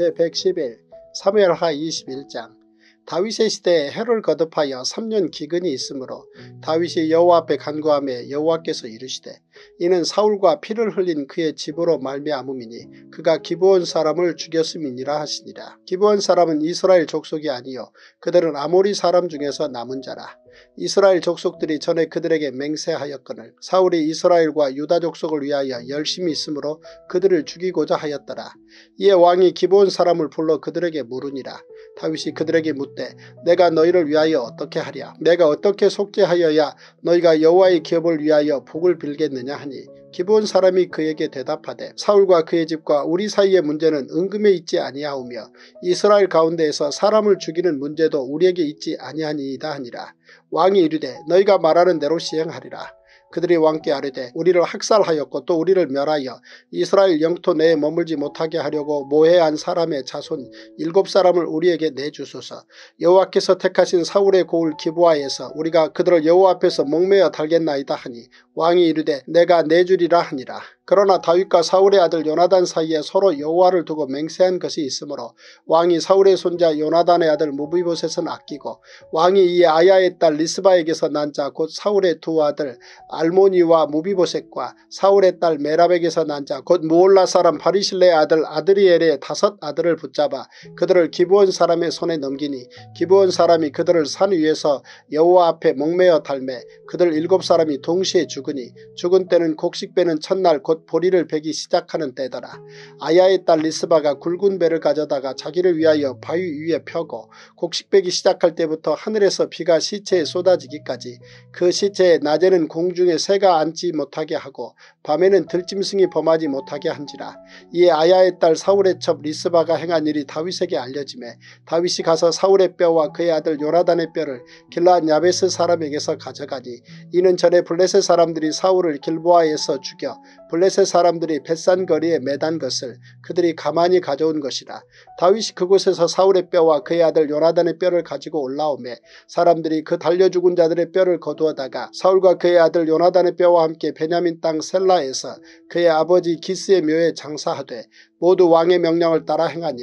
제백십일 사무엘하 이십일 장. 다윗의 시대에 해를 거듭하여 삼 년 기근이 있으므로 다윗이 여호와 앞에 간구하며 여호와께서 이르시되 이는 사울과 피를 흘린 그의 집으로 말미암음이니 그가 기브온 사람을 죽였음이니라 하시니라. 기브온 사람은 이스라엘 족속이 아니요 그들은 아모리 사람 중에서 남은 자라. 이스라엘 족속들이 전에 그들에게 맹세하였거늘 사울이 이스라엘과 유다 족속을 위하여 열심히 있으므로 그들을 죽이고자 하였더라. 이에 왕이 기브온 사람을 불러 그들에게 물으니라. 다윗이 그들에게 묻되 내가 너희를 위하여 어떻게 하랴. 내가 어떻게 속죄하여야 너희가 여호와의 기업을 위하여 복을 빌겠느냐 하니 기브온 사람이 그에게 대답하되 사울과 그의 집과 우리 사이의 문제는 은금에 있지 아니하오며 이스라엘 가운데에서 사람을 죽이는 문제도 우리에게 있지 아니하니이다 하니라. 왕이 이르되 너희가 말하는 대로 시행하리라. 그들이 왕께 아뢰되 우리를 학살하였고 또 우리를 멸하여 이스라엘 영토 내에 머물지 못하게 하려고 모해한 사람의 자손 일곱 사람을 우리에게 내주소서. 여호와께서 택하신 사울의 고을 기브아에서 우리가 그들을 여호와 앞에서 목매어 달겠나이다 하니 왕이 이르되 내가 내주리라 하니라. 그러나 다윗과 사울의 아들 요나단 사이에 서로 여호와를 두고 맹세한 것이 있으므로 왕이 사울의 손자 요나단의 아들 무비보셋은 아끼고 왕이 이에 아야의 딸 리스바에게서 난 자 곧 사울의 두 아들 알모니와 무비보셋과 사울의 딸 메랍에게서 난 자 곧 무올라 사람 바리실레의 아들 아드리엘의 다섯 아들을 붙잡아 그들을 기브온 사람의 손에 넘기니 기브온 사람이 그들을 산 위에서 여호와 앞에 목매어 달매 그들 일곱 사람이 동시에 죽으니 죽은 때는 곡식 베는 첫날 곧 보리를 베기 시작하는 때더라. 아야의 딸 리스바가 굵은 배를 가져다가 자기를 위하여 바위 위에 펴고 곡식 베기 시작할 때부터 하늘에서 비가 시체에 쏟아지기까지 그 시체에 낮에는 공중에 새가 앉지 못하게 하고 밤에는 들짐승이 범하지 못하게 한지라. 이에 아야의 딸 사울의 첩 리스바가 행한 일이 다윗에게 알려지매 다윗이 가서 사울의 뼈와 그의 아들 요나단의 뼈를 길르앗 야베스 사람에게서 가져가니 이는 전에 블레셋 사람들이 사울을 길보아에서 죽여 블레셋 사람들이 벳산 거리에 매단 것을 그들이 가만히 가져온 것이라. 다윗이 그곳에서 사울의 뼈와 그의 아들 요나단의 뼈를 가지고 올라오매 사람들이 그 달려 죽은 자들의 뼈를 거두어다가 사울과 그의 아들 요나단의 뼈와 함께 베냐민 땅 셀라에서 그의 아버지 기스의 묘에 장사하되 모두 왕의 명령을 따라 행하니라.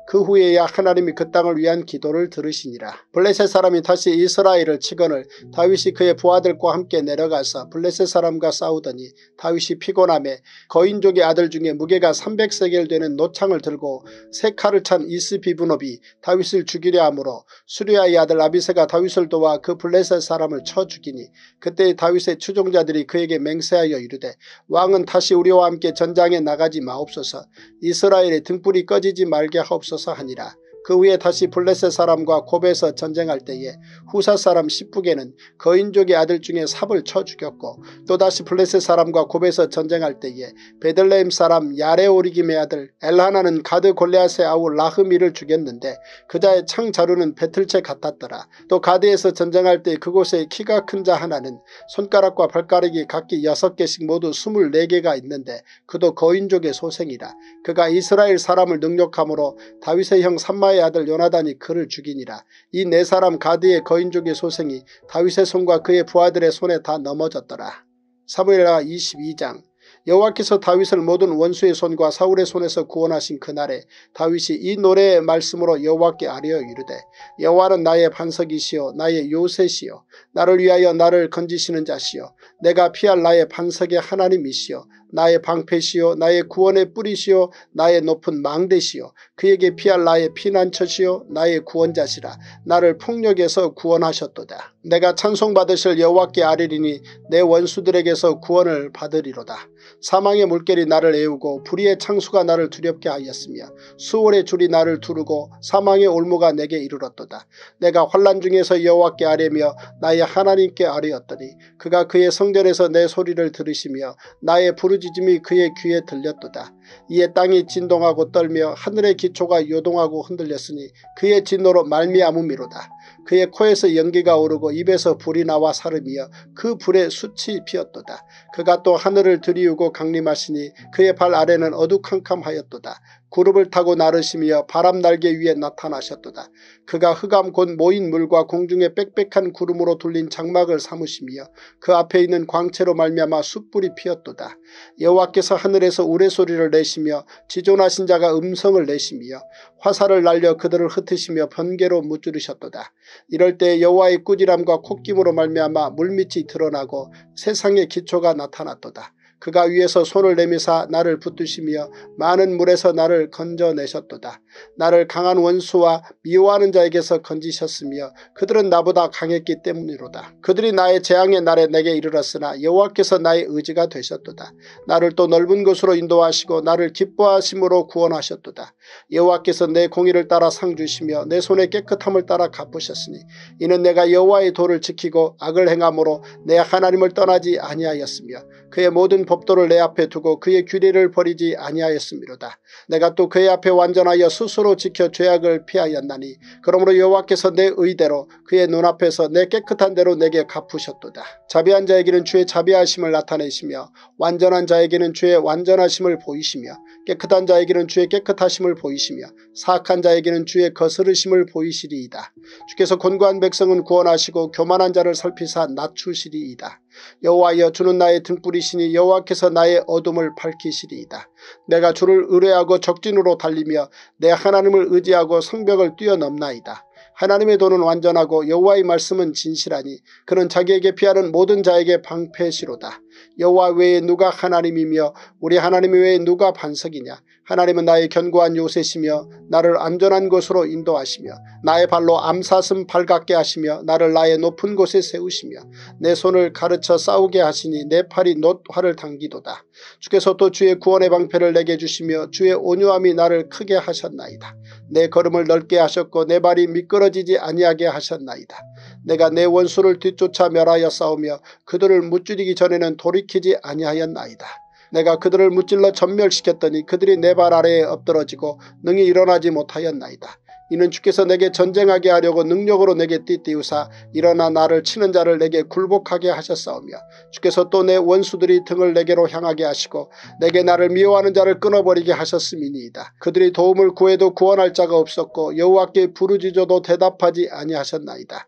그 후에야 하나님이 그 땅을 위한 기도를 들으시니라. 블레셋 사람이 다시 이스라엘을 치거늘 다윗이 그의 부하들과 함께 내려가서 블레셋 사람과 싸우더니 다윗이 피곤함에 거인족의 아들 중에 무게가 삼백 세겔 되는 노창을 들고 세 칼을 찬 이스비브노비 다윗을 죽이려 하므로 수리아의 아들 아비새가 다윗을 도와 그 블레셋 사람을 쳐 죽이니 그때 다윗의 추종자들이 그에게 맹세하여 이르되 왕은 다시 우리와 함께 전장에 나가지 마옵소서 이스라엘의 등불이 꺼지지 말게 하옵소서 하니라. 그 후에 다시 블레셋 사람과 곱에서 전쟁할 때에 후사 사람 십북에는 거인족의 아들 중에 삽을 쳐 죽였고 또다시 블레셋 사람과 곱에서 전쟁할 때에 베들레헴 사람 야레오리김의 아들 엘하나는 가드 골레앗의 아우 라흐미를 죽였는데 그자의 창 자루는 배틀채 같았더라. 또 가드에서 전쟁할 때 그곳에 키가 큰 자 하나는 손가락과 발가락이 각기 여섯 개씩 모두 스물네 개가 있는데 그도 거인족의 소생이라. 그가 이스라엘 사람을 능욕함으로 다윗의 형 삼마의 아들 요나단이 그를 죽이니라. 이 네 사람 가드의 거인족의 소생이 다윗의 손과 그의 부하들의 손에 다 넘어졌더라. 사무엘하 이십이 장. 여호와께서 다윗을 모든 원수의 손과 사울의 손에서 구원하신 그날에 다윗이 이 노래의 말씀으로 여호와께 아뢰어 이르되 여호와는 나의 반석이시요 나의 요새시요 나를 위하여 나를 건지시는 자시요 내가 피할 나의 반석의 하나님이시요 나의 방패시요 나의 구원의 뿌리시요 나의 높은 망대시요 그에게 피할 나의 피난처시요 나의 구원자시라. 나를 폭력에서 구원하셨도다. 내가 찬송받으실 여호와께 아뢰리니 내 원수들에게서 구원을 받으리로다. 사망의 물결이 나를 애우고 불의의 창수가 나를 두렵게 하였으며 수월의 줄이 나를 두르고 사망의 올무가 내게 이르렀도다. 내가 환난 중에서 여호와께 아뢰며 나의 하나님께 아뢰었더니 그가 그의 성전에서 내 소리를 들으시며 나의 부르짖음이 그의 귀에 들렸도다. 이에 땅이 진동하고 떨며 하늘의 기초가 요동하고 흔들렸으니 그의 진노로 말미암음이로다. 그의 코에서 연기가 오르고 입에서 불이 나와 사르며 그 불에 숯이 피었도다. 그가 또 하늘을 들이우고 강림하시니 그의 발 아래는 어두캄캄하였도다. 구름을 타고 나르시며 바람 날개 위에 나타나셨도다. 그가 흑암 곧 모인 물과 공중에 빽빽한 구름으로 둘린 장막을 삼으시며 그 앞에 있는 광채로 말미암아 숯불이 피었도다. 여호와께서 하늘에서 우레소리를 내시며 지존하신 자가 음성을 내시며 화살을 날려 그들을 흩으시며 번개로 무찌르셨도다. 이럴 때 여호와의 꾸지람과 콧김으로 말미암아 물밑이 드러나고 세상의 기초가 나타났도다. 그가 위에서 손을 내미사 나를 붙드시며 많은 물에서 나를 건져내셨도다. 나를 강한 원수와 미워하는 자에게서 건지셨으며 그들은 나보다 강했기 때문이로다. 그들이 나의 재앙의 날에 내게 이르렀으나 여호와께서 나의 의지가 되셨도다. 나를 또 넓은 곳으로 인도하시고 나를 기뻐하심으로 구원하셨도다. 여호와께서 내 공의를 따라 상 주시며 내 손의 깨끗함을 따라 갚으셨으니 이는 내가 여호와의 도를 지키고 악을 행함으로 내 하나님을 떠나지 아니하였으며 그의 모든 법도를 내 앞에 두고 그의 규례를 버리지 아니하였음이로다. 내가 또 그의 앞에 완전하여 스스로 지켜 죄악을 피하였나니 그러므로 여호와께서 내 의대로 그의 눈앞에서 내 깨끗한 대로 내게 갚으셨도다. 자비한 자에게는 주의 자비하심을 나타내시며 완전한 자에게는 주의 완전하심을 보이시며 깨끗한 자에게는 주의 깨끗하심을 보이시며 사악한 자에게는 주의 거스르심을 보이시리이다. 주께서 곤고한 백성은 구원하시고 교만한 자를 살피사 낮추시리이다. 여호와여 주는 나의 등불이시니 여호와께서 나의 어둠을 밝히시리이다. 내가 주를 의뢰하고 적진으로 달리며 내 하나님을 의지하고 성벽을 뛰어넘나이다. 하나님의 도는 완전하고 여호와의 말씀은 진실하니 그는 자기에게 피하는 모든 자에게 방패시로다. 여호와 외에 누가 하나님이며 우리 하나님 외에 누가 반석이냐. 하나님은 나의 견고한 요새시며 나를 안전한 곳으로 인도하시며 나의 발로 암사슴 발같게 하시며 나를 나의 높은 곳에 세우시며 내 손을 가르쳐 싸우게 하시니 내 팔이 놋 활을 당기도다. 주께서 또 주의 구원의 방패를 내게 주시며 주의 온유함이 나를 크게 하셨나이다. 내 걸음을 넓게 하셨고 내 발이 미끄러지지 아니하게 하셨나이다. 내가 내 원수를 뒤쫓아 멸하여 싸우며 그들을 무찌르기 전에는 돌이키지 아니하였나이다. 내가 그들을 무찔러 전멸시켰더니 그들이 내 발 아래에 엎드러지고 능히 일어나지 못하였나이다. 이는 주께서 내게 전쟁하게 하려고 능력으로 내게 띠띠우사 일어나 나를 치는 자를 내게 굴복하게 하셨사오며 주께서 또 내 원수들이 등을 내게로 향하게 하시고 내게 나를 미워하는 자를 끊어버리게 하셨음이니이다. 그들이 도움을 구해도 구원할 자가 없었고 여호와께 부르짖어도 대답하지 아니하셨나이다.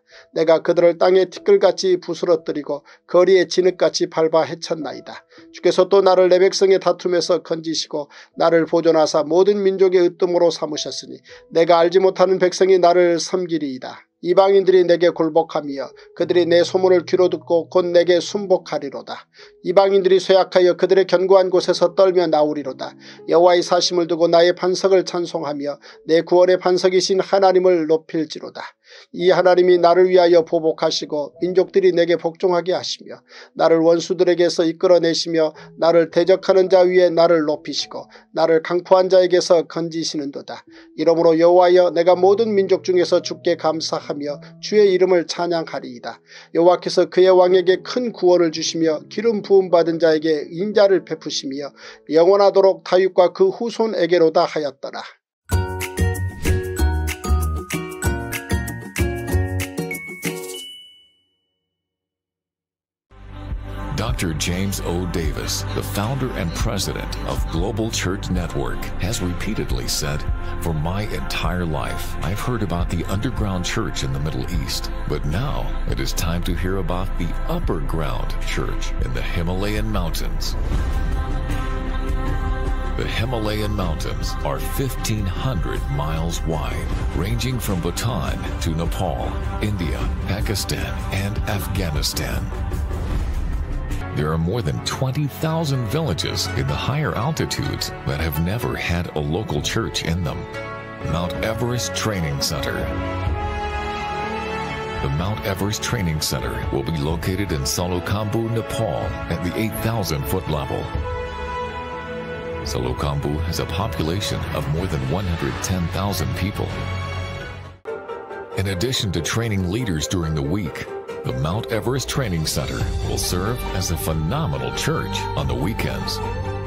내가 그들을 땅에 티끌같이 부스러뜨리고 거리에 진흙같이 밟아 해쳤나이다. 주께서 또 나를 내 백성의 다툼에서 건지시고 나를 보존하사 모든 민족의 으뜸으로 삼으셨으니 내가 알지 못하는 백성이 나를 섬기리이다. 이방인들이 내게 굴복하며 그들이 내 소문을 귀로 듣고 곧 내게 순복하리로다. 이방인들이 쇠약하여 그들의 견고한 곳에서 떨며 나오리로다. 여호와의 사심을 두고 나의 반석을 찬송하며 내 구원의 반석이신 하나님을 높일지로다. 이 하나님이 나를 위하여 보복하시고 민족들이 내게 복종하게 하시며 나를 원수들에게서 이끌어내시며 나를 대적하는 자 위에 나를 높이시고 나를 강포한 자에게서 건지시는도다. 이러므로 여호와여 내가 모든 민족 중에서 주께 감사하며 주의 이름을 찬양하리이다. 여호와께서 그의 왕에게 큰 구원을 주시며 기름 부음 받은 자에게 인자를 베푸시며 영원하도록 다윗과 그 후손에게로다 하였더라.
Doctor James O. Davis, the founder and president of Global Church Network, has repeatedly said, "For my entire life, I've heard about the underground church in the Middle East, but now it is time to hear about the upper ground church in the Himalayan mountains." The Himalayan mountains are fifteen hundred miles wide, ranging from Bhutan to Nepal, India, Pakistan, and Afghanistan. There are more than twenty thousand villages in the higher altitudes that have never had a local church in them. Mount Everest Training Center. The Mount Everest Training Center will be located in Salokhambu, Nepal at the eight thousand foot level. Salokhambu has a population of more than one hundred ten thousand people. In addition to training leaders during the week, the Mount Everest Training Center will serve as a phenomenal church on the weekends.